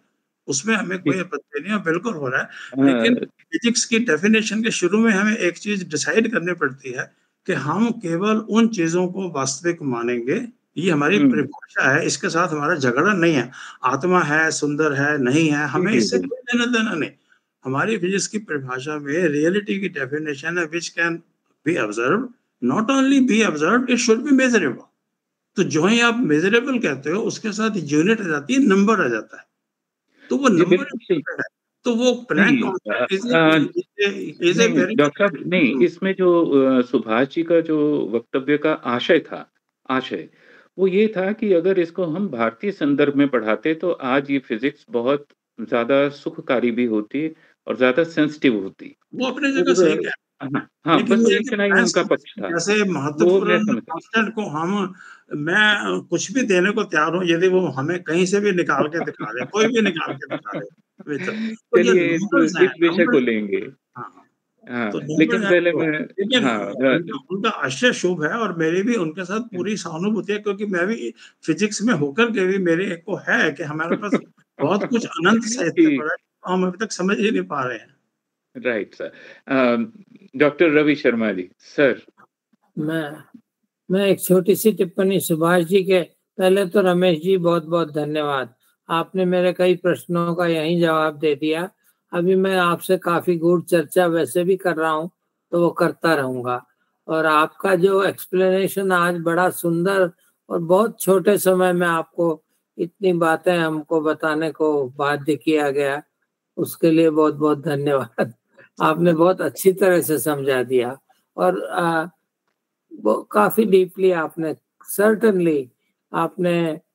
Speaker 6: उसमें हमें कोई आपत्ति नहीं है, बिल्कुल हो रहा है।
Speaker 1: हाँ।
Speaker 6: लेकिन फिजिक्स की डेफिनेशन के शुरू में हमें एक चीज डिसाइड करनी पड़ती है कि हम केवल उन चीजों को वास्तविक मानेंगे, ये हमारी
Speaker 1: हम्म,
Speaker 6: परिभाषा है, इसके साथ हमारा झगड़ा नहीं है। आत्मा है, सुंदर है, नहीं है,
Speaker 1: जी
Speaker 6: हमें
Speaker 1: जी
Speaker 6: इससे
Speaker 1: जी
Speaker 6: कोई लेना देना नहीं। हमारी फिजिक्स की परिभाषा में रियलिटी की डेफिनेशन है which can be observed, not only be observed, it should be measurable. तो जो ही आप मेजरेबल कहते हो उसके साथ यूनिट आ जाती है, नंबर आ जाता है, तो वो
Speaker 1: जी
Speaker 6: नंबर
Speaker 1: बिल्कुल सही।
Speaker 6: इम्पोर्टेंट है। तो वो प्लैंक
Speaker 1: नहीं अ,
Speaker 6: constant is
Speaker 1: uh,
Speaker 6: is a
Speaker 1: नहीं
Speaker 6: वेरी
Speaker 1: डॉक्टर साहब, नहीं इसमें जो अ, सुभाष जी का जो वक्तव्य का आशय था, आशय वो ये था कि अगर इसको हम भारतीय संदर्भ में पढ़ाते तो आज ये फिजिक्स बहुत ज्यादा सुखकारी भी होती और ज्यादा सेंसिटिव होती।
Speaker 6: वो अपनी जगह सही
Speaker 1: और
Speaker 6: कह,
Speaker 1: हाँ हाँ,
Speaker 6: लेकिन
Speaker 1: बस
Speaker 6: ये कि
Speaker 1: इतना ही
Speaker 6: मैं
Speaker 1: उनका पक्ष
Speaker 6: समझ-
Speaker 1: था,
Speaker 6: जैसे
Speaker 1: वो मैं
Speaker 6: महत्वपूर्ण
Speaker 1: समझ सकता।
Speaker 6: कांस्टेंट को हम, मैं कुछ भी देने को तैयार हूँ यदि वो हमें कहीं से भी निकाल के दिखा दे, कोई भी निकाल के दिखा दे। तो तो ये
Speaker 1: चलिए इस
Speaker 6: नंबर्स हैं,
Speaker 1: इस विषय को
Speaker 6: नंबर्स।
Speaker 1: लेंगे।
Speaker 6: हाँ,
Speaker 1: हाँ,
Speaker 6: तो नंबर्स
Speaker 1: लेकिन
Speaker 6: हैं
Speaker 1: पहले
Speaker 6: तो,
Speaker 1: मैं
Speaker 6: लेकिन
Speaker 1: हाँ अ,
Speaker 6: उनका उनका आशय शुभ है और मेरी भी उनके साथ पूरी सहानुभूति है, क्योंकि मैं भी फिजिक्स में होकर के भी मेरे को है कि हमारे पास बहुत कुछ अनंत साहित्य
Speaker 1: ठीक,
Speaker 6: पड़ा है, तो हम अभी तक समझ ही नहीं पा रहे हैं।
Speaker 1: Right sir. Doctor Ravi Sharma ji, sir.
Speaker 9: मैं मैं एक छोटी सी टिप्पणी सुभाष जी के, पहले तो रमेश जी बहुत बहुत धन्यवाद, आपने मेरे कई प्रश्नों का यही जवाब दे दिया। अभी मैं आपसे काफी गूढ़ चर्चा वैसे भी कर रहा हूँ तो वो करता रहूंगा, और आपका जो एक्सप्लेनेशन आज बड़ा सुंदर और बहुत छोटे समय में आपको इतनी बातें हमको बताने को बाध्य किया गया, उसके लिए बहुत बहुत धन्यवाद। आपने बहुत अच्छी तरह से समझा दिया, और आ, वो काफी डीपली आपने, सर्टनली आपने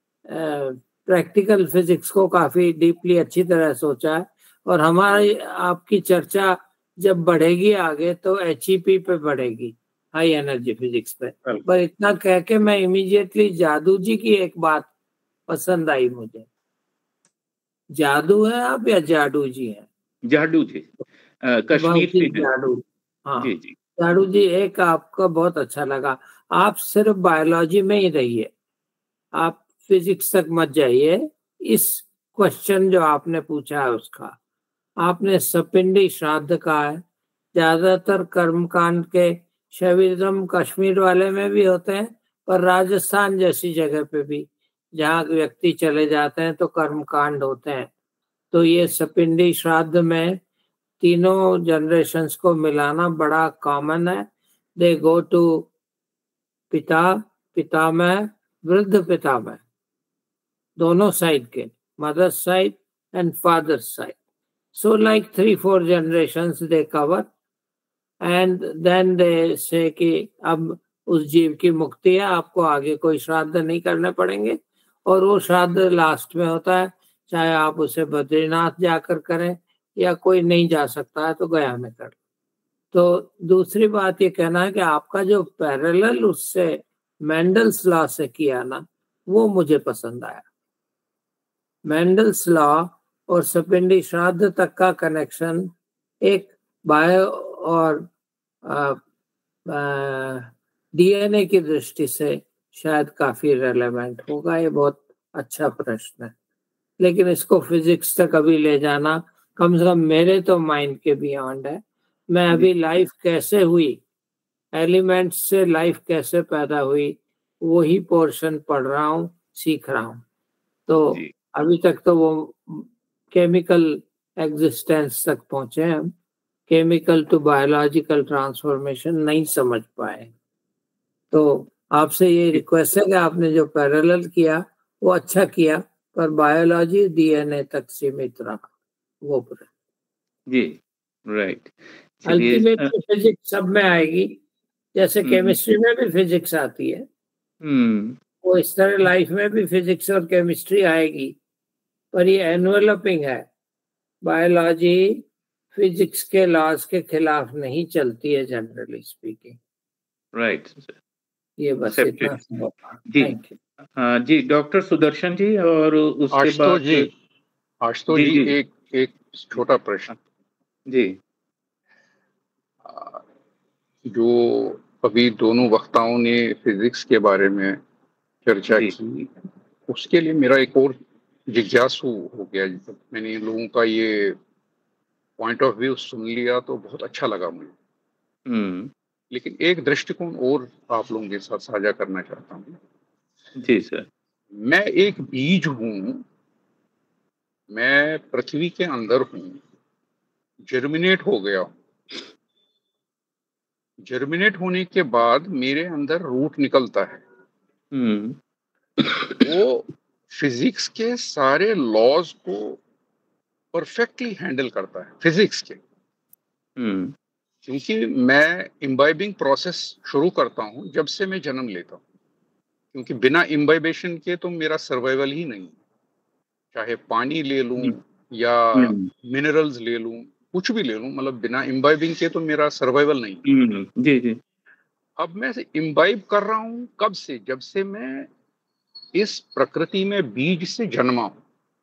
Speaker 9: प्रैक्टिकल फिजिक्स को काफी डीपली अच्छी तरह सोचा है। और हमारी आपकी चर्चा जब बढ़ेगी आगे तो एच ई पी पे बढ़ेगी, हाई एनर्जी फिजिक्स पे। पर इतना कह के मैं इमीडिएटली जादू जी की एक बात पसंद आई मुझे। जादू है आप या जाडू जी हैं?
Speaker 1: जाडू जी, अ, कश्मीर से हैं।
Speaker 9: जाडू, हाँ
Speaker 1: जी जी
Speaker 9: जाडू जी, एक आपका बहुत अच्छा लगा, आप सिर्फ बायोलॉजी में ही रहिए, आप फिजिक्स तक मत जाइए। इस क्वेश्चन जो आपने पूछा है उसका, आपने सपिंडी श्राद्ध कहा है, ज्यादातर कर्मकांड के शैविज्म कश्मीर वाले में भी होते हैं, पर राजस्थान जैसी जगह पे भी जहाँ व्यक्ति चले जाते हैं तो कर्मकांड होते हैं। तो ये सपिंडी श्राद्ध में तीनों जनरेशन्स को मिलाना बड़ा कॉमन है। दे गो टू पिता, पितामह, वृद्ध पितामह, दोनों साइड के, mother's side and father's side. So like three, four generations they cover, and then they say कि अब उस जीव की मुक्ति है, आपको आगे कोई श्राद्ध नहीं करने पड़ेंगे, और वो श्राद्ध लास्ट में होता है, चाहे आप उसे बद्रीनाथ जाकर करें या कोई नहीं जा सकता है तो गया में कर। तो दूसरी बात ये कहना है कि आपका जो पैरेलल उससे मेंडल्स लॉ से किया ना, वो मुझे पसंद आया। मेंडल्स लॉ और सपिंडी श्राद्ध तक का कनेक्शन एक बायो और डीएनए की दृष्टि से शायद काफी रेलेवेंट होगा। ये बहुत अच्छा प्रश्न है, लेकिन इसको फिजिक्स तक अभी ले जाना कम से कम मेरे तो माइंड के बियॉन्ड है। मैं अभी लाइफ कैसे हुई, एलिमेंट्स से लाइफ कैसे पैदा हुई, वही पोर्शन पढ़ रहा हूँ, सीख रहा हूँ। तो
Speaker 1: जी
Speaker 9: अभी तक तो वो केमिकल एग्जिस्टेंस तक पहुंचे हम, केमिकल टू बायोलॉजिकल ट्रांसफॉर्मेशन नहीं समझ पाए। तो आपसे ये रिक्वेस्ट है कि आपने जो पैरेलल किया वो अच्छा किया, पर बायोलॉजी डीएनए तक सीमित रहा वो पर।
Speaker 1: जी, राइट। चलिए
Speaker 9: अल्टीमेटली फिजिक्स सब में आएगी, जैसे
Speaker 1: हम्म
Speaker 9: केमिस्ट्री में भी फिजिक्स आती है,
Speaker 1: हम्म
Speaker 9: वो इस तरह लाइफ में भी फिजिक्स और केमिस्ट्री आएगी, पर ये एनवेलपिंग है। बायोलॉजी फिजिक्स के लॉज के खिलाफ नहीं चलती है जनरली स्पीकिंग।
Speaker 1: राइट,
Speaker 9: ये बस
Speaker 1: एक्सेप्टेड।
Speaker 9: इतना।
Speaker 1: जी
Speaker 9: थैंक यू।
Speaker 1: हाँ जी, डॉक्टर सुदर्शन जी, और उसके
Speaker 8: आशुतोष
Speaker 1: बाद
Speaker 8: जी, आशुतोष
Speaker 1: जी
Speaker 8: जी,
Speaker 1: जी
Speaker 8: एक एक छोटा प्रश्न।
Speaker 1: जी
Speaker 8: आ, जो अभी दोनों वक्ताओं ने फिजिक्स के बारे में चर्चा
Speaker 1: जी
Speaker 8: की, उसके लिए मेरा एक और जिज्ञासु हो गया। जब मैंने इन लोगों का ये पॉइंट ऑफ व्यू सुन लिया तो बहुत अच्छा लगा मुझे।
Speaker 1: हम्म।
Speaker 8: लेकिन एक दृष्टिकोण और आप लोगों के साथ साझा करना चाहता हूँ।
Speaker 1: जी सर।
Speaker 8: मैं एक बीज हूँ, मैं पृथ्वी के अंदर हूँ, जर्मिनेट हो गया हूँ। जर्मिनेट होने के बाद मेरे अंदर रूट निकलता है।
Speaker 1: हम्म।
Speaker 8: वो फिजिक्स के सारे लॉज को परफेक्टली हैंडल करता है, फिजिक्स के।
Speaker 1: हम्म।
Speaker 8: क्योंकि मैं इम्बाइबिंग प्रोसेस शुरू करता हूँ जब से मैं जन्म लेता हूँ, क्योंकि बिना इम्बाइबेशन के तो मेरा सर्वाइवल ही नहीं। चाहे पानी ले लूं या
Speaker 1: हम्म।
Speaker 8: मिनरल्स ले लूं, कुछ भी ले लूं, मतलब बिना इम्बाइबिंग के तो मेरा सर्वाइवल नहीं।
Speaker 1: हम्म। जी जी।
Speaker 8: अब मैं इम्बाइब कर रहा हूं कब से? जब से मैं इस प्रकृति में बीज से जन्मा हूं,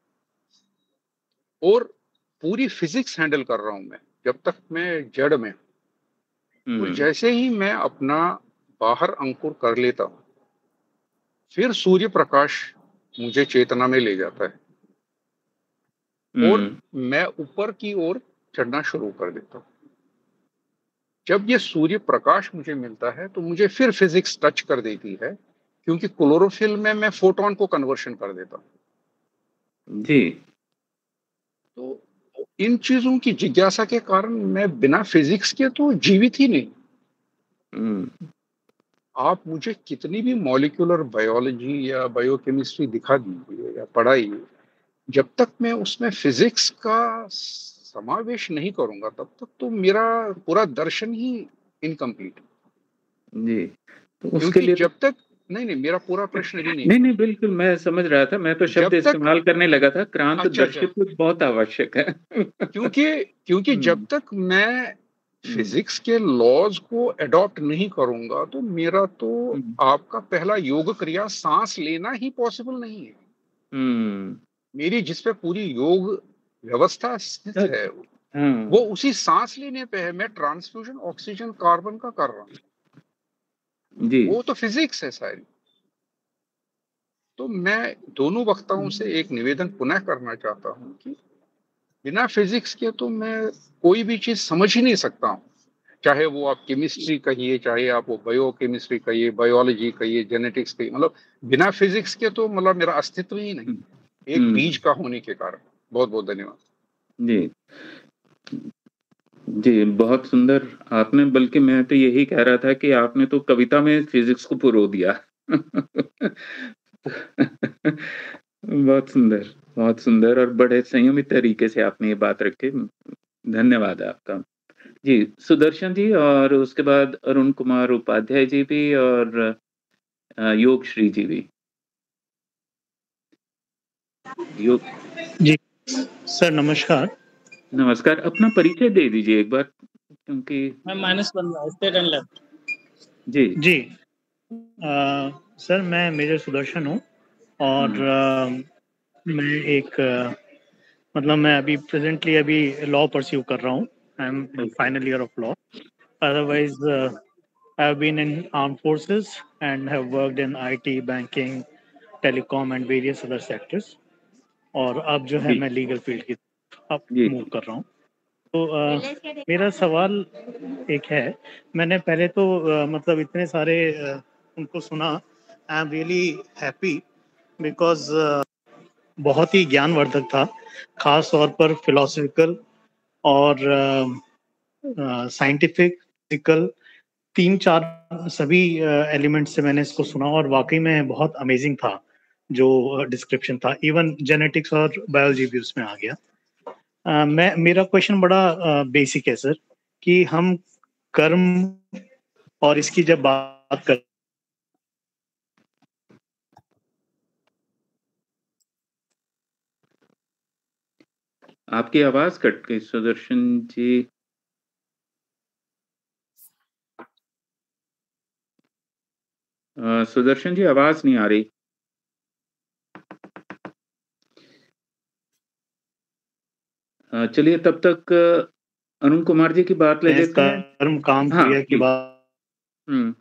Speaker 8: और पूरी फिजिक्स हैंडल कर रहा हूं मैं जब तक मैं जड़ में। और
Speaker 1: हम्म।
Speaker 8: जैसे ही मैं अपना बाहर अंकुर कर लेता हूं, फिर सूर्य प्रकाश मुझे चेतना में ले जाता है और
Speaker 1: हम्म।
Speaker 8: मैं ऊपर की ओर चढ़ना शुरू कर देता हूं। जब ये सूर्य प्रकाश मुझे मिलता है तो मुझे फिर फिजिक्स टच कर देती है, क्योंकि क्लोरोफिल में मैं फोटोन को कन्वर्शन कर देता हूं।
Speaker 1: जी।
Speaker 8: तो इन चीजों की जिज्ञासा के कारण मैं बिना फिजिक्स के तो जीवित ही नहीं।
Speaker 1: हम्म।
Speaker 8: आप मुझे कितनी भी मॉलिक्यूलर बायोलॉजी या बायोकेमिस्ट्री दिखा दीजिए या पढ़ाइए, जब तक मैं उसमें फिजिक्स का समावेश नहीं करूंगा तब तक तो मेरा पूरा दर्शन ही इनकम्प्लीट।
Speaker 1: जी, तो उसके
Speaker 8: क्योंकि
Speaker 1: लिए
Speaker 8: जब तक नहीं नहीं मेरा पूरा प्रश्न अभी नहीं
Speaker 1: नहीं नहीं बिल्कुल मैं समझ रहा था, मैं तो शब्द
Speaker 8: जब तक
Speaker 1: इस्तेमाल करने लगा था, क्रांत
Speaker 8: अच्छा अच्छा
Speaker 1: दृष्टित्व बहुत आवश्यक है।
Speaker 8: क्योंकि क्योंकि जब
Speaker 1: हम्म।
Speaker 8: तक मैं
Speaker 1: हम्म।
Speaker 8: फिजिक्स के लॉज को अडॉप्ट नहीं करूंगा तो मेरा तो
Speaker 1: हम्म।
Speaker 8: आपका पहला योग क्रिया सांस लेना ही पॉसिबल नहीं है।
Speaker 1: हम्म।
Speaker 8: मेरी जिस पे पूरी योग व्यवस्था स्थित है
Speaker 1: हाँ।
Speaker 8: वो उसी सांस लेने पे है। मैं ट्रांसफ्यूजन ऑक्सीजन कार्बन का कर रहा हूँ,
Speaker 1: जी।
Speaker 8: वो तो फिजिक्स है सारी। तो मैं दोनों वक्ताओं से एक निवेदन पुनः करना चाहता हूँ कि बिना फिजिक्स के तो मैं कोई भी चीज समझ ही नहीं सकता हूँ। चाहे वो आप केमिस्ट्री कहिए, चाहे आप वो बायो केमिस्ट्री कहिए, बायोलॉजी कहिए, जेनेटिक्स कहिए, मतलब बिना फिजिक्स के तो मतलब मेरा अस्तित्व ही नहीं, एक बीज का होने के कारण। बहुत बहुत धन्यवाद।
Speaker 1: जी जी, बहुत सुंदर आपने, बल्कि मैं तो यही कह रहा था कि आपने तो कविता में फिजिक्स को पुरो दिया। बहुत सुंदर, बहुत सुंदर, और बड़े संयमित तरीके से आपने ये बात रखी। धन्यवाद आपका। जी, सुदर्शन जी और उसके बाद अरुण कुमार उपाध्याय जी भी और योग श्री जी भी। योग
Speaker 10: जी सर नमस्कार।
Speaker 1: नमस्कार, अपना परिचय दे दीजिए एक बार, क्योंकि
Speaker 10: मैं minus one state and left.
Speaker 1: जी
Speaker 10: जी आ, सर मैं मेजर सुदर्शन हूँ और आ, मैं एक आ, मतलब मैं अभी प्रेजेंटली अभी लॉ परस्यू कर रहा हूँ। I am in final year of law. Otherwise I have been in armed forces and have worked in IT, banking, telecom and various other sectors. और अब जो है मैं लीगल फील्ड की अब मूव कर रहा हूँ। तो आ, मेरा सवाल एक है, मैंने पहले तो आ, मतलब इतने सारे आ, उनको सुना। I am really happy because बहुत ही ज्ञानवर्धक था, खास तौर पर फिलोसफिकल और साइंटिफिक, फिजिकल, तीन चार सभी एलिमेंट से मैंने इसको सुना और वाकई में बहुत अमेजिंग था जो डिस्क्रिप्शन था। इवन जेनेटिक्स और बायोलॉजी भी उसमें आ गया। Uh, मैं मेरा क्वेश्चन बड़ा बेसिक uh, है सर, कि हम कर्म और इसकी जब बात कर
Speaker 1: आपकी आवाज कट गई सुदर्शन जी। uh, सुदर्शन जी आवाज नहीं आ रही। चलिए तब तक अरुण कुमार जी की बात ले लेते हैं।
Speaker 10: कर्म काम
Speaker 1: हाँ,
Speaker 10: क्रिया की बात।
Speaker 1: हम्म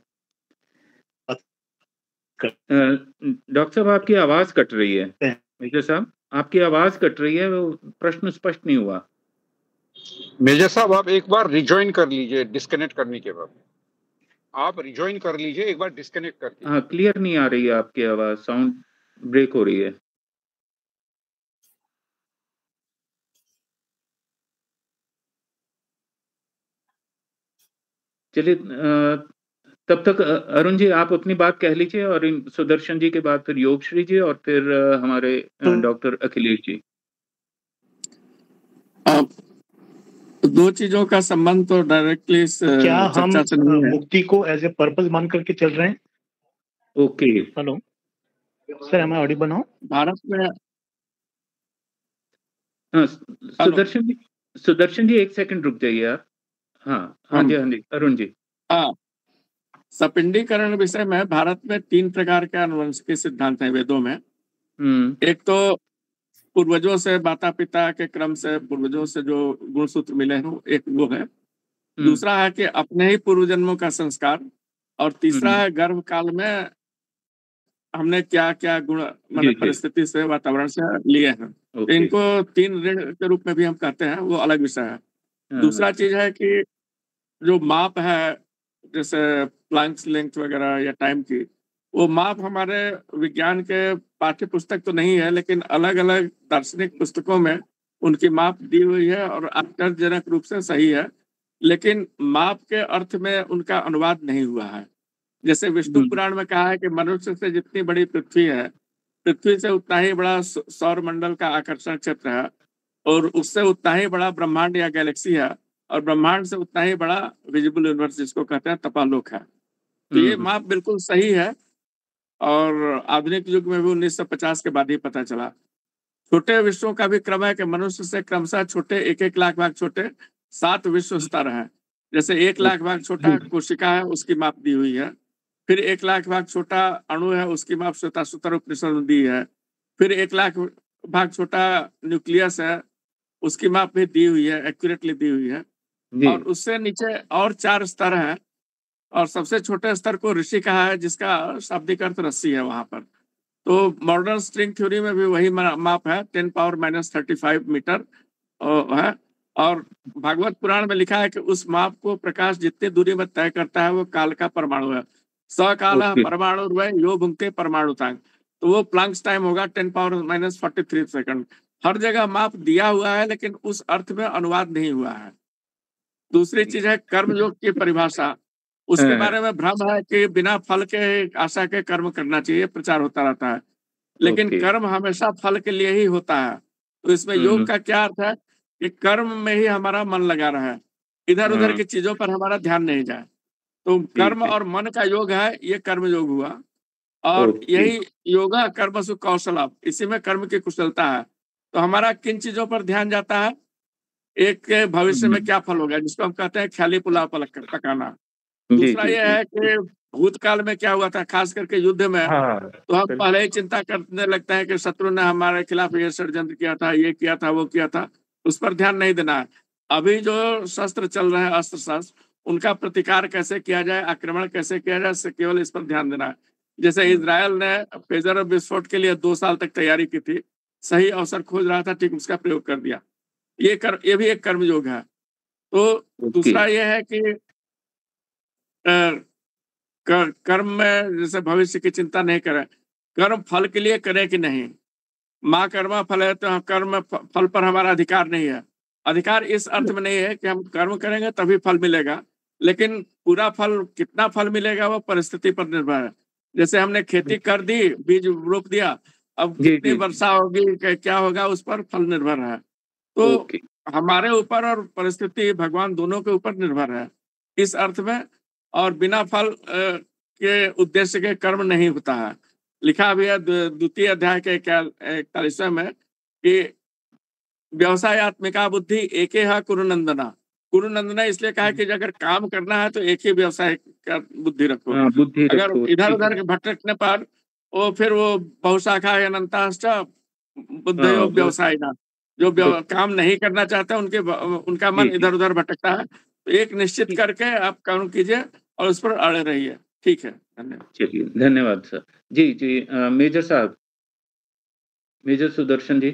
Speaker 1: डॉक्टर साहब आपकी आवाज कट रही है। मेजर साहब आपकी आवाज कट रही है, वो प्रश्न स्पष्ट नहीं हुआ।
Speaker 8: मेजर साहब आप एक बार रिजॉइन कर लीजिए डिस्कनेक्ट करने के बाद, आप रिजॉइन कर लीजिए एक बार डिस्कनेक्ट करके।
Speaker 1: हाँ, क्लियर नहीं आ रही है आपकी आवाज, साउंड ब्रेक हो रही है। चलिए, तब तक अरुण जी आप अपनी बात कह लीजिए, और इन सुदर्शन जी के बाद फिर योगश्री जी, और फिर हमारे डॉक्टर अखिलेश जी।
Speaker 4: आप दो चीजों का संबंध तो डायरेक्टली
Speaker 10: क्या हम
Speaker 4: चर्चा से नहीं है।
Speaker 10: मुक्ति को एज ए पर्पस मान करके चल रहे हैं?
Speaker 1: Okay,
Speaker 10: hello sir, am I audible now?
Speaker 4: Bharat में
Speaker 1: हाँ, सुदर्शन जी, सुदर्शन जी एक सेकंड रुक जाइए आप। हाँ हाँ जी, हाँ जी अरुण जी।
Speaker 4: हाँ, सपिंडीकरण विषय में भारत में तीन प्रकार के आनुवंशिकी सिद्धांत हैं वेदों में। एक तो पूर्वजों से, माता पिता के क्रम से पूर्वजों से जो गुणसूत्र मिले हैं, एक वो है। दूसरा है कि अपने ही पूर्व जन्मों का संस्कार, और तीसरा है गर्भ काल में हमने क्या क्या गुण मतलब परिस्थिति से, वातावरण से लिए हैं। इनको तीन ऋण के रूप में भी हम कहते हैं, वो अलग विषय है। दूसरा चीज है कि जो माप है, जैसे प्लैंक्स लेंथ वगैरह या टाइम की, वो माप हमारे विज्ञान के पाठ्य पुस्तक तो नहीं है, लेकिन अलग अलग दार्शनिक पुस्तकों में उनकी माप दी हुई है और आश्चर्यजनक रूप से सही है, लेकिन माप के अर्थ में उनका अनुवाद नहीं हुआ है। जैसे विष्णु पुराण में कहा है कि मनुष्य से जितनी बड़ी पृथ्वी है, पृथ्वी से उतना ही बड़ा सौर मंडल का आकर्षण क्षेत्र है, और उससे उतना ही बड़ा ब्रह्मांड या गैलेक्सी है, और ब्रह्मांड से उतना ही बड़ा विजिबल यूनिवर्स जिसको कहते हैं तपालोक है। तो ये माप बिल्कुल सही है, और आधुनिक युग में भी उन्नीस सौ पचास के बाद ही पता चला। छोटे विश्वों का भी क्रम है कि मनुष्य से क्रमशः छोटे एक एक लाख भाग छोटे सात विश्व स्तर है। जैसे एक लाख भाग छोटा कोशिका है, उसकी माप दी हुई है। फिर एक लाख भाग छोटा अणु है, उसकी माप श्वेताश्वतर उपनिषद में दी है। फिर एक लाख भाग छोटा न्यूक्लियस है, उसकी माप भी दी हुई है, एक्यूरेटली दी हुई है। और उससे नीचे और चार स्तर हैं, और सबसे छोटे स्तर को ऋषि कहा है, जिसका शाब्दिक अर्थ रस्सी है वहां पर। तो मॉडर्न स्ट्रिंग थ्योरी में भी वही माप है, ten power minus thirty five metre है। और भागवत पुराण में लिखा है कि उस माप को प्रकाश जितनी दूरी में तय करता है वो काल का परमाणु है। सकाल परमाणु यो भुंगते परमाणु तांग, तो वो प्लैंक्स टाइम होगा ten power minus forty three second. हर जगह माप दिया हुआ है, लेकिन उस अर्थ में अनुवाद नहीं हुआ है। दूसरी चीज है कर्मयोग की परिभाषा। उसके बारे में भ्रम है कि बिना फल के आशा के कर्म करना चाहिए, प्रचार होता रहता है, लेकिन कर्म हमेशा फल के लिए ही होता है। तो इसमें योग का क्या अर्थ है कि कर्म में ही हमारा मन लगा रहा है, इधर उधर की चीजों पर हमारा ध्यान नहीं जाए। तो कर्म और मन का योग है, ये कर्म योग हुआ। और यही योगा कर्म सु कौशल, इसी में कर्म की कुशलता है। तो हमारा किन चीजों पर ध्यान जाता है? एक के भविष्य में क्या फल होगा, जिसको हम कहते हैं ख्याली पुलाव पकाना। दूसरा यह है कि भूतकाल में क्या हुआ था, खास करके युद्ध में। हाँ, तो हम पहले ही चिंता करने लगते हैं कि शत्रु ने हमारे खिलाफ ये षड्यंत्र किया था, ये किया था, वो किया था। उस पर ध्यान नहीं देना है। अभी जो शस्त्र चल रहे हैं, अस्त्र शस्त्र, उनका प्रतिकार कैसे किया जाए, आक्रमण कैसे किया जाए, केवल इस पर ध्यान देना है। जैसे इजराइल ने पेजर और विस्फोट के लिए दो साल तक तैयारी की थी, सही अवसर खोज रहा था, ठीक उसका प्रयोग कर दिया। ये कर ये भी एक कर्मयोग है। तो दूसरा ये है कि कर, कर्म में जैसे भविष्य की चिंता नहीं करें, कर्म फल के लिए करें कि नहीं। माँ कर्मा फल है, तो कर्म फल पर हमारा अधिकार नहीं है। अधिकार इस अर्थ में नहीं है कि हम कर्म करेंगे तभी फल मिलेगा, लेकिन पूरा फल कितना फल मिलेगा वो परिस्थिति पर निर्भर है। जैसे हमने खेती कर दी, बीज रोप दिया, अब कितनी वर्षा होगी, क्या होगा, उस पर फल निर्भर है। तो हमारे ऊपर और परिस्थिति भगवान दोनों के ऊपर निर्भर है इस अर्थ में। और बिना फल के उद्देश्य के कर्म नहीं होता है। लिखा भी है द्वितीय अध्याय के इकतालीसवें में कि व्यवसायत्मिका बुद्धि एक है कुरुनंदना। कुरुनंदना इसलिए कहा कि अगर काम करना है तो एक ही व्यवसाय का बुद्धि रखो।
Speaker 1: हाँ, बुद्धि
Speaker 4: अगर
Speaker 1: रखो।
Speaker 4: इधर उधर भटकने पर वो फिर वो बहुशाखा अनंताश्च बुद्धयो व्यवसाय ना, जो काम नहीं करना चाहते उनके उनका मन इधर उधर भटकता है। तो एक निश्चित करके आप काम कीजिए और उस पर अड़े रहिए। ठीक है, धन्यवाद।
Speaker 1: चलिए, धन्यवाद सर। जी जी, मेजर साहब। मेजर सुदर्शन जी।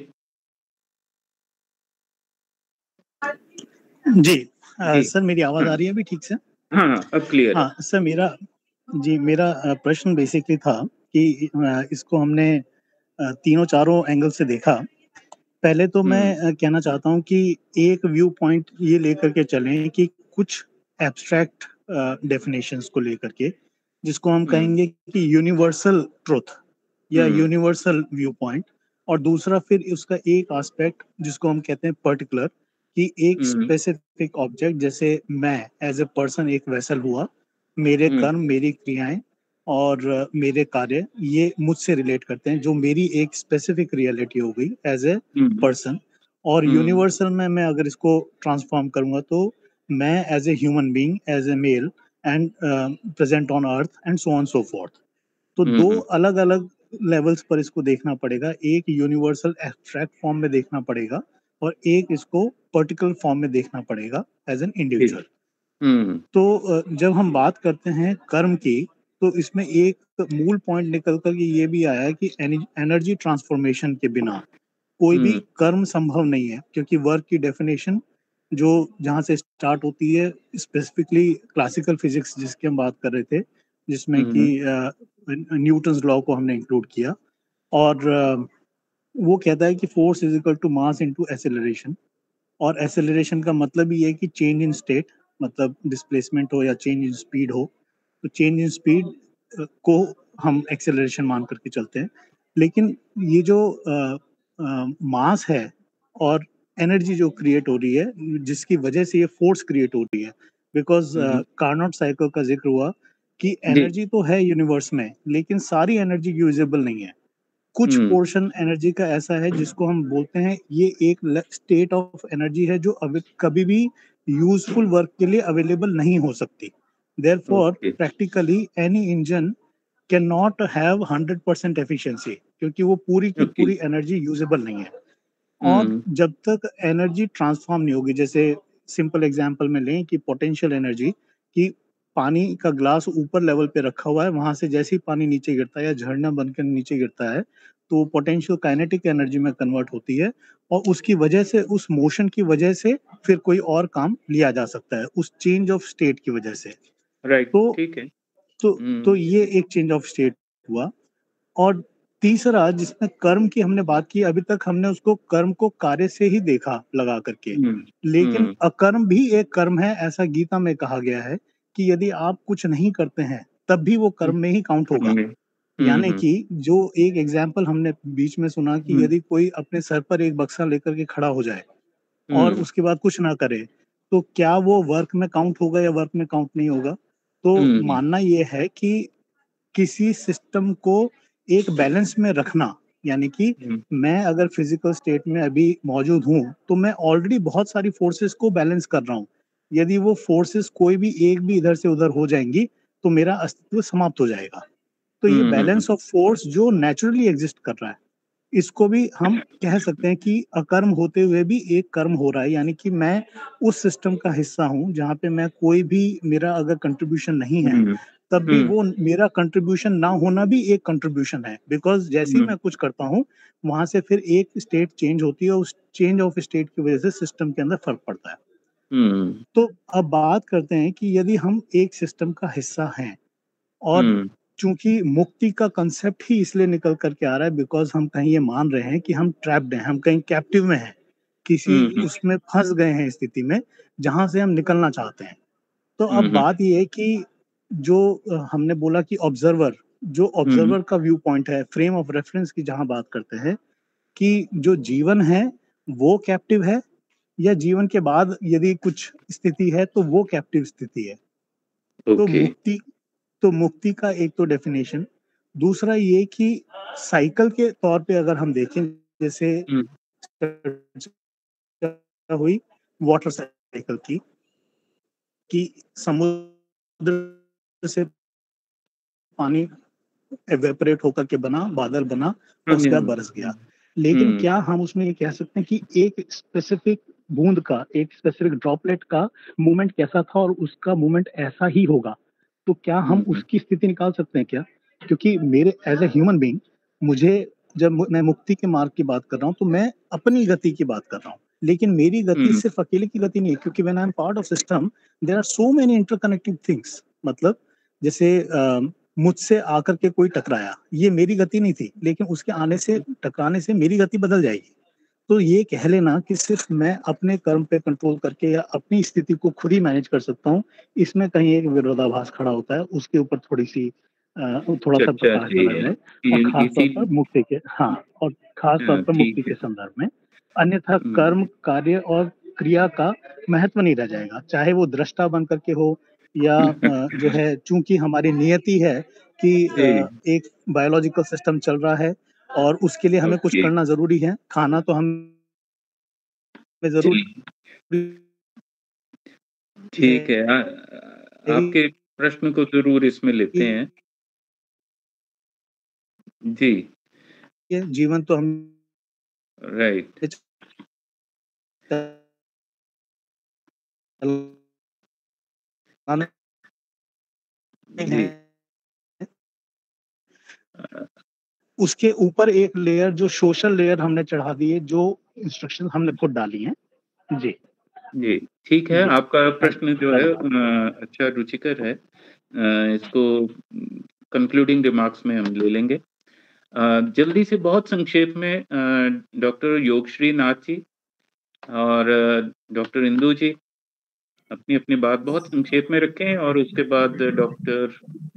Speaker 10: जी अ,
Speaker 1: जी।
Speaker 10: सर मेरी आवाज
Speaker 1: हाँ।
Speaker 10: आ रही है अभी ठीक से?
Speaker 1: हाँ, हाँ, अब क्लियर है।
Speaker 10: हाँ सर मेरा जी मेरा अ, प्रश्न बेसिकली था कि अ, इसको हमने अ, तीनों चारों एंगल से देखा। पहले तो मैं
Speaker 1: हुँ।
Speaker 10: अ, कहना चाहता हूँ कि एक व्यू पॉइंट ये लेकर के चलें कि कुछ एब्स्ट्रैक्ट अ, डेफिनेशंस को लेकर के, जिसको हम
Speaker 1: हुँ।
Speaker 10: कहेंगे कि यूनिवर्सल ट्रुथ या
Speaker 1: हुँ।
Speaker 10: यूनिवर्सल व्यू पॉइंट, और दूसरा फिर उसका एक एस्पेक्ट जिसको हम कहते हैं पर्टिकुलर, कि एक
Speaker 1: हुँ।
Speaker 10: स्पेसिफिक ऑब्जेक्ट, जैसे मैं एज ए पर्सन एक वेसल हुआ, मेरे
Speaker 1: हुँ।
Speaker 10: कर्म, मेरी क्रियाएं और अ, मेरे कार्य ये मुझसे रिलेट करते हैं, जो मेरी एक स्पेसिफिक रियलिटी हो गई एज ए
Speaker 1: हुँ।
Speaker 10: पर्सन। और
Speaker 1: हुँ।
Speaker 10: यूनिवर्सल में मैं अगर इसको ट्रांसफॉर्म करूंगा तो मैं as a human being, as a male and present on earth and so on so forth. तो
Speaker 1: हुँ,
Speaker 10: दो
Speaker 1: हुँ।
Speaker 10: अलग अलग लेवल्स पर इसको देखना पड़ेगा, एक यूनिवर्सल एब्स्ट्रैक्ट फॉर्म में देखना पड़ेगा और एक इसको पर्टिकुलर फॉर्म में देखना पड़ेगा एज एन
Speaker 1: जी।
Speaker 10: इंडिविजुअल।
Speaker 1: हुँ।
Speaker 10: तो अ, जब हम बात करते हैं कर्म की, तो इसमें एक मूल पॉइंट निकल कर के ये भी आया कि एनर्जी ट्रांसफॉर्मेशन के बिना कोई भी
Speaker 1: हुँ।
Speaker 10: कर्म संभव नहीं है, क्योंकि वर्क की डेफिनेशन जो जहाँ से स्टार्ट होती है, स्पेसिफिकली क्लासिकल फिजिक्स जिसकी हम बात कर रहे थे, जिसमें
Speaker 1: हुँ,
Speaker 10: कि
Speaker 1: हुँ।
Speaker 10: न्यूटन्स लॉ को हमने इंक्लूड किया, और अ, वो कहता है कि force is equal to mass into acceleration. और एक्सेलरेशन का मतलब ही है कि चेंज इन स्टेट, मतलब डिस्प्लेसमेंट हो या चेंज इन स्पीड हो, तो चेंज इन स्पीड को हम एक्सेलरेशन मान करके चलते हैं। लेकिन ये जो मास है और एनर्जी जो क्रिएट हो रही है, जिसकी वजह से ये फोर्स क्रिएट हो रही है, बिकॉज
Speaker 1: हुँ, हुँ।
Speaker 10: कार्नोट साइकिल का जिक्र हुआ कि
Speaker 1: जी।
Speaker 10: एनर्जी तो है यूनिवर्स में, लेकिन सारी एनर्जी यूजेबल नहीं है। कुछ
Speaker 1: हुँ।
Speaker 10: पोर्शन एनर्जी का ऐसा है जिसको हम बोलते हैं ये एक स्टेट ऑफ एनर्जी है जो अभी कभी भी यूजफुल वर्क के लिए अवेलेबल नहीं हो सकती। Therefore
Speaker 1: okay.
Speaker 10: Practically any engine can not have hundred percent efficiency, क्योंकि वो पूरी की
Speaker 1: ओके।
Speaker 10: पूरी एनर्जी यूजेबल नहीं है। और
Speaker 1: हुँ।
Speaker 10: जब तक एनर्जी ट्रांसफॉर्म नहीं होगी, जैसे सिंपल एग्जांपल में लें कि पोटेंशियल एनर्जी, कि पानी का ग्लास ऊपर लेवल पे रखा हुआ है, वहां से जैसे ही पानी नीचे गिरता है या झरना बनकर नीचे गिरता है, तो पोटेंशियल काइनेटिक एनर्जी में कन्वर्ट होती है, और उसकी वजह से, उस मोशन की वजह से फिर कोई और काम लिया जा सकता है, उस चेंज ऑफ स्टेट की वजह से।
Speaker 1: राइट,
Speaker 10: तो
Speaker 1: ठीक है।
Speaker 10: तो तो
Speaker 1: हुँ।
Speaker 10: ये एक चेंज ऑफ स्टेट हुआ। और तीसरा जिसमें कर्म की हमने बात की, अभी तक हमने उसको कर्म को कार्य से ही देखा लगा करके,
Speaker 1: हुँ।
Speaker 10: लेकिन
Speaker 1: हुँ।
Speaker 10: अकर्म भी एक कर्म है, ऐसा गीता में कहा गया है कि यदि आप कुछ नहीं करते हैं तब भी वो
Speaker 1: हुँ।
Speaker 10: कर्म में ही काउंट होगा।
Speaker 1: हुँ,
Speaker 10: यानी
Speaker 1: हुँ।
Speaker 10: कि जो एक एग्जाम्पल हमने बीच में सुना कि
Speaker 1: हुँ।
Speaker 10: यदि कोई अपने सर पर एक बक्सा लेकर के खड़ा हो जाए और
Speaker 1: हुँ।
Speaker 10: उसके बाद कुछ ना करे, तो क्या वो वर्क में काउंट होगा या वर्क में काउंट नहीं होगा? तो
Speaker 1: हुँ।
Speaker 10: मानना ये है कि किसी सिस्टम को एक बैलेंस में रखना, यानी कि
Speaker 1: हुँ।
Speaker 10: मैं अगर फिजिकल स्टेट में अभी मौजूद हूँ, तो मैं ऑलरेडी बहुत सारी फोर्सेस को बैलेंस कर रहा हूँ। यदि वो फोर्सेस कोई भी एक भी इधर से उधर हो जाएंगी, तो मेरा अस्तित्व समाप्त हो जाएगा। तो ये
Speaker 1: हुँ, हुँ, हुँ।
Speaker 10: बैलेंस ऑफ फोर्स जो नेचुरली एग्जिस्ट कर रहा है, इसको भी हम कह सकते हैं कि अकर्म होते हुए भी एक कर्म हो रहा है, यानी कि मैं उस सिस्टम का हिस्सा हूँ जहाँ पे मैं कोई भी, मेरा अगर कंट्रीब्यूशन नहीं है,
Speaker 1: हुँ।
Speaker 10: तब भी
Speaker 1: हुँ।
Speaker 10: वो मेरा कंट्रीब्यूशन ना होना भी एक कंट्रीब्यूशन है, बिकॉज जैसे ही
Speaker 1: हुँ।
Speaker 10: मैं कुछ करता हूँ, वहां से फिर एक स्टेट चेंज होती है, उस चेंज ऑफ स्टेट की वजह से सिस्टम के अंदर फर्क पड़ता है।
Speaker 1: हुँ।
Speaker 10: तो अब बात करते हैं कि यदि हम एक सिस्टम का हिस्सा हैं, और
Speaker 1: हुँ।
Speaker 10: चूंकि मुक्ति का कंसेप्ट ही इसलिए निकल करके आ रहा है बिकॉज हम कहीं ये मान रहे हैं कि हम ट्रैप्ड हैं, हम कहीं कैप्टिव में हैं, किसी
Speaker 1: हुँ, हुँ।
Speaker 10: उसमें फंस गए हैं स्थिति में जहां से हम निकलना चाहते हैं। तो
Speaker 1: हुँ,
Speaker 10: अब
Speaker 1: हुँ।
Speaker 10: बात ये है कि जो अ, हमने बोला कि ऑब्जर्वर, जो
Speaker 1: हुँ, हुँ।
Speaker 10: ऑब्जर्वर का व्यू पॉइंट है, फ्रेम ऑफ रेफरेंस की जहां बात करते हैं, कि जो जीवन है वो कैप्टिव है, या जीवन के बाद यदि कुछ स्थिति है तो वो कैप्टिव स्थिति है। तो
Speaker 1: ओके।
Speaker 10: मुक्ति तो मुक्ति का एक तो डेफिनेशन, दूसरा ये कि साइकिल के तौर पे अगर हम देखें, जैसे
Speaker 1: हुँ।
Speaker 10: चर्चा हुई वाटर साइकिल की, कि समुद्र से पानी एवेपोरेट होकर के बना, बादल बना
Speaker 1: हाँ
Speaker 10: और
Speaker 1: जी,
Speaker 10: उसके
Speaker 1: हाँ
Speaker 10: बाद
Speaker 1: जी।
Speaker 10: बरस गया।
Speaker 1: हुँ।
Speaker 10: लेकिन
Speaker 1: हुँ।
Speaker 10: क्या हम उसमें ये कह सकते हैं कि एक स्पेसिफिक बूंद का, एक स्पेसिफिक ड्रॉपलेट का मूवमेंट कैसा था और उसका मूवमेंट ऐसा ही होगा? तो क्या हम
Speaker 1: हुँ, हुँ।
Speaker 10: उसकी स्थिति निकाल सकते हैं क्या? क्योंकि मेरे एज ए ह्यूमन बीइंग, मुझे जब मु- मैं मुक्ति के मार्ग की बात कर रहा हूँ तो मैं अपनी गति की बात कर रहा हूँ, लेकिन मेरी गति
Speaker 1: हम्म
Speaker 10: सिर्फ अकेले की गति नहीं है, क्योंकि when I am part of system there are so many interconnected things. मतलब जैसे अ, मुझसे आकर के कोई टकराया, ये मेरी गति नहीं थी, लेकिन उसके आने से टकराने से मेरी गति बदल जाएगी। तो ये कह लेना कि सिर्फ मैं अपने कर्म पे कंट्रोल करके या अपनी स्थिति को खुद ही मैनेज कर सकता हूँ, इसमें कहीं एक विरोधाभास खड़ा होता है। उसके ऊपर थोड़ी सी अ, थोड़ा सा
Speaker 1: चर्चा
Speaker 10: प्रकाश डाला
Speaker 1: चाहिए।
Speaker 10: जाए, और
Speaker 1: इ-
Speaker 10: खास तौर
Speaker 1: इसी
Speaker 10: पर मुक्ति के, हाँ, और खास तौर
Speaker 1: हाँ,
Speaker 10: पर मुक्ति
Speaker 1: ठीक है।
Speaker 10: के संदर्भ में। अन्यथा
Speaker 1: हम्म,
Speaker 10: कर्म, कार्य और क्रिया का महत्व नहीं रह जाएगा, चाहे वो दृष्टा बन करके हो या अ, जो है, चूंकि हमारी नियति है कि
Speaker 1: जी
Speaker 10: अ, एक बायोलॉजिकल सिस्टम चल रहा है और उसके लिए हमें कुछ
Speaker 1: ओके
Speaker 10: करना जरूरी है। खाना तो हमें जरूरी
Speaker 1: चलिए ठीक है। आ, आपके प्रश्न को जरूर इसमें लेते हैं। जी
Speaker 10: है, जीवन तो हम
Speaker 1: राइट
Speaker 10: चलाने
Speaker 1: जी
Speaker 10: हैं। उसके ऊपर एक लेयर, जो सोशल लेयर हमने चढ़ा दी है, जो इंस्ट्रक्शन हमने खुद डाली हैं। जी
Speaker 1: जी ठीक है।
Speaker 10: जी
Speaker 1: आपका
Speaker 10: थैंक
Speaker 1: प्रश्न जो है अ, अच्छा रुचिकर है। अ, इसको कंक्लूडिंग रिमार्क्स में हम ले लेंगे। अ, जल्दी से बहुत संक्षेप में डॉक्टर योगश्री नाथ जी और डॉक्टर इंदु जी अपनी अपनी बात बहुत संक्षेप में रखें, और उसके बाद डॉक्टर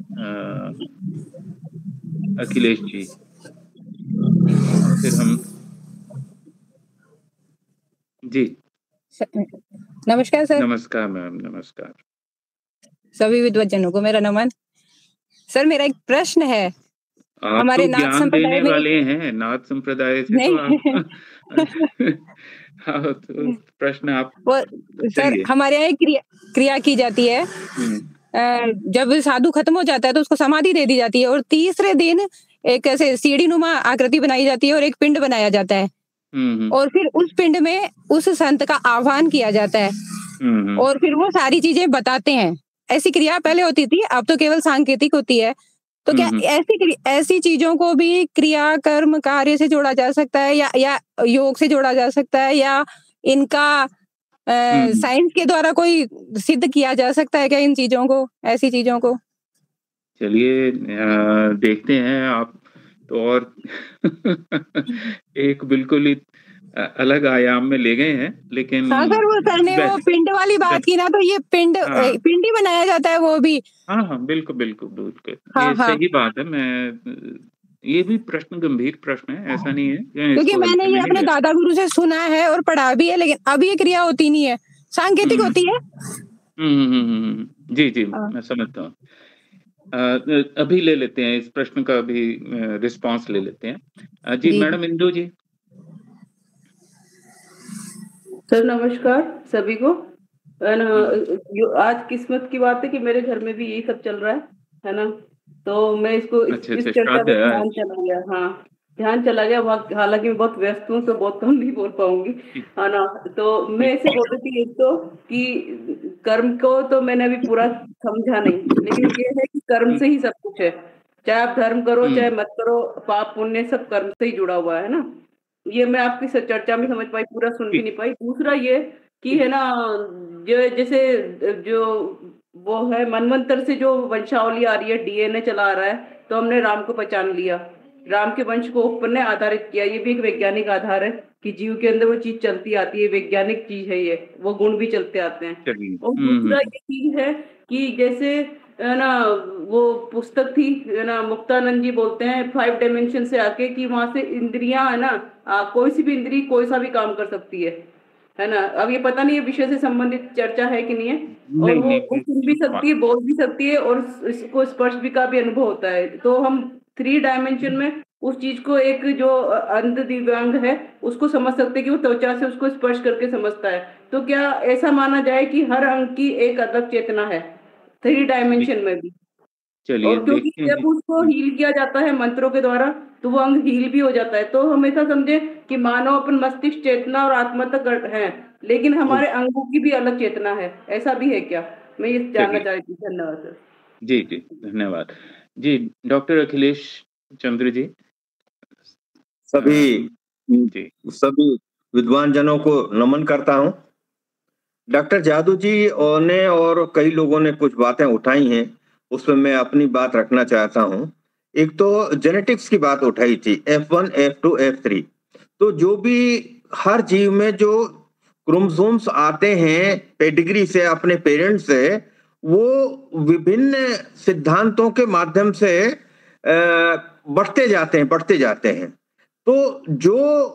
Speaker 1: अखिलेश जी, और फिर हम जी
Speaker 11: नमस्कार सर।
Speaker 1: नमस्कार मैम, नमस्कार।
Speaker 11: सभी विद्वजनों को मेरा नमन। सर मेरा एक प्रश्न है।
Speaker 1: आप
Speaker 11: हमारे
Speaker 1: तो
Speaker 11: नाथ
Speaker 1: ज्ञान
Speaker 11: संप्रदाय
Speaker 1: देने
Speaker 11: में
Speaker 1: वाले हैं, नाथ संप्रदाय से तो
Speaker 11: नहीं
Speaker 1: आप हाँ, तो प्रश्न आप
Speaker 11: वो सर
Speaker 1: करिए।
Speaker 11: हमारे यहाँ एक क्रिया क्रिया की जाती है।
Speaker 1: हम्म,
Speaker 11: अ, जब साधु खत्म हो जाता है तो उसको समाधि दे दी जाती है, और तीसरे दिन एक ऐसे सीढ़ी नुमा आकृति बनाई जाती है और एक पिंड बनाया जाता है,
Speaker 1: हम्म, हम्म,
Speaker 11: और फिर उस पिंड में उस संत का आह्वान किया जाता है,
Speaker 1: हम्म, हम्म,
Speaker 11: और फिर वो सारी चीजें बताते हैं। ऐसी क्रिया पहले होती थी, अब तो केवल सांकेतिक होती है। तो क्या
Speaker 1: हम्म,
Speaker 11: ऐसी क्रि- ऐसी चीजों को भी क्रिया, कर्म, कार्य से जोड़ा जा सकता है, या या योग से जोड़ा जा सकता है, या इनका
Speaker 1: हम्म।
Speaker 11: साइंस के द्वारा कोई सिद्ध किया जा सकता है क्या इन चीजों को, ऐसी चीजों को?
Speaker 1: चलिए अ, देखते हैं। आप तो और एक बिल्कुल ही अ, अलग आयाम में ले गए हैं, लेकिन
Speaker 11: हाँ सर, वो सर ने वो
Speaker 1: वैसे
Speaker 11: पिंड वाली बात की ना, तो ये पिंड
Speaker 1: हाँ
Speaker 11: ए, पिंड ही बनाया जाता है वो भी।
Speaker 1: हाँ हाँ बिल्कुल बिल्कुल बिल्कुल,
Speaker 11: हाँ
Speaker 1: ये
Speaker 11: हाँ,
Speaker 1: सही बात है। मैं ये भी प्रश्न गंभीर प्रश्न है, ऐसा नहीं है कि मैं
Speaker 11: क्योंकि
Speaker 1: इसको
Speaker 11: मैंने
Speaker 1: हल्के
Speaker 11: ये
Speaker 1: में नहीं
Speaker 11: अपने
Speaker 1: लेता।
Speaker 11: दादा गुरु से सुना है और पढ़ा भी है, लेकिन अब ये क्रिया होती नहीं है, सांकेतिक
Speaker 1: हम्म
Speaker 11: होती है।
Speaker 1: हम्म हम्म हम्म, हम्म, जी जी
Speaker 11: हाँ,
Speaker 1: मैं समझता हूँ। अ, अभी ले लेते हैं इस प्रश्न का भी रिस्पांस ले लेते हैं। अ, जी
Speaker 11: जी
Speaker 1: मैडम इंदु जी।
Speaker 12: सर नमस्कार सभी को। है ना,
Speaker 1: हम्म,
Speaker 12: यो- आज किस्मत की बात है कि मेरे घर में भी यही सब चल रहा है है ना। तो मैं इसको इस,
Speaker 1: अच्छा
Speaker 12: इस
Speaker 1: अच्छा,
Speaker 12: चर्चा
Speaker 1: श्राद्ध
Speaker 12: में
Speaker 1: है
Speaker 12: ध्यान
Speaker 1: आज।
Speaker 12: चला गया। हाँ, ध्यान चला गया वहाँ, हालांकि मैं बहुत व्यस्त हूँ तो बहुत कम नहीं बोल पाऊंगी,
Speaker 1: ठीक
Speaker 12: है ना। तो मैं
Speaker 1: ठीक।
Speaker 12: ऐसे बोल रही थी, एक तो कि कर्म को तो मैंने अभी पूरा समझा नहीं, लेकिन ये है कि कर्म
Speaker 1: हम्म
Speaker 12: से ही सब कुछ है। चाहे आप धर्म करो चाहे
Speaker 1: हम्म,
Speaker 12: मत करो, पाप पुण्य सब कर्म से ही जुड़ा हुआ है ना। ये मैं आपकी स- चर्चा में समझ पाई, पूरा सुन भी
Speaker 1: ठीक
Speaker 12: नहीं पाई। दूसरा ये कि है ना, जो जैसे जो वो है मनवंतर से जो वंशावली आ रही है, डीएनए चला आ रहा है, तो हमने राम को पहचान लिया, राम के वंश को ऊपर ने आधारित किया। ये भी एक वैज्ञानिक आधार है कि जीव के अंदर वो चीज चलती आती है, वैज्ञानिक चीज है ये, वो गुण भी चलते आते हैं।
Speaker 1: चलिए।
Speaker 12: और
Speaker 1: हम्म
Speaker 12: दूसरा
Speaker 1: हम्म
Speaker 12: ये चीज है कि जैसे है ना, वो पुस्तक थी है ना, मुक्तानंद जी बोलते हैं फाइव डायमेंशन से आके कि वहां से इंद्रियां है ना, आ, कोई सी भी इंद्री कोई सा भी काम कर सकती है है ना। अब ये पता नहीं है विषय से संबंधित चर्चा है कि नहीं है। और
Speaker 1: नहीं
Speaker 12: वो
Speaker 1: नहीं
Speaker 12: वो सुन भी सकती है, बोल भी सकती है, और इसको स्पर्श भी का भी अनुभव होता है। तो हम थ्री डायमेंशन में उस चीज को, एक जो अंध दिव्यांग है उसको समझ सकते हैं कि वो त्वचा से उसको स्पर्श करके समझता है। तो क्या ऐसा माना जाए कि हर अंग की एक अलग चेतना है थ्री
Speaker 1: ठीक,
Speaker 12: डायमेंशन में भी?
Speaker 1: चलिए
Speaker 12: और क्योंकि
Speaker 1: देखते
Speaker 12: जब
Speaker 1: हैं।
Speaker 12: उसको
Speaker 1: हम्म,
Speaker 12: हील किया जाता है मंत्रों के द्वारा, तो वो अंग हील भी हो जाता है। तो हमेशा समझे कि मानव अपन मस्तिष्क, चेतना और आत्मा तक है, लेकिन
Speaker 1: हम्म,
Speaker 12: हमारे अंगों की भी अलग चेतना है। ऐसा भी है क्या? मैं ये जानना
Speaker 1: चलिए।
Speaker 12: चाह रही थी। धन्यवाद सर।
Speaker 1: जी जी धन्यवाद। जी डॉक्टर अखिलेश चंद्र जी।
Speaker 13: सभी
Speaker 1: जी
Speaker 13: सभी विद्वान जनों को नमन करता हूं। डॉक्टर जादू जी और ने और कई लोगों ने कुछ बातें उठाई हैं, उसमें मैं अपनी बात रखना चाहता हूं। एक तो जेनेटिक्स की बात उठाई थी, F one, F two, F three. तो जो भी हर जीव में जो क्रोमोसोम्स आते हैं पेडिग्री से, अपने पेरेंट्स से, वो विभिन्न सिद्धांतों के माध्यम से बढ़ते जाते हैं बढ़ते जाते हैं। तो जो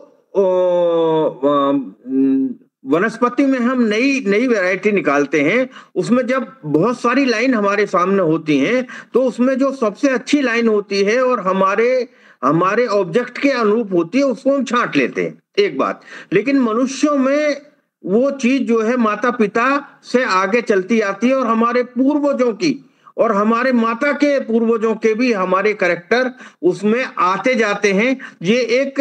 Speaker 13: वनस्पति में हम नई नई वैरायटी निकालते हैं, उसमें जब बहुत सारी लाइन हमारे सामने होती हैं, तो उसमें जो सबसे अच्छी लाइन होती है और हमारे हमारे ऑब्जेक्ट के अनुरूप होती है, उसको हम छांट लेते हैं, एक बात। लेकिन मनुष्यों में वो चीज जो है माता पिता से आगे चलती आती है, और हमारे पूर्वजों की और हमारे माता के पूर्वजों के भी हमारे कैरेक्टर उसमें आते जाते हैं। ये एक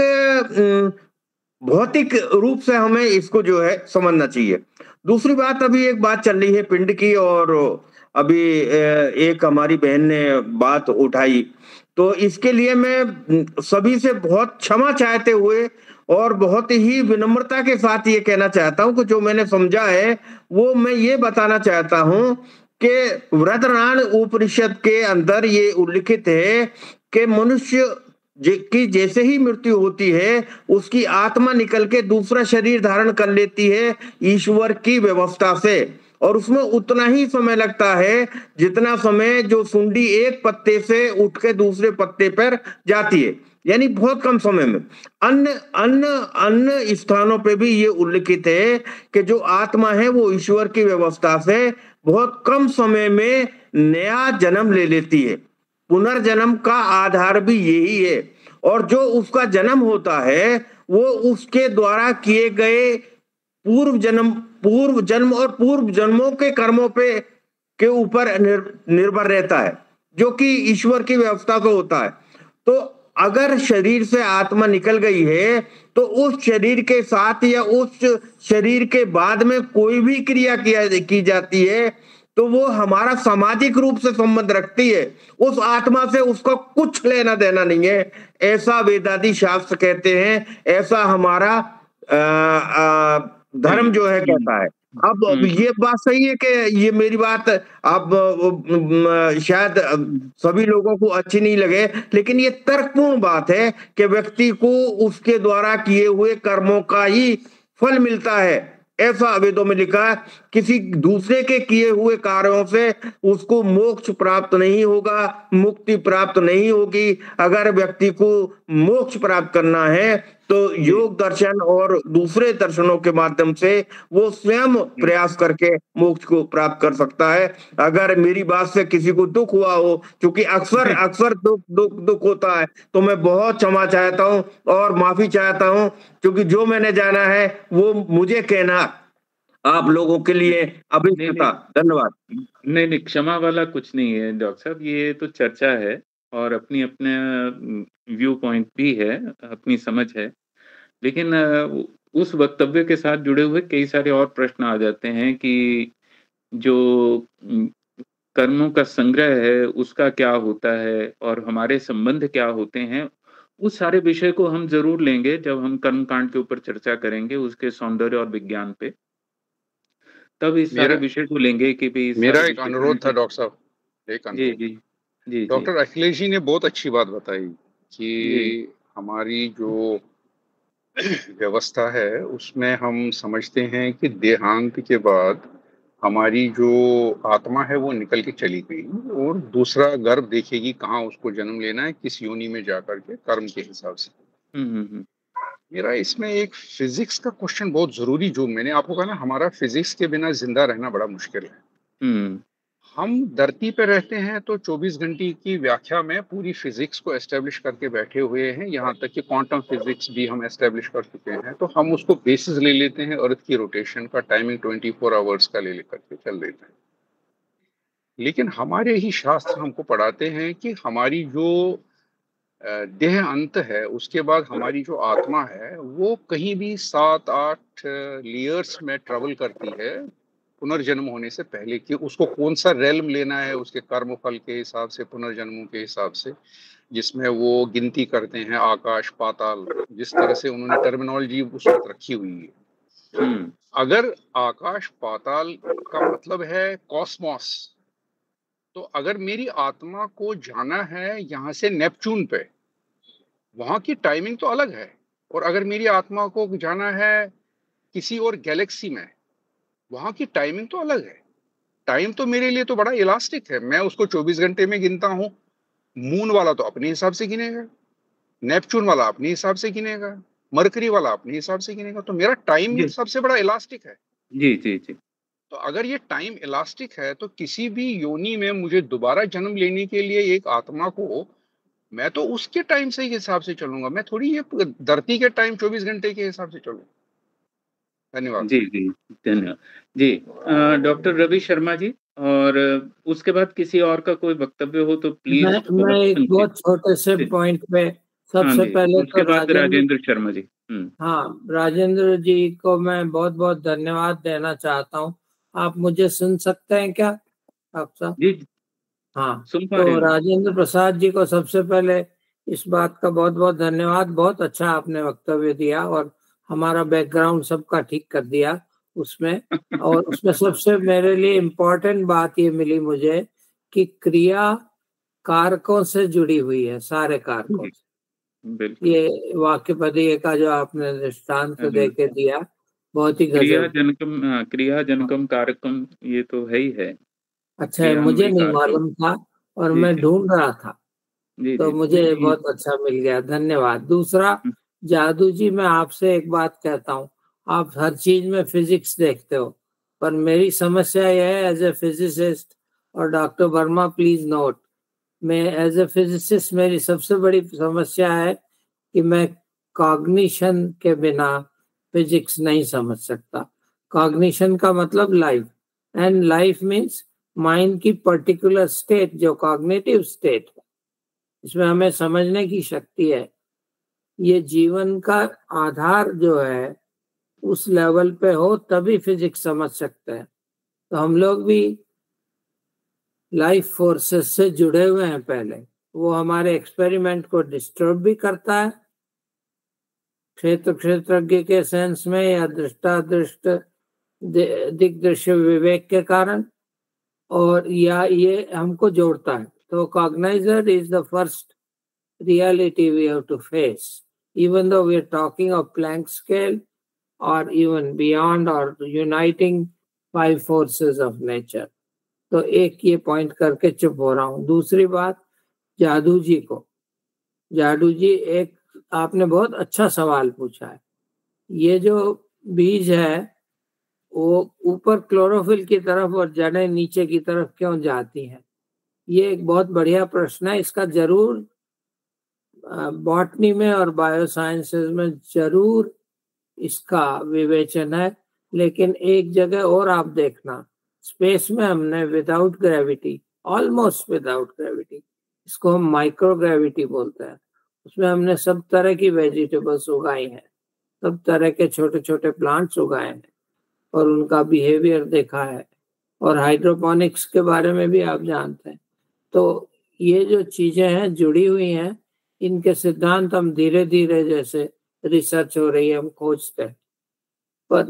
Speaker 13: भौतिक रूप से हमें इसको जो है समझना चाहिए। दूसरी बात, अभी एक बात चल रही है पिंड की, और अभी एक हमारी बहन ने बात उठाई, तो इसके लिए मैं सभी से बहुत क्षमा चाहते हुए और बहुत ही विनम्रता के साथ ये कहना चाहता हूं कि जो मैंने समझा है वो मैं ये बताना चाहता हूं कि वृत्रनारायण उपनिषद के अंदर ये उल्लिखित है कि मनुष्य की जैसे ही मृत्यु होती है, उसकी आत्मा निकल के दूसरा शरीर धारण कर लेती है ईश्वर की व्यवस्था से, और उसमें उतना ही समय लगता है जितना समय जो सुंडी एक पत्ते से उठ के दूसरे पत्ते पर जाती है, यानी बहुत कम समय में। अन्य अन्य अन्य स्थानों पे भी ये उल्लिखित है कि जो आत्मा है वो ईश्वर की व्यवस्था से बहुत कम समय में नया जन्म ले लेती है। पुनर्जन्म का आधार भी यही है, और जो उसका जन्म होता है वो उसके द्वारा किए गए पूर्व जन्म पूर्व जन्म और पूर्व जन्मों के कर्मों पे के ऊपर निर, निर्भर रहता है, जो कि ईश्वर की व्यवस्था से होता है। तो अगर शरीर से आत्मा निकल गई है, तो उस शरीर के साथ या उस शरीर के बाद में कोई भी क्रिया किया की जाती है, तो वो हमारा सामाजिक रूप से संबंध रखती है, उस आत्मा से उसका कुछ लेना देना नहीं है, ऐसा वेदादि शास्त्र कहते हैं, ऐसा हमारा आ, आ, धर्म जो है कहता है। अब ये बात सही है कि ये मेरी बात अब शायद सभी लोगों को अच्छी नहीं लगे, लेकिन ये तर्कपूर्ण बात है कि व्यक्ति को उसके द्वारा किए हुए कर्मों का ही फल मिलता है, ऐसा वेदों में लिखा है। किसी दूसरे के किए हुए कार्यों से उसको मोक्ष प्राप्त नहीं होगा, मुक्ति प्राप्त नहीं होगी। अगर व्यक्ति को मोक्ष प्राप्त करना है तो योग दर्शन और दूसरे दर्शनों के माध्यम से वो स्वयं प्रयास करके मोक्ष को प्राप्त कर सकता है। अगर मेरी बात से किसी को दुख हुआ हो, क्योंकि अक्सर अक्सर दुख दुख दुख होता है, तो मैं बहुत क्षमा चाहता हूं और माफी चाहता हूं, क्योंकि जो मैंने जाना है वो मुझे कहना आप लोगों के लिए अभी था। धन्यवाद।
Speaker 1: नहीं नहीं, क्षमा वाला कुछ नहीं है डॉक्टर साहब, ये तो चर्चा है और अपनी अपने व्यू पॉइंट भी है, अपनी समझ है, लेकिन उस वक्तव्य के साथ जुड़े हुए कई सारे और प्रश्न आ जाते हैं कि जो कर्मों का संग्रह है उसका क्या होता है और हमारे संबंध क्या होते हैं। उस सारे विषय को हम जरूर लेंगे जब हम कर्मकांड के ऊपर चर्चा करेंगे, उसके सौंदर्य और विज्ञान पे, तब इस सारे विषय को लेंगे कि भी
Speaker 8: मेरा एक अनुरोध था डॉक्टर साहब, एक
Speaker 1: जी जी जी
Speaker 8: डॉक्टर अखिलेश जी ने बहुत अच्छी बात बताई कि हमारी जो व्यवस्था है उसमें हम समझते हैं कि देहांत के बाद हमारी जो आत्मा है वो निकल के चली गई और दूसरा गर्भ देखेगी कहाँ उसको जन्म लेना है, किस योनि में जाकर के, कर्म के हिसाब से। मेरा इसमें एक फिजिक्स का क्वेश्चन बहुत जरूरी, जो मैंने आपको कहा ना, हमारा फिजिक्स के बिना जिंदा रहना बड़ा मुश्किल है। हम धरती पे रहते हैं तो चौबीस घंटे की व्याख्या में पूरी फिजिक्स को एस्टेब्लिश करके बैठे हुए हैं, यहाँ तक कि क्वांटम फिजिक्स भी हम एस्टेब्लिश कर चुके हैं, तो हम उसको बेसिस ले लेते हैं, अर्थ की रोटेशन का टाइमिंग चौबीस आवर्स का ले लेकर के चल देते हैं। लेकिन हमारे ही शास्त्र हमको पढ़ाते हैं कि हमारी जो देह अंत है उसके बाद हमारी जो आत्मा है वो कहीं भी सात आठ लेयर्स में ट्रेवल करती है पुनर्जन्म होने से पहले, कि उसको कौन सा रेल्म लेना है उसके कर्म फल के हिसाब से, पुनर्जन्मों के हिसाब से, जिसमें वो गिनती करते हैं आकाश पाताल, जिस तरह से उन्होंने टर्मिनोलॉजी उस वक्त रखी हुई है।
Speaker 1: हम्म
Speaker 8: अगर आकाश पाताल का मतलब है कॉस्मोस, तो अगर मेरी आत्मा को जाना है यहाँ से नेपच्यून पे, वहां की टाइमिंग तो अलग है। और अगर मेरी आत्मा को जाना है किसी और गैलेक्सी में, वहां की टाइमिंग तो अलग है। टाइम तो मेरे लिए तो बड़ा इलास्टिक है, मैं उसको चौबीस घंटे में गिनता हूँ। मून वाला तो अपने हिसाब से गिनेगा, नेपच्यून वाला अपने हिसाब से गिनेगा, मरकरी वाला अपने हिसाब से गिनेगा। तो मेरा टाइम
Speaker 1: जी
Speaker 8: सबसे बड़ा इलास्टिक है।
Speaker 1: जी जी जी
Speaker 8: तो अगर ये टाइम इलास्टिक है, तो किसी भी योनि में मुझे दोबारा जन्म लेने के लिए एक आत्मा को, मैं तो उसके टाइम से ही हिसाब से चलूंगा। मैं थोड़ी ये धरती के टाइम चौबीस घंटे के हिसाब से चलूंगा। धन्यवाद।
Speaker 1: जी जी धन्यवाद जी। डॉक्टर रवि शर्मा जी, और उसके बाद किसी और का कोई वक्तव्य हो तो प्लीज
Speaker 9: मैं मैं
Speaker 1: बहुत
Speaker 9: एक
Speaker 1: संक्षिप्त।
Speaker 9: बहुत छोटे से
Speaker 1: जी,
Speaker 9: पॉइंट पे
Speaker 1: हाँ
Speaker 9: सबसे
Speaker 1: जी,
Speaker 9: पहले
Speaker 1: उसके
Speaker 9: तो
Speaker 1: बाद
Speaker 9: राजेंद्र
Speaker 1: राजेंद्र शर्मा जी। हम्म
Speaker 9: हाँ राजेंद्र जी को मैं बहुत बहुत धन्यवाद देना चाहता हूँ। आप मुझे सुन सकते हैं क्या आप साहब?
Speaker 1: जी
Speaker 9: हाँ,
Speaker 1: सुन पा रहे
Speaker 9: तो
Speaker 1: हैं।
Speaker 9: राजेंद्र प्रसाद जी को सबसे पहले इस बात का बहुत बहुत धन्यवाद। बहुत अच्छा आपने वक्तव्य दिया और हमारा बैकग्राउंड सबका ठीक कर दिया उसमें। और उसमें सबसे मेरे लिए इम्पोर्टेंट बात ये मिली मुझे कि क्रिया कारकों से जुड़ी हुई है, सारे कारकों
Speaker 1: जी,
Speaker 9: से।
Speaker 1: बिल्कुल।
Speaker 9: ये वाक्यपदीय का जो आपने दृष्टांत
Speaker 1: हाँ,
Speaker 9: दे के दिया, बहुत ही
Speaker 1: क्रिया
Speaker 9: गजब।
Speaker 1: जनकम, हाँ, क्रिया जनकम कारकम, ये तो है ही है।
Speaker 9: अच्छा है,
Speaker 1: क्रिया
Speaker 9: मुझे
Speaker 1: मूल
Speaker 9: नहीं
Speaker 1: कारकम।
Speaker 9: मालूम था और
Speaker 1: जी
Speaker 9: मैं
Speaker 1: जी
Speaker 9: ढूंढ रहा था,
Speaker 1: जी
Speaker 9: तो
Speaker 1: जी
Speaker 9: मुझे
Speaker 1: नहीं नहीं।
Speaker 9: बहुत अच्छा मिल गया, धन्यवाद। दूसरा,
Speaker 1: हम्म,
Speaker 9: जादू जी, मैं आपसे एक बात कहता हूँ, आप हर चीज में फिजिक्स देखते हो, पर मेरी समस्या यह है एज ए फिजिसिस्ट, और डॉक्टर वर्मा प्लीज नोट, मैं एज ए फिजिसिस्ट मेरी सबसे बड़ी समस्या है कि मैं कॉग्निशन के बिना फिजिक्स नहीं समझ सकता। कॉग्निशन का मतलब life, and life means mind की पर्टिकुलर स्टेट, जो कॉग्निटिव स्टेट है, इसमें हमें समझने की शक्ति है। ये जीवन का आधार जो है उस लेवल पे हो तभी फिजिक्स समझ सकते हैं। तो हम लोग भी लाइफ फोर्सेस से जुड़े हुए हैं पहले, वो हमारे एक्सपेरिमेंट को डिस्टर्ब भी करता है, क्षेत्र क्षेत्रज्ञ के सेंस में या दृष्टादृष्ट दिग्दृश्य विवेक के कारण, और या ये हमको जोड़ता है। तो cognizer is the first reality we have to face, even though we are talking of Planck scale or even beyond, or uniting five forces of nature. तो एक ये पॉइंट करके चुप हो रहा हूँ। दूसरी बात, जादू जी को, जादू जी एक आपने बहुत अच्छा सवाल पूछा है। ये जो बीज है वो ऊपर क्लोरोफिल की तरफ और जड़ें नीचे की तरफ क्यों जाती हैं, ये एक बहुत बढ़िया प्रश्न है। इसका जरूर बॉटनी में और बायोसाइंसेस में जरूर इसका विवेचन है। लेकिन एक जगह और आप देखना, स्पेस में हमने without gravity, almost without gravity, इसको हम माइक्रो ग्रेविटी बोलते हैं, उसमें हमने सब तरह की वेजिटेबल्स उगाई हैं, सब तरह के छोटे छोटे प्लांट्स उगाए हैं और उनका बिहेवियर देखा है, और हाइड्रोपोनिक्स के बारे में भी आप जानते हैं। तो ये जो चीजें हैं जुड़ी हुई हैं, इनके सिद्धांत हम धीरे धीरे, जैसे रिसर्च हो रही है, हम खोजते हैं, पर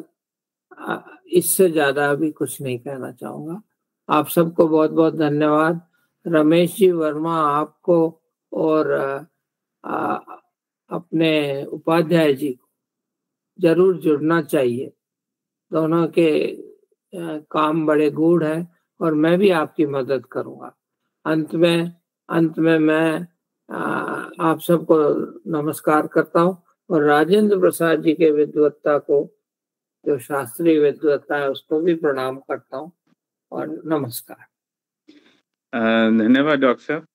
Speaker 9: इससे ज्यादा अभी कुछ नहीं कहना चाहूंगा। आप सबको बहुत बहुत धन्यवाद। रमेश जी वर्मा, आपको और आ, अपने उपाध्याय जी को जरूर जुड़ना चाहिए, दोनों के आ, काम बड़े गूढ़ हैं और मैं भी आपकी मदद करूंगा। अंत में अंत में मैं आ, आप सबको नमस्कार करता हूँ और राजेंद्र प्रसाद जी के विद्वत्ता को, जो शास्त्रीय विद्वत्ता है, उसको भी प्रणाम करता हूँ और नमस्कार।
Speaker 1: धन्यवाद डॉक्टर साहब।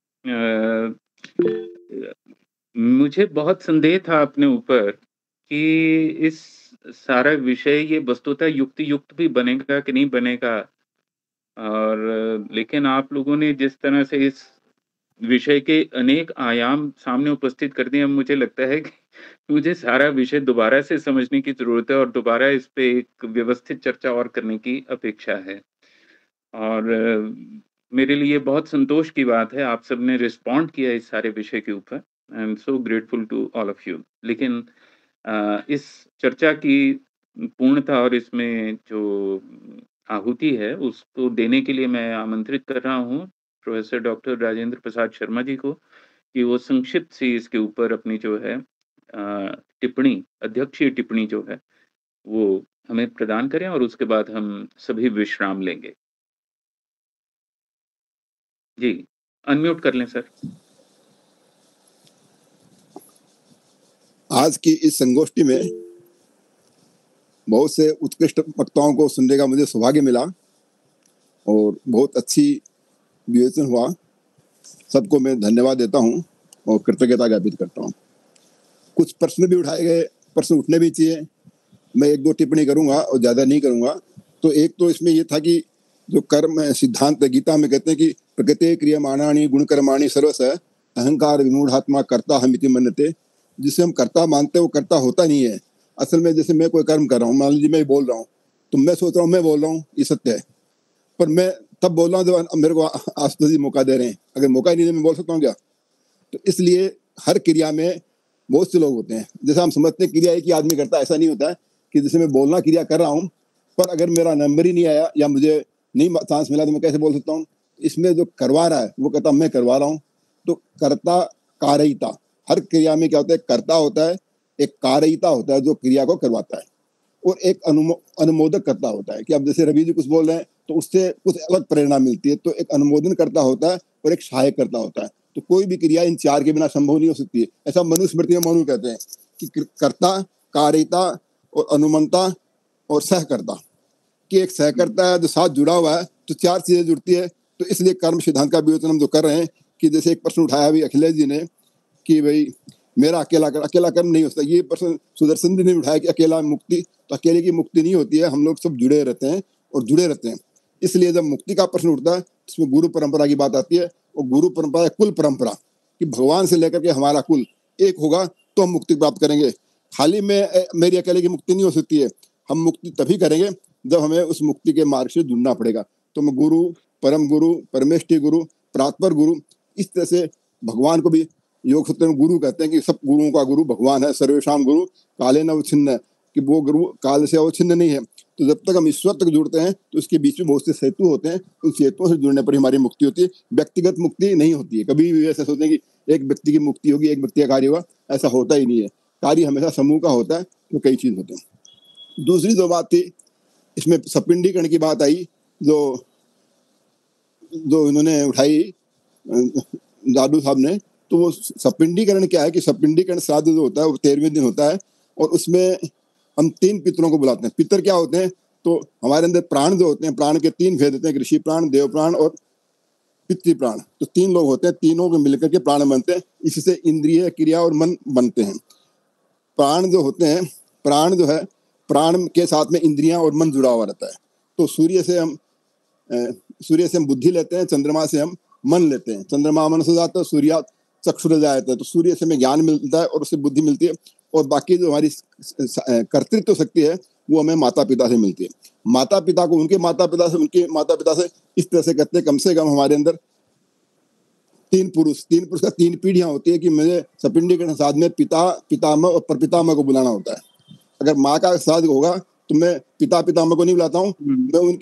Speaker 1: मुझे बहुत संदेह था अपने ऊपर कि इस सारा विषय ये वस्तुतः युक्ति युक्त भी बनेगा कि नहीं बनेगा, और लेकिन आप लोगों ने जिस तरह से इस विषय के अनेक आयाम सामने उपस्थित कर दिए, मुझे लगता है कि मुझे सारा विषय दोबारा से समझने की जरूरत है और दोबारा इस पे एक व्यवस्थित चर्चा और करने की अपेक्षा है। और मेरे लिए बहुत संतोष की बात है, आप सबने रिस्पॉन्ड किया इस सारे विषय के ऊपर। I am so grateful to all of you. लेकिन अ, इस चर्चा की पूर्णता और इसमें जो आहुति है, उसको देने के लिए मैं आमंत्रित कर रहा हूँ प्रोफेसर डॉक्टर राजेंद्र प्रसाद शर्मा जी को, कि वो संक्षिप्त सी इसके ऊपर अपनी जो है अ, टिप्पणी, अध्यक्षीय टिप्पणी जो है, वो हमें प्रदान करें और उसके बाद हम सभी विश्राम लेंगे। जी, अनम्यूट कर लें सर।
Speaker 2: आज की इस संगोष्ठी में बहुत से उत्कृष्ट वक्ताओं को सुनने का मुझे सौभाग्य मिला और बहुत अच्छी विवेचन हुआ। सबको मैं धन्यवाद देता हूं और कृतज्ञता ज्ञापित करता हूं। कुछ प्रश्न भी उठाए गए, प्रश्न उठने भी चाहिए। मैं एक दो टिप्पणी करूंगा और ज़्यादा नहीं करूंगा। तो एक तो इसमें ये था कि जो कर्म सिद्धांत गीता में कहते हैं कि प्रकृति क्रियमाणानि गुणकर्माणि सर्वश अहंकार विमूढ़ात्मा कर्ता हमिति मन्यते। जिसे हम कर्ता मानते हैं वो कर्ता होता नहीं है। असल में जैसे मैं कोई कर्म कर रहा हूँ, मान लीजिए मैं बोल रहा हूँ, तो मैं सोच रहा हूँ मैं बोल रहा हूँ, ये सत्य है, पर मैं तब बोल रहा हूँ जब मेरे को आशुतोष जी मौका दे रहे हैं। अगर मौका ही नहीं दे मैं बोल सकता हूँ क्या? तो इसलिए हर क्रिया में बहुत से लोग होते हैं। जैसे हम समझते हैं क्रिया एक ही आदमी करता है, ऐसा नहीं होता है कि जैसे मैं बोलना क्रिया कर रहा हूँ, पर अगर मेरा नंबर ही नहीं आया या मुझे नहीं चांस मिला तो मैं कैसे बोल सकता हूँ? इसमें जो करवा रहा है वो कहता मैं करवा रहा हूँ। तो कर्ता कारयिता, हर क्रिया में क्या होता है? कर्ता होता है, एक कारयिता होता है जो क्रिया को करवाता है, और एक अनुमो अनुमोदक करता होता है कि अब जैसे रवि जी कुछ बोल रहे हैं तो उससे कुछ अलग प्रेरणा मिलती है। तो एक अनुमोदन करता होता है और एक सहायक करता होता है। तो कोई भी क्रिया इन चार के बिना संभव नहीं हो सकती है। ऐसा मनुस्मृति में मनु कहते हैं कि कर्ता, कारयिता और अनुमंता और सहकर्ता, कि एक सहकर्ता है जो साथ जुड़ा हुआ है, तो चार चीजें जुड़ती है। तो इसलिए कर्म सिद्धांत का विवेचन हम जो कर रहे हैं कि जैसे एक प्रश्न उठाया अभी अखिलेश जी ने कि भाई मेरा अकेला कर, अकेला कर्म नहीं होता। ये प्रश्न सुदर्शन जी ने उठाया कि अकेला मुक्ति, तो अकेले की मुक्ति नहीं होती है, हम लोग सब जुड़े रहते हैं और जुड़े रहते हैं। इसलिए जब मुक्ति का प्रश्न उठता है इसमें गुरु परंपरा की बात आती है, और गुरु परंपरा है कुल परंपरा, कि भगवान से लेकर के हमारा कुल एक होगा तो हम मुक्ति प्राप्त करेंगे। खाली में मेरी अकेले की मुक्ति नहीं हो सकती है। हम मुक्ति तभी करेंगे जब हमें उस मुक्ति के मार्ग से जुड़ना पड़ेगा। तो मैं गुरु, परम गुरु, परमेष्ठी गुरु, प्रातपर गुरु, इस तरह से भगवान को भी योग सूत्र में गुरु कहते हैं कि सब गुरुओं का गुरु भगवान है। सर्वेशाम गुरु काले न अवच्छिन्न, कि वो गुरु काल से अवच्छिन्न नहीं है। तो जब तक हम ईश्वर तक जुड़ते हैं तो उसके बीच में बहुत से सेतु होते हैं, उन सेतुओं से जुड़ने पर हमारी मुक्ति होती है। व्यक्तिगत मुक्ति नहीं होती है। कभी भी ऐसा सोचते हैं कि एक व्यक्ति की मुक्ति होगी, एक व्यक्ति का कार्य होगा, ऐसा होता ही नहीं है। कार्य हमेशा समूह का होता है, तो कई चीज होते हैं। दूसरी जो बात थी इसमें सपिंडीकरण की बात आई, जो जो इन्होंने उठाई दादू साहब ने। तो वो सपिंडीकरण क्या है कि सपिंडीकरण श्राद्ध जो होता है वो तेरहवें दिन होता है, और उसमें हम तीन पितरों को बुलाते हैं। पितर क्या होते हैं? तो हमारे अंदर प्राण जो होते हैं, प्राण के तीन भेद होते हैं, ऋषि प्राण, देव प्राण और पितृ प्राण। तो तीन लोग होते हैं, तीनों को मिलकर के प्राण बनते हैं। इससे इंद्रिय, क्रिया और मन बनते हैं। प्राण जो होते हैं, प्राण जो है, प्राण के साथ में इंद्रियां और मन जुड़ा हुआ रहता है। तो सूर्य से हम सूर्य से हम बुद्धि लेते हैं, चंद्रमा से हम मन लेते हैं। चंद्रमा मन से जाता है, सूर्य चक्षुर जाता है। तो सूर्य से हमें ज्ञान मिलता है और उससे बुद्धि मिलती है। और बाकी जो हमारी कर्तृत्व शक्ति है वो हमें माता पिता से मिलती है। माता पिता को उनके माता पिता से, उनके माता पिता से, इस तरह से कहते हैं कम से कम हमारे अंदर तीन पुरुष तीन पुरुष का तीन पीढ़ियां होती है कि मुझे सपिंडीकरण साध में पिता, पितामह और परपितामह को बुलाना होता है। अगर माँ का साध होगा तो मैं पिता पितामह को नहीं बुलाता हूँ, मैं उनकी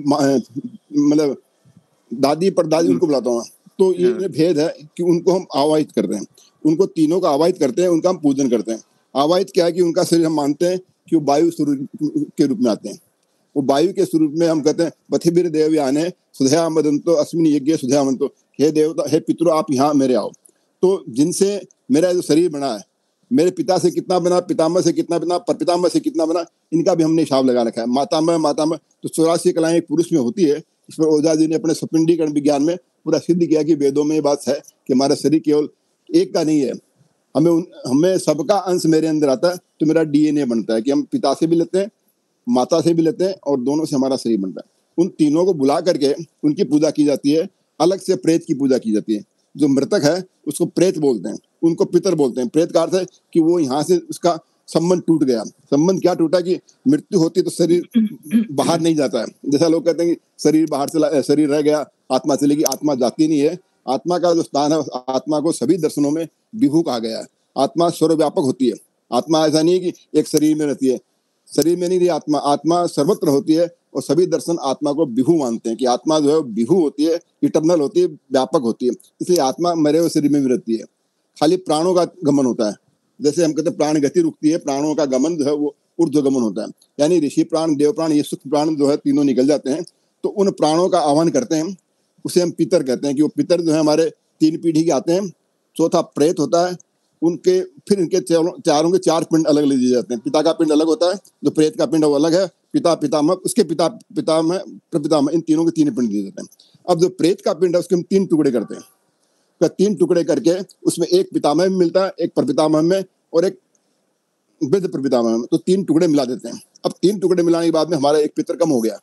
Speaker 2: मतलब दादी परदादी उनको बुलाता हूँ। तो ये भेद है कि उनको हम आवाहित करते हैं, उनको तीनों का आवाहित करते हैं, उनका हम पूजन करते हैं। आवाहित क्या है कि उनका शरीर हम मानते हैं कि वो वायु स्वरूप के रूप में आते हैं। वो वायु के स्वरूप में हम कहते हैं पथिवीर देवयाने सुधया मदंतो अस्मिन यज्ञ सुधया मंतो, हे देवता, हे पितरो, आप यहाँ मेरे आओ। तो जिनसे मेरा जो शरीर बना है, मेरे पिता से कितना बना, पितामह से कितना बना, परपितामह से कितना बना, इनका भी हमने हिसाब लगा रखा है। मातामह मातामह तो चौरासी कलाएं एक पुरुष में होती है। इस पर ओझा जी ने अपने सपिंडीकरण विज्ञान में पूरा सिद्ध किया कि वेदों में ये बात है कि हमारा शरीर केवल एक का नहीं है, हमें उन, हमें सबका अंश मेरे अंदर आता है। तो मेरा डीएनए बनता है कि हम पिता से भी लेते हैं, माता से भी लेते हैं, और दोनों से हमारा शरीर बनता है। उन तीनों को बुला करके उनकी पूजा की जाती है। अलग से प्रेत की पूजा की जाती है। जो मृतक है उसको प्रेत बोलते हैं, उनको पितर बोलते हैं। प्रेत का अर्थ है कि वो यहाँ से उसका संबंध टूट गया। संबंध क्या टूटा कि मृत्यु होती तो शरीर बाहर नहीं जाता है। जैसा लोग कहते हैं कि शरीर बाहर चला, शरीर रह गया, आत्मा चलेगी, आत्मा जाती नहीं है। आत्मा का जो स्थान है, आत्मा को सभी दर्शनों में विभू कहा गया है। आत्मा सर्वव्यापक होती है। आत्मा ऐसा नहीं है कि एक शरीर में रहती है, शरीर में नहीं रही आत्मा, आत्मा सर्वत्र होती है। और सभी दर्शन आत्मा को विभू मानते हैं कि आत्मा जो है विभू होती है, इटरनल होती है, व्यापक होती है। इसलिए आत्मा मरे हुए शरीर में भी रहती है। खाली प्राणों का गमन होता है। जैसे हम कहते हैं प्राण गति रुकती है, प्राणों का गमन जो है वो ऊर्ध्व गमन होता है। यानी ऋषि प्राण, देव प्राण, ये सूक्ष्म प्राण जो है तीनों निकल जाते हैं, तो उन प्राणों का आह्वान करते हैं, उसे हम पितर कहते हैं। कि वो पितर जो है हमारे तीन पीढ़ी के आते हैं। चौथा प्रेत होता है, उनके फिर इनके चारों चारों के चार पिंड अलग ले दिए जाते हैं। पिता का पिंड अलग होता है, जो प्रेत का पिंड वो अलग है, पिता पितामह, उसके पिता पितामह प्रपितामह, इन तीनों के तीन पिंड दिए जाते हैं। अब जो प्रेत का पिंड है उसके हम तीन टुकड़े करते हैं। तो तीन टुकड़े करके उसमें एक पितामह में मिलता है, एक प्रपितामह में और एक वृद्ध प्रपितामह में, तो तीन टुकड़े मिला देते हैं। अब तीन टुकड़े मिलाने के बाद में हमारा एक पितर कम हो गया।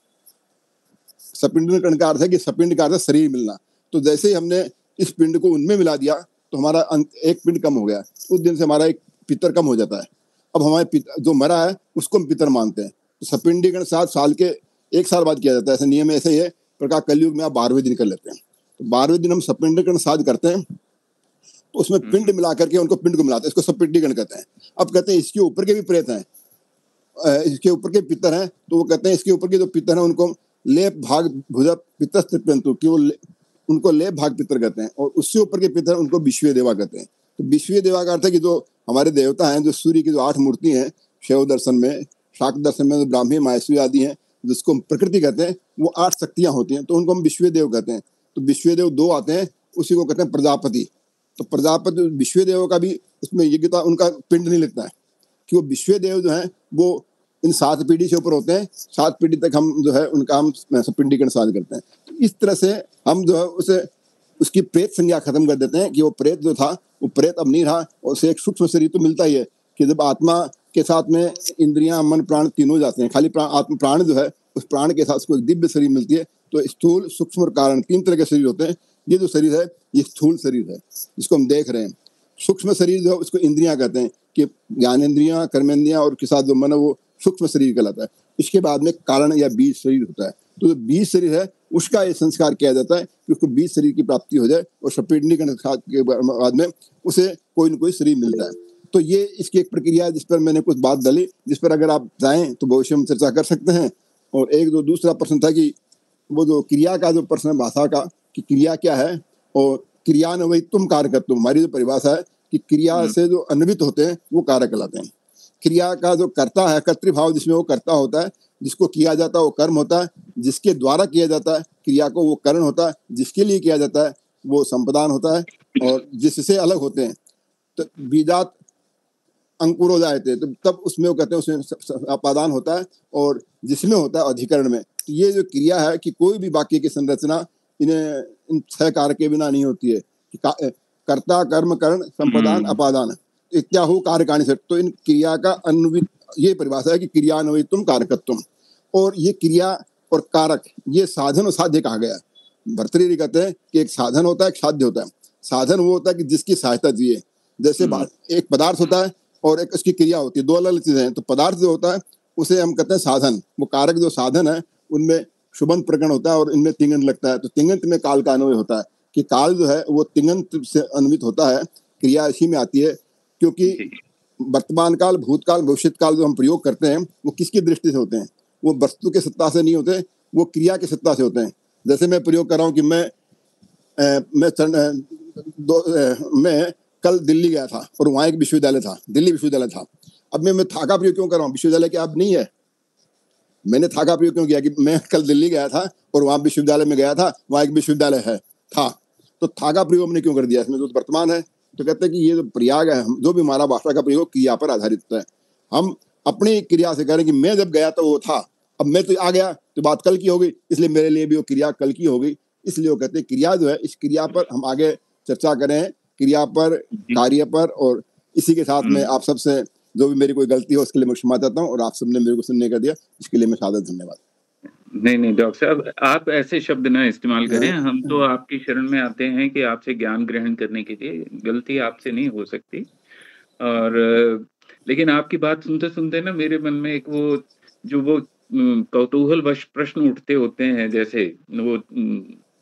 Speaker 2: सपिंडीकरण का अर्थ है कि सपिंड का अर्थ है शरीर मिलना। तो जैसे ही हमने इस पिंड को उनमें मिला दिया तो हमारा एक पिंड कम हो गया। उस दिन से हमारा एक पितर कम हो जाता है। अब हमारे जो मरा है उसको हम पितर मानते हैं। तो सपिंडीकरण सात साल के एक साल बाद किया जाता है। ऐसा नियम ऐसे ही है। प्रकार कलयुग में आप बारहवें दिन कर लेते हैं। तो बारहवें दिन हम सपिंडीकरण साध करते हैं, तो उसमें पिंड मिला करके उनको पिंड को मिलाते हैं, इसको सपिंडीकरण कहते हैं। अब कहते हैं इसके ऊपर के भी प्रेत हैं, इसके ऊपर के पितर हैं, तो वो कहते हैं इसके ऊपर के जो पितर हैं उनको लेप भाग भुजा पितर तृप्यंतु, कि वो उनको लेप भाग पितर कहते हैं। और उससे ऊपर के पितर उनको विश्व देवा कहते हैं। तो विश्व देवा का अर्थ है कि जो हमारे देवता हैं, जो सूर्य की जो आठ मूर्ति हैं शैव दर्शन में, शाक्त दर्शन में जो ब्राह्मी माहेश्वरी आदि हैं, जिसको हम प्रकृति कहते हैं, वो आठ शक्तियां होती हैं, तो उनको हम विश्व देव कहते हैं। तो विश्व देव दो आते हैं, उसी को कहते हैं प्रजापति। तो प्रजापति विश्व देव का भी उसमें योग्यता, उनका पिंड नहीं लगता है कि वो विश्व देव जो है वो इन सात पीढ़ी से ऊपर होते हैं। सात पीढ़ी तक हम जो है उनका हम पिंडीकरण साध करते हैं। तो इस तरह से हम जो है उसे उसकी प्रेत संज्ञा खत्म कर देते हैं कि वो प्रेत जो था वो प्रेत अब नहीं रहा, और उसे एक सूक्ष्म शरीर तो मिलता ही है कि जब आत्मा के साथ में इंद्रियां, मन, प्राण तीनों जाते हैं, खाली प्राण आत्म प्राण जो है उस प्राण के साथ उसको एक दिव्य शरीर मिलती है। तो स्थूल, सूक्ष्म और कारण तीन तरह के शरीर होते हैं। ये जो शरीर है ये स्थूल शरीर है जिसको हम देख रहे हैं। सूक्ष्म शरीर जो है उसको इंद्रियां कहते हैं कि ज्ञानेंद्रियां, कर्मेंद्रियां और के साथ जो मन है वो सूक्ष्म शरीर कहलाता है। इसके बाद में कारण या बीज शरीर होता है। तो जो बीज शरीर है उसका ये संस्कार किया जाता है कि उसको बीज शरीर की प्राप्ति हो जाए, और सपिंडीकरण के बाद में उसे कोई न कोई शरीर मिलता है। तो ये इसकी एक प्रक्रिया है जिस पर मैंने कुछ बात डाली, जिस पर अगर आप चाहें तो भविष्य में चर्चा कर सकते हैं। और एक जो दूसरा प्रश्न था कि वो जो क्रिया का जो प्रश्न है भाषा का, कि क्रिया क्या है, और क्रिया न वही तुम कारकत्व, हमारी जो परिभाषा है कि क्रिया से जो अन्वित होते हैं वो कारक कहलाते हैं। क्रिया का जो कर्ता है, कर्तृभाव जिसमें वो कर्ता होता है, जिसको किया जाता है वो कर्म होता है, जिसके द्वारा किया जाता है क्रिया को वो करण होता है, जिसके लिए किया जाता है वो संप्रदान होता है, और जिससे अलग होते हैं। तो बीजात अंकुर हो जाते हैं तो तब उसमें वो कहते हैं उसमें अपादान होता है, और जिसमें होता है अधिकरण में। तो ये जो क्रिया है कि कोई भी वाक्य की संरचना इन्हें इन छह कारक के बिना नहीं होती है कि कर्ता, कर्म, करण, संप्रदान, अपादान, इत्याहु कारकाणि से। तो इन क्रिया का अन्वित ये परिभाषा है कि क्रियान्वयित्वम कारकत्वम। और ये क्रिया और कारक ये साधन और साध्य कहा गया है। भर्तृहरि कहते हैं कि एक साधन होता है, एक साध्य होता है। साधन वो होता है कि जिसकी सहायता चाहिए, जैसे एक पदार्थ होता है और एक उसकी क्रिया होती है, दो अलग अलग चीजें हैं। तो पदार्थ जो होता है उसे हम कहते हैं साधन। वो कारक जो साधन है उनमें शुभंत प्रकरण होता है और इनमें तिंगंत लगता है। तो तिंगंत में काल का अन्वय होता है कि काल जो है वो तिंगंत से अन्वित होता है, क्रिया इसी में आती है। क्योंकि वर्तमान काल, भूतकाल, भविष्य काल जो हम प्रयोग करते हैं वो किसकी दृष्टि से होते हैं? वो वस्तु के सत्ता से नहीं होते, वो क्रिया के सत्ता से होते हैं। जैसे मैं प्रयोग कर रहा हूँ कि मैं ए, मैं दो, ए, मैं कल दिल्ली गया था और वहाँ एक विश्वविद्यालय था, दिल्ली विश्वविद्यालय था। अब मैं मैं था का प्रयोग क्यों कर रहा हूँ? विश्वविद्यालय क्या अब नहीं है? मैंने था का प्रयोग क्यों किया कि मैं कल दिल्ली गया था और वहाँ विश्वविद्यालय में गया था, वहाँ एक विश्वविद्यालय है था। तो था का प्रयोग हमने क्यों कर दिया? इसमें जो वर्तमान है। तो कहते हैं कि ये जो प्रयाग है, जो भी हमारा भाषा का प्रयोग क्रिया पर आधारित है। हम अपनी क्रिया से करें कि मैं जब गया तो वो था, अब मैं तो आ गया तो बात कल की होगी, इसलिए मेरे लिए भी वो क्रिया कल की होगी। इसलिए वो कहते हैं क्रिया जो है, इस क्रिया पर हम आगे चर्चा करें, क्रिया पर, कार्य पर। और इसी के साथ में आप सबसे जो भी मेरी कोई गलती हो उसके लिए मैं क्षमा चाहता हूँ, और आप सबने मेरे को सुनने का दिया इसके लिए मैं सादर धन्यवाद।
Speaker 1: नहीं नहीं डॉक्टर साहब, आप ऐसे शब्द ना इस्तेमाल करें। हम तो आपकी शरण में आते हैं कि आपसे ज्ञान ग्रहण करने के लिए, गलती आपसे नहीं हो सकती। और लेकिन आपकी बात सुनते सुनते ना मेरे मन में एक वो जो वो कौतूहल वश प्रश्न उठते होते हैं, जैसे वो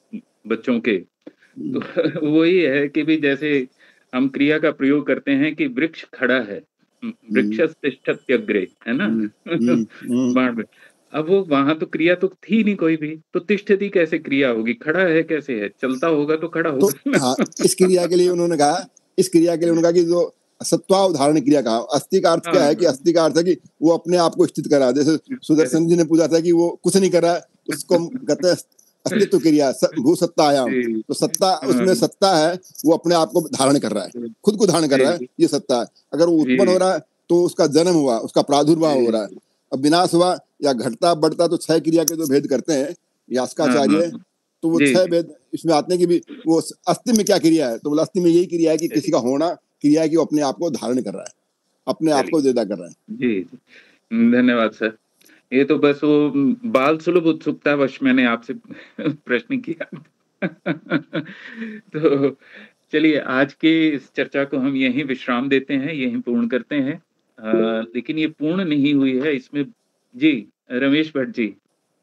Speaker 1: बच्चों के। तो वही है कि भी जैसे हम क्रिया का प्रयोग करते हैं कि वृक्ष खड़ा है, वृक्षस्तिष्ठत्यग्रे, है ना? बाण में। अब वो वहाँ तो क्रिया तो थी नहीं कोई भी, तो तिष्ठति कैसे क्रिया होगी? खड़ा है कैसे है? चलता होगा तो खड़ा
Speaker 2: तो
Speaker 1: होगा।
Speaker 2: हाँ, इस क्रिया के लिए उन्होंने कहा इस क्रिया के लिए उन्होंने कहा कि जो सत्वावधारण क्रिया कहा, अस्थि का अर्थ क्या है कि अस्थि का अर्थ है कि वो अपने आप को स्थित करा। जैसे सुदर्शन जी ने पूछा था कि वो कुछ नहीं कर रहा, उसको कहते हैं अस्तित्व क्रिया, भू सत्तायाम। तो सत्ता, उसमें सत्ता है, वो अपने आप को धारण कर रहा है, खुद को धारण कर रहा है, ये सत्ता है। अगर वो उत्पन्न हो रहा है तो उसका जन्म हुआ, उसका प्रादुर्भाव हो रहा है। अब विनाश हुआ या घटता बढ़ता, तो छह क्रिया के जो भेद करते हैं यास्काचार्य, तो वो छह भेद इसमें आते हैं कि भी वो अस्थि में क्या क्रिया है। तो बोला अस्थि में यही क्रिया है कि किसी का होना क्रिया है कि वो अपने आप को धारण कर रहा है, अपने आप को ज्यादा कर रहा है।
Speaker 1: जी, धन्यवाद सर। ये तो बस वो बाल सुलभ उत्सुकता वश मैंने आपसे प्रश्न किया। तो चलिए, आज के इस चर्चा को हम यहीं विश्राम देते हैं, यहीं पूर्ण करते हैं। आ, लेकिन ये पूर्ण नहीं हुई है, इसमें जी रमेश भट्ट जी।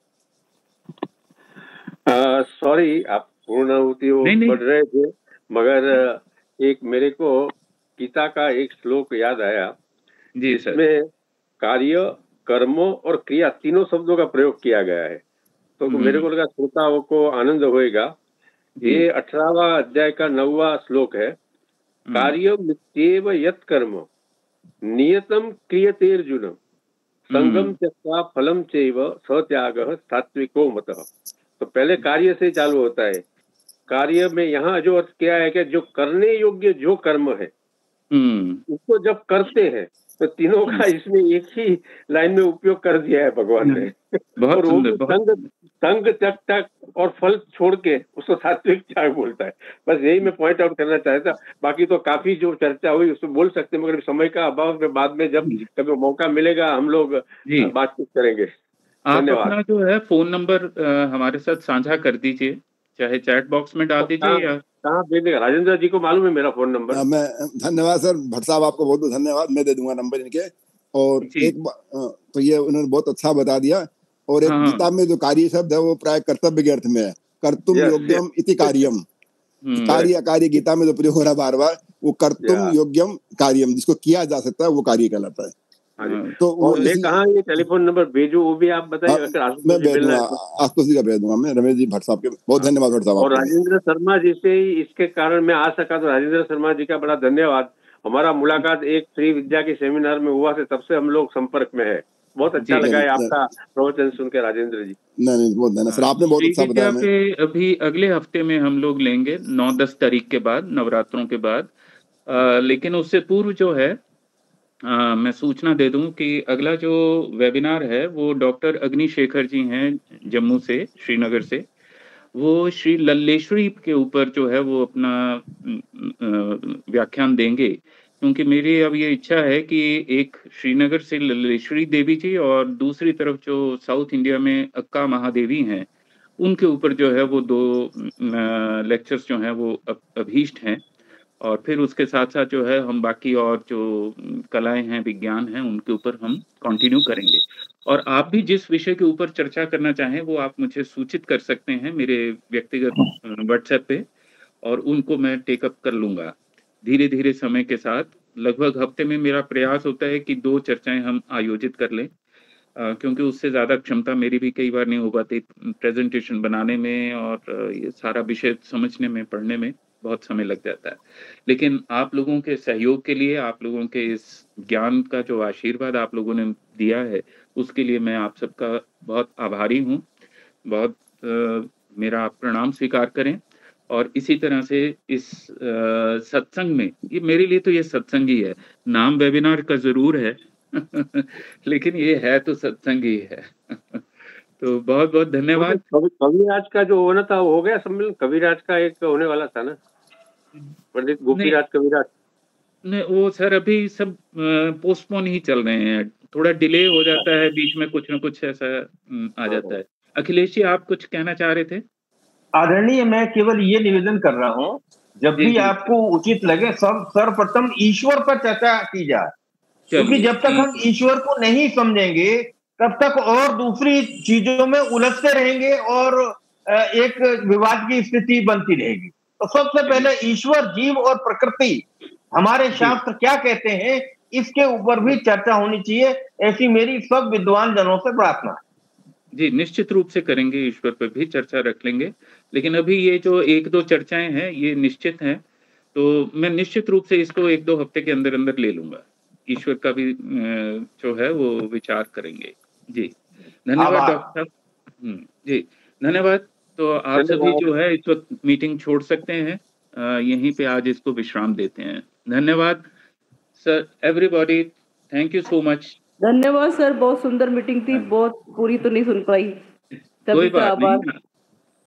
Speaker 5: सॉरी, आप पूर्णाहुति बढ़ रहे थे, मगर एक मेरे को गीता का एक श्लोक याद आया
Speaker 1: जी सर।
Speaker 5: इसमें कार्य, कर्म और क्रिया तीनों शब्दों का प्रयोग किया गया है। तो मेरे को लगा श्रोताओं को आनंद होएगा। ये अठारहवां अध्याय का नौवां श्लोक है। कार्य मित्येव यत् कर्म नियतम क्रियतेर्जुन संगम त्यक्त्वा फलम चैव सत्यागः सात्विको मतः। तो पहले कार्य से चालू होता है। कार्य में यहाँ जो अर्थ किया है कि जो करने योग्य जो कर्म है उसको जब करते हैं, तो तीनों का इसमें एक ही लाइन में उपयोग कर दिया है भगवान ने। और वो भी संग संग त्याग त्याग और फल छोड़ के उसको सात्विक त्याग बोलता है। बस यही मैं पॉइंट आउट करना चाहता। बाकी तो काफी जो चर्चा हुई उसमें बोल सकते हैं, मगर समय का अभाव में बाद में जब कभी मौका मिलेगा हम लोग बातचीत करेंगे।
Speaker 1: आप अपना जो है फोन नंबर हमारे साथ साझा कर दीजिए, चाहे चैट बॉक्स में डाल दीजिए या
Speaker 5: कहाँ भेज देगा। राजेंद्र जी को मालूम है मेरा फोन नंबर।
Speaker 2: आ, मैं धन्यवाद सर भट्ट साहब, आपको बहुत बहुत धन्यवाद। मैं दे दूंगा नंबर इनके। और एक तो ये उन्होंने बहुत अच्छा बता दिया। और एक गीता में जो कार्य शब्द है वो प्राय कर्तव्य के अर्थ में है, कर्तुम योग्यम इति कार्यम। कार्य अकार्य गीता में जो प्रयोग हो रहा है बार बार, वो कर्तुम योग्यम कार्यम, जिसको किया जा सकता है वो कार्य कहलाता है।
Speaker 5: तो वो मैं कहाँ ये टेलीफोन नंबर भेजो वो भी आप बताइए।
Speaker 2: मैं भेज दूंगा, आशुतोष जी का भेज दूंगा मैं। रमेश जी भट्ट साहब के बहुत धन्यवाद भट्ट साहब।
Speaker 5: और राजेंद्र शर्मा जी से इसके कारण मैं आ सका, तो राजेंद्र शर्मा जी का बड़ा धन्यवाद। हमारा मुलाकात एक श्री विद्या के सेमिनार में हुआ, से तब से हम लोग संपर्क में है। बहुत अच्छा लगा है आपका प्रवचन सुन के राजेंद्र जी।
Speaker 2: नहीं नहीं बहुत धन्यवाद सर, आपने बहुत अच्छा बताया।
Speaker 1: अभी अगले हफ्ते में हम लोग लेंगे नौ दस तारीख के बाद, नवरात्रों के बाद। लेकिन उससे पूर्व जो है आ, मैं सूचना दे दूं कि अगला जो वेबिनार है वो डॉक्टर अग्निशेखर जी हैं जम्मू से, श्रीनगर से। वो श्री लल्लेश्वरी के ऊपर जो है वो अपना व्याख्यान देंगे, क्योंकि मेरी अब ये इच्छा है कि एक श्रीनगर से लल्लेश्वरी देवी जी और दूसरी तरफ जो साउथ इंडिया में अक्का महादेवी हैं उनके ऊपर जो है वो दो लेक्चर्स जो हैं वो अभीष्ट हैं। और फिर उसके साथ साथ जो है हम बाकी और जो कलाएं हैं, विज्ञान हैं, उनके ऊपर हम कंटिन्यू करेंगे। और आप भी जिस विषय के ऊपर चर्चा करना चाहें वो आप मुझे सूचित कर सकते हैं मेरे व्यक्तिगत व्हाट्सएप पे, और उनको मैं टेकअप कर लूँगा धीरे धीरे समय के साथ। लगभग हफ्ते में मेरा प्रयास होता है कि दो चर्चाएं हम आयोजित कर लें, आ, क्योंकि उससे ज़्यादा क्षमता मेरी भी कई बार नहीं हो पाती प्रेजेंटेशन बनाने में, और ये सारा विषय समझने में, पढ़ने में बहुत समय लग जाता है। लेकिन आप लोगों के सहयोग के लिए, आप लोगों के इस ज्ञान का जो आशीर्वाद आप लोगों ने दिया है, उसके लिए मैं आप सबका बहुत आभारी हूँ। बहुत आ, मेरा प्रणाम स्वीकार करें। और इसी तरह से इस सत्संग में, ये मेरे लिए तो ये सत्संग ही है, नाम वेबिनार का जरूर है लेकिन ये है तो सत्संग ही है। तो बहुत बहुत धन्यवाद।
Speaker 5: कविराज का जो होना था वो हो गया सम्मेलन, कविराज का एक होने वाला था ना, पंडित गोपीराज कविराज।
Speaker 1: नहीं वो सर अभी सब पोस्टपोन ही चल रहे हैं, थोड़ा डिले हो जाता है, बीच में कुछ ना कुछ ऐसा आ जाता है। अखिलेश जी आप कुछ कहना चाह रहे थे?
Speaker 13: आदरणीय, मैं केवल ये निवेदन कर रहा हूँ, जब भी आपको उचित लगे सब सर्वप्रथम ईश्वर पर चर्चा की जाए, क्योंकि जब तक हम ईश्वर को नहीं समझेंगे तब तक और दूसरी चीजों में उलझते रहेंगे और एक विवाद की स्थिति बनती रहेगी। तो सबसे पहले ईश्वर, जीव और प्रकृति, हमारे शास्त्र क्या कहते हैं, इसके ऊपर भी चर्चा होनी चाहिए, ऐसी मेरी सब विद्वान जनों से प्रार्थना है।
Speaker 1: जी, निश्चित रूप से करेंगे, ईश्वर पर भी चर्चा रख लेंगे। लेकिन अभी ये जो एक दो चर्चाएं हैं ये निश्चित हैं, तो मैं निश्चित रूप से इसको एक दो हफ्ते के अंदर अंदर ले लूंगा। ईश्वर का भी जो है वो विचार करेंगे। जी धन्यवाद डॉक्टर साहब। जी धन्यवाद। तो आप सभी जो है इस वक्त मीटिंग छोड़ सकते हैं, यहीं पे आज इसको विश्राम देते हैं। धन्यवाद sir, everybody, thank you so much.
Speaker 12: धन्यवाद सर, बहुत सुंदर मीटिंग थी, बहुत पूरी तो नहीं सुन पाई,
Speaker 1: कोई बात नहीं,